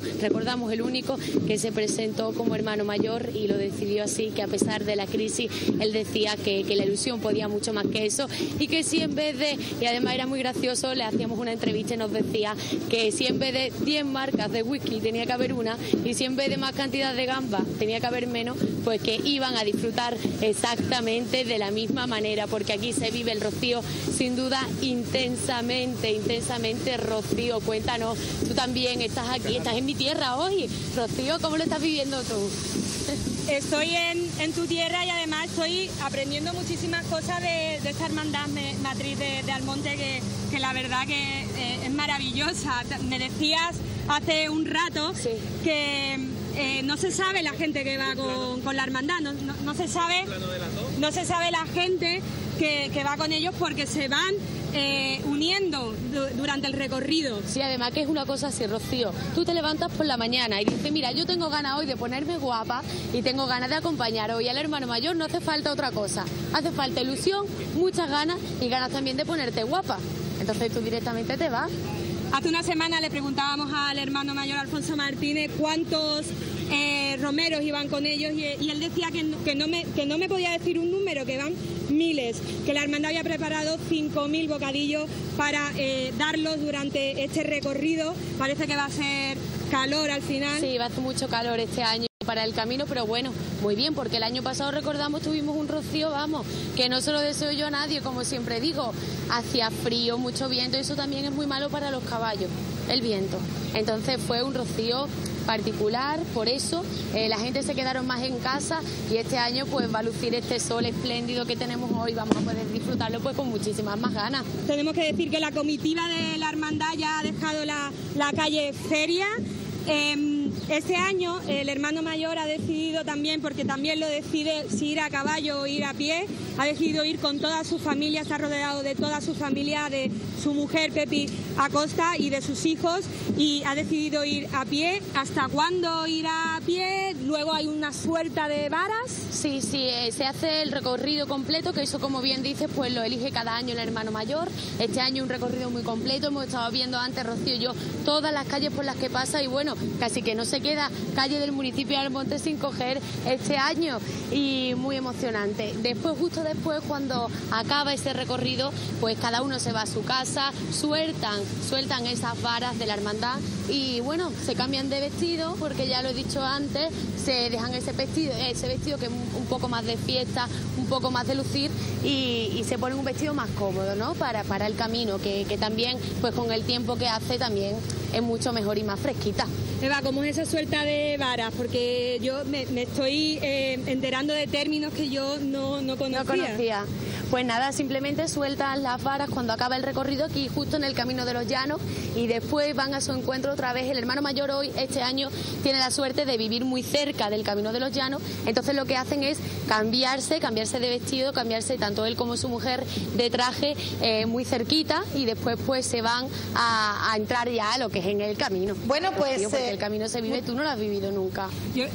que se presentó como hermano mayor, y lo decidió así, que a pesar de la crisis él decía que la ilusión podía mucho más que eso, y que si en vez de, y además era muy gracioso, le hacíamos una entrevista y nos decía que si en vez de 10 marcas de whisky tenía que haber una, y si en vez de más cantidad de gamba tenía que haber menos, pues que iban a disfrutar exactamente de la misma manera, porque aquí se vive el Rocío sin duda intensamente. Rocío, cuéntanos, tú también estás aquí, estás en mi tierra hoy. Rocío, ¿cómo lo estás viviendo tú? Estoy en tu tierra, y además estoy aprendiendo muchísimas cosas de esta hermandad matriz de Almonte, que la verdad que es maravillosa. Me decías hace un rato que no se sabe la gente que va con la hermandad, no se sabe la gente que va con ellos, porque se van uniendo durante el recorrido. Sí, además que es una cosa así, Rocío, tú te levantas por la mañana y dices, mira, yo tengo ganas hoy de ponerme guapa y tengo ganas de acompañar hoy al hermano mayor. No hace falta otra cosa, hace falta ilusión, muchas ganas y ganas también de ponerte guapa. Entonces tú directamente te vas. Hace una semana le preguntábamos al hermano mayor Alfonso Martínez cuántos romeros iban con ellos, y él decía que no me podía decir un número, que van miles, que la hermandad había preparado 5.000 bocadillos para darlos durante este recorrido. Parece que va a ser calor al final. Sí, va a hacer mucho calor este año para el camino, pero bueno, muy bien, porque el año pasado, recordamos, tuvimos un rocío, vamos, que no se lo deseo yo a nadie, como siempre digo, hacía frío, mucho viento, y eso también es muy malo para los caballos, el viento. Entonces fue un rocío particular, por eso la gente se quedaron más en casa, y este año pues va a lucir este sol espléndido que tenemos hoy, vamos a poder disfrutarlo pues con muchísimas más ganas. Tenemos que decir que la comitiva de la hermandad ya ha dejado la calle Feria. Este año el hermano mayor ha decidido también, porque también lo decide si ir a caballo o ir a pie, ha decidido ir con toda su familia, está rodeado de toda su familia, de su mujer Pepi Acosta y de sus hijos, y ha decidido ir a pie. ¿Hasta cuándo irá a pie? Luego hay una suelta de varas. Sí, se hace el recorrido completo, que eso, como bien dices, pues lo elige cada año el hermano mayor. Este año un recorrido muy completo, hemos estado viendo antes, Rocío y yo, todas las calles por las que pasa, y bueno, casi que no se queda calle del municipio de Almonte sin coger este año, y muy emocionante. Después, justo después, cuando acaba ese recorrido, pues cada uno se va a su casa, sueltan esas varas de la hermandad, y bueno, se cambian de vestido, porque ya lo he dicho antes, se dejan ese vestido que es un poco más de fiesta, un poco más de lucir, y se ponen un vestido más cómodo, ¿no? Para el camino, que también, pues con el tiempo que hace, también es mucho mejor y más fresquita. Eva, ¿cómo es esa suelta de varas? Porque yo me estoy enterando de términos que yo no conocía. Pues nada, simplemente sueltan las varas cuando acaba el recorrido aquí justo en el Camino de los Llanos, y después van a su encuentro otra vez. El hermano mayor hoy, este año, tiene la suerte de vivir muy cerca del Camino de los Llanos, entonces lo que hacen es cambiarse de vestido, cambiarse tanto él como su mujer de traje muy cerquita, y después pues se van a entrar ya a lo que es en el camino. Bueno, pues... Porque el camino se vive, tú no lo has vivido nunca.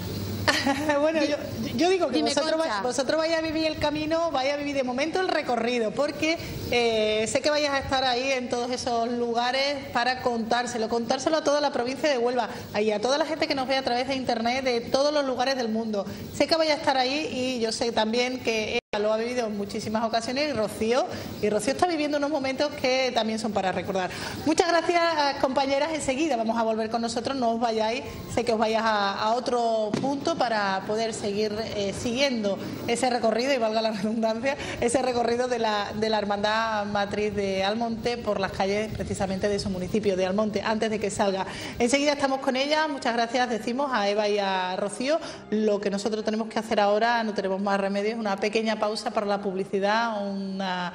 Bueno, yo digo que Dime, vosotros vais a vivir el camino, vais a vivir de momento el recorrido, porque sé que vais a estar ahí en todos esos lugares para contárselo a toda la provincia de Huelva y a toda la gente que nos ve a través de internet de todos los lugares del mundo. Sé que vais a estar ahí, y yo sé también que lo ha vivido en muchísimas ocasiones, y Rocío está viviendo unos momentos que también son para recordar. Muchas gracias, compañeras. Enseguida vamos a volver con nosotros, no os vayáis, sé que os vayáis a otro punto para poder seguir siguiendo ese recorrido, y valga la redundancia, ese recorrido de la Hermandad Matriz de Almonte por las calles precisamente de su municipio de Almonte, antes de que salga. Enseguida estamos con ella. Muchas gracias, decimos, a Eva y a Rocío. Lo que nosotros tenemos que hacer ahora, no tenemos más remedio, es una pequeña pausa para la publicidad, un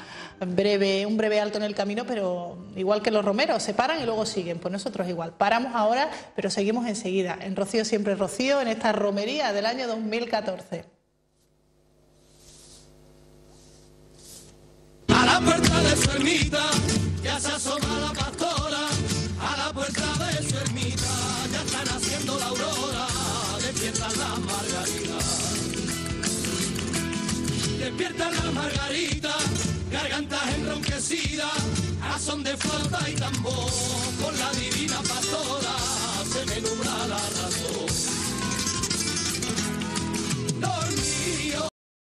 breve alto en el camino, pero igual que los romeros, se paran y luego siguen. Pues nosotros igual, paramos ahora, pero seguimos enseguida. En Rocío siempre Rocío, en esta romería del año 2014. A la puerta de su ermita ya se asoma la pastora, a la puerta de su ermita ya está naciendo la aurora, despiertan las margaritas. Despiertan las margaritas, gargantas enronquecidas, a son de flauta y tambor, con la divina pastora se me nubla la razón.